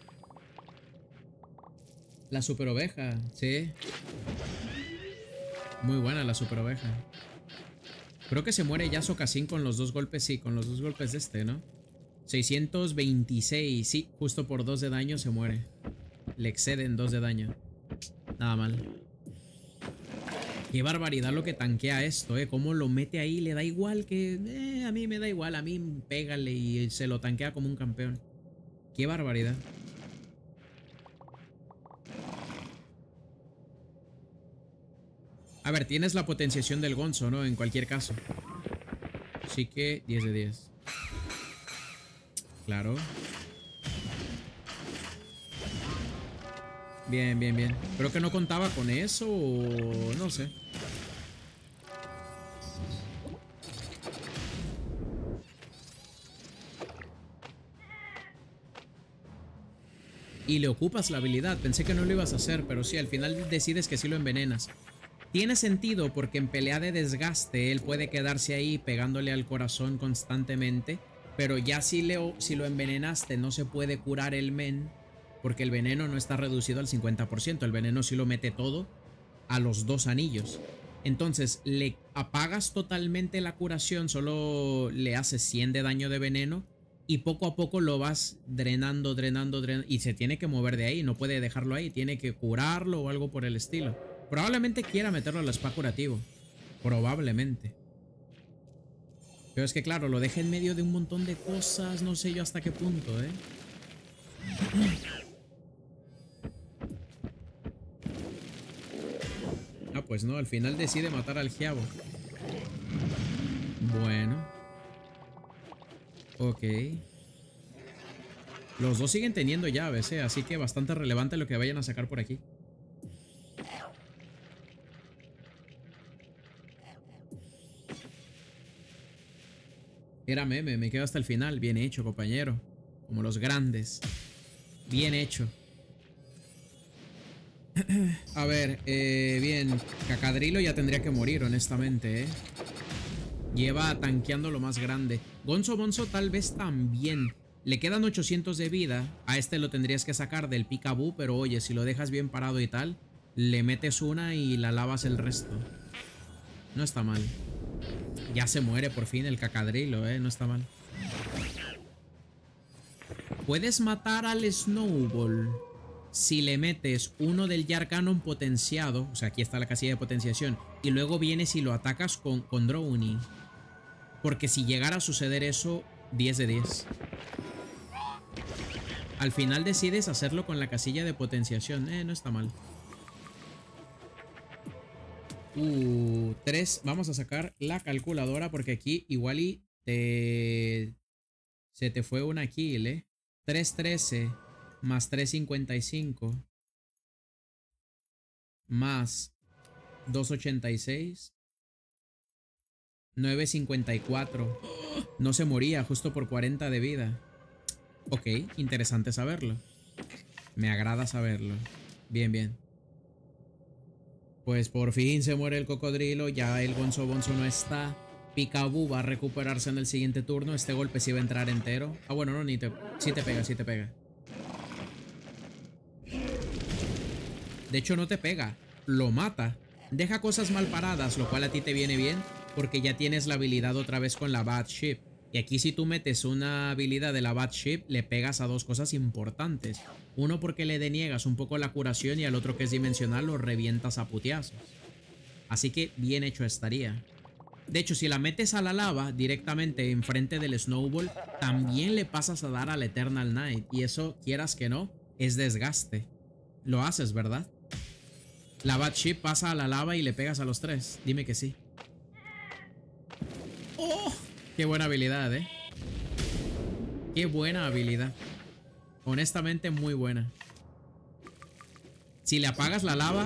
La super oveja, sí. Muy buena la super oveja. Creo que se muere Yasuo Kassin con los 2 golpes, sí, con los 2 golpes de este, ¿no? 626, sí, justo por 2 de daño se muere. Le exceden 2 de daño. Nada mal. Qué barbaridad lo que tanquea esto, cómo lo mete ahí, le da igual que... a mí me da igual, a mí pégale y se lo tanquea como un campeón. Qué barbaridad. A ver, tienes la potenciación del Gonzo, ¿no? En cualquier caso. Así que 10 de 10. Claro. Bien, bien, bien. Creo que no contaba con eso o... no sé. y le ocupas la habilidad. Pensé que no lo ibas a hacer, pero sí, al final decides que sí lo envenenas. Tiene sentido porque en pelea de desgaste él puede quedarse ahí pegándole al corazón constantemente, pero ya si lo envenenaste no se puede curar el men porque el veneno no está reducido al 50%, el veneno sí lo mete todo a los 2 anillos. Entonces le apagas totalmente la curación, solo le haces 100 de daño de veneno y poco a poco lo vas drenando y se tiene que mover de ahí, no puede dejarlo ahí, tiene que curarlo o algo por el estilo. Probablemente quiera meterlo al spa curativo. Probablemente. Pero es que claro, lo deja en medio de un montón de cosas. No sé yo hasta qué punto, ¿eh? Ah, pues no, al final decide matar al Giabo. Bueno. Ok. Los dos siguen teniendo llaves, ¿eh? Así que bastante relevante lo que vayan a sacar por aquí. Era meme, me quedo hasta el final. Bien hecho, compañero. Como los grandes. Bien hecho. A ver, bien. Cacadrilo ya tendría que morir, honestamente, ¿eh? Lleva tanqueando lo más grande. Gonzo Bonzo tal vez también. Le quedan 800 de vida. A este lo tendrías que sacar del Picaboo, pero oye, si lo dejas bien parado y tal, le metes una y la lavas el resto. No está mal. Ya se muere por fin el Cacadrilo, no está mal. Puedes matar al Snowball si le metes uno del Jar Cannon potenciado. O sea, aquí está la casilla de potenciación. Y luego vienes y lo atacas con Drowny. Porque si llegara a suceder eso, 10 de 10. Al final decides hacerlo con la casilla de potenciación. No está mal. 3. Vamos a sacar la calculadora porque aquí igual y se te fue una kill, 313 más 355 más 286 954. No se moría justo por 40 de vida. Ok, interesante saberlo. Me agrada saberlo. Bien, bien. Pues por fin se muere el cocodrilo. Ya el Gonzo Bonzo no está. Picaboo va a recuperarse en el siguiente turno. Este golpe sí va a entrar entero. Ah, bueno, no, sí te pega, sí te pega. De hecho, no te pega. Lo mata. Deja cosas mal paradas, lo cual a ti te viene bien porque ya tienes la habilidad otra vez con la Bad Ship. Y aquí si tú metes una habilidad de la Bad Ship, le pegas a 2 cosas importantes. Uno porque le deniegas un poco la curación y al otro que es dimensional lo revientas a putiazos. Así que bien hecho estaría. De hecho, si la metes a la lava directamente enfrente del Snowball, también le pasas a dar al Eternal Knight. Y eso, quieras que no, es desgaste. Lo haces, ¿verdad? La Bad Ship pasa a la lava y le pegas a los 3. Dime que sí. ¡Oh! Qué buena habilidad, Qué buena habilidad. Honestamente, muy buena. Si le apagas la lava...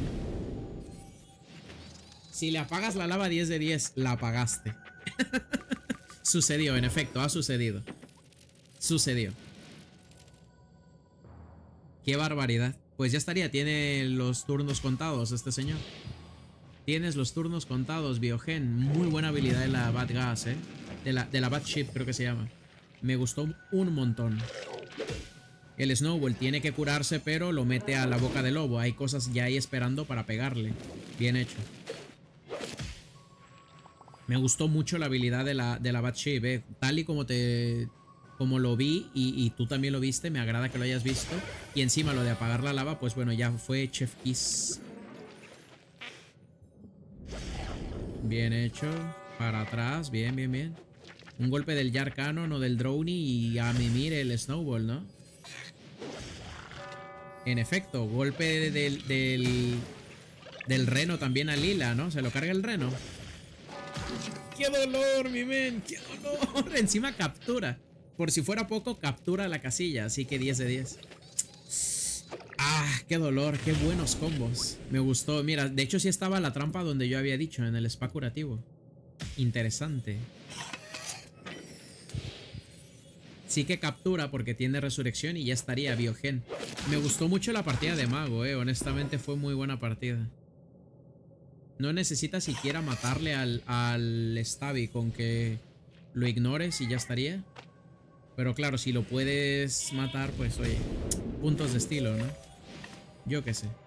Si le apagas la lava 10 de 10, la apagaste. Sucedió, en efecto, ha sucedido. Sucedió. Qué barbaridad. Pues ya estaría, tiene los turnos contados este señor. Tienes los turnos contados, Biogen. Muy buena habilidad de la Bad Gas, de la Bad Ship, creo que se llama. Me gustó un montón. El Snowball tiene que curarse, pero lo mete a la boca del lobo. Hay cosas ya ahí esperando para pegarle. Bien hecho. Me gustó mucho la habilidad de la Bad Ship, Tal y como lo vi y tú también lo viste, me agrada que lo hayas visto. Y encima lo de apagar la lava, pues bueno, ya fue Chef Kiss. Bien hecho. Para atrás, bien, bien, bien. Un golpe del Jar Cannon o del Drowny y a mimir el Snowball, ¿no? En efecto, golpe del reno también a Lila, ¿no? Se lo carga el reno. ¡Qué dolor, mi men! ¡Qué dolor! Encima captura. Por si fuera poco, captura la casilla. Así que 10 de 10. ¡Ah! ¡Qué dolor! ¡Qué buenos combos! Me gustó. Mira, de hecho sí estaba la trampa donde yo había dicho, en el spa curativo. Interesante. Sí que captura porque tiene resurrección y ya estaría Biogen. Me gustó mucho la partida de mago, honestamente fue muy buena partida. No necesitas siquiera matarle al Stabby con que lo ignores y ya estaría. Pero claro, si lo puedes matar, pues oye, puntos de estilo, ¿no? Yo qué sé.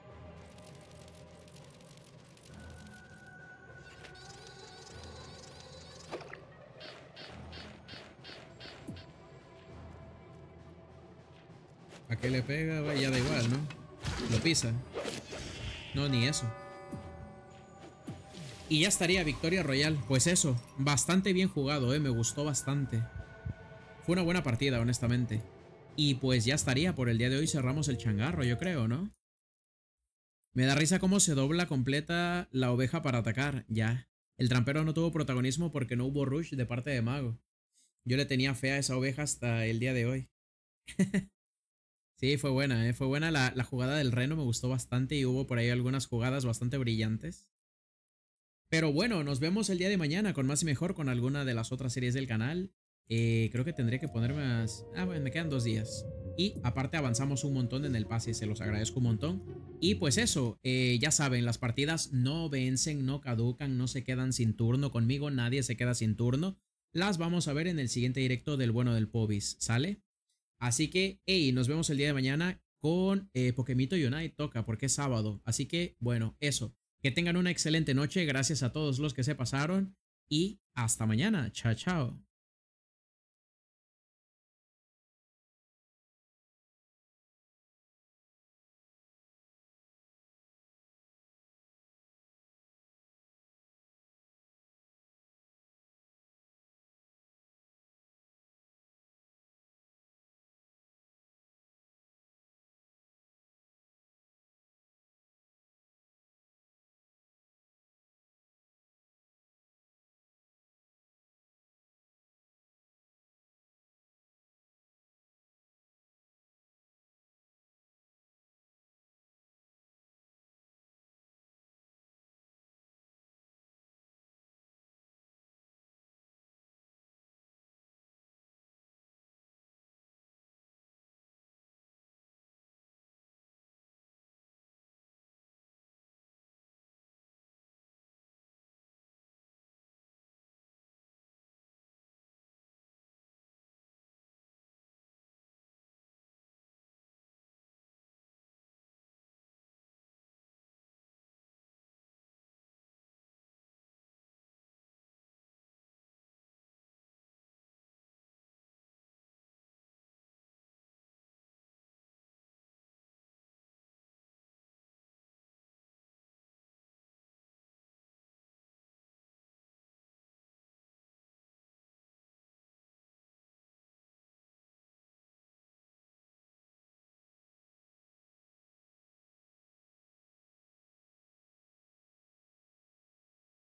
¿A qué le pega? Ya da igual, ¿no? Lo pisa. No, ni eso. Y ya estaría Victoria Royal. Pues eso, bastante bien jugado, me gustó bastante. Fue una buena partida, honestamente. Y pues ya estaría, por el día de hoy cerramos el changarro, yo creo, ¿no? Me da risa cómo se dobla completa la oveja para atacar, ya. El trampero no tuvo protagonismo porque no hubo rush de parte de Mago. Yo le tenía fe a esa oveja hasta el día de hoy. Sí, fue buena, fue buena la jugada del reno, me gustó bastante y hubo por ahí algunas jugadas bastante brillantes. Pero bueno, nos vemos el día de mañana con más y mejor con alguna de las otras series del canal. Creo que tendré que ponerme más... Ah, bueno, me quedan 2 días. Y aparte avanzamos un montón en el pase, se los agradezco un montón. Y pues eso, ya saben, las partidas no vencen, no caducan, no se quedan sin turno. Conmigo nadie se queda sin turno. Las vamos a ver en el siguiente directo del bueno del Pobis, ¿sale? Así que, hey, nos vemos el día de mañana con Pokemito Unite toca, porque es sábado. Así que, bueno, eso. Que tengan una excelente noche, gracias a todos los que se pasaron y hasta mañana. Chao, chao.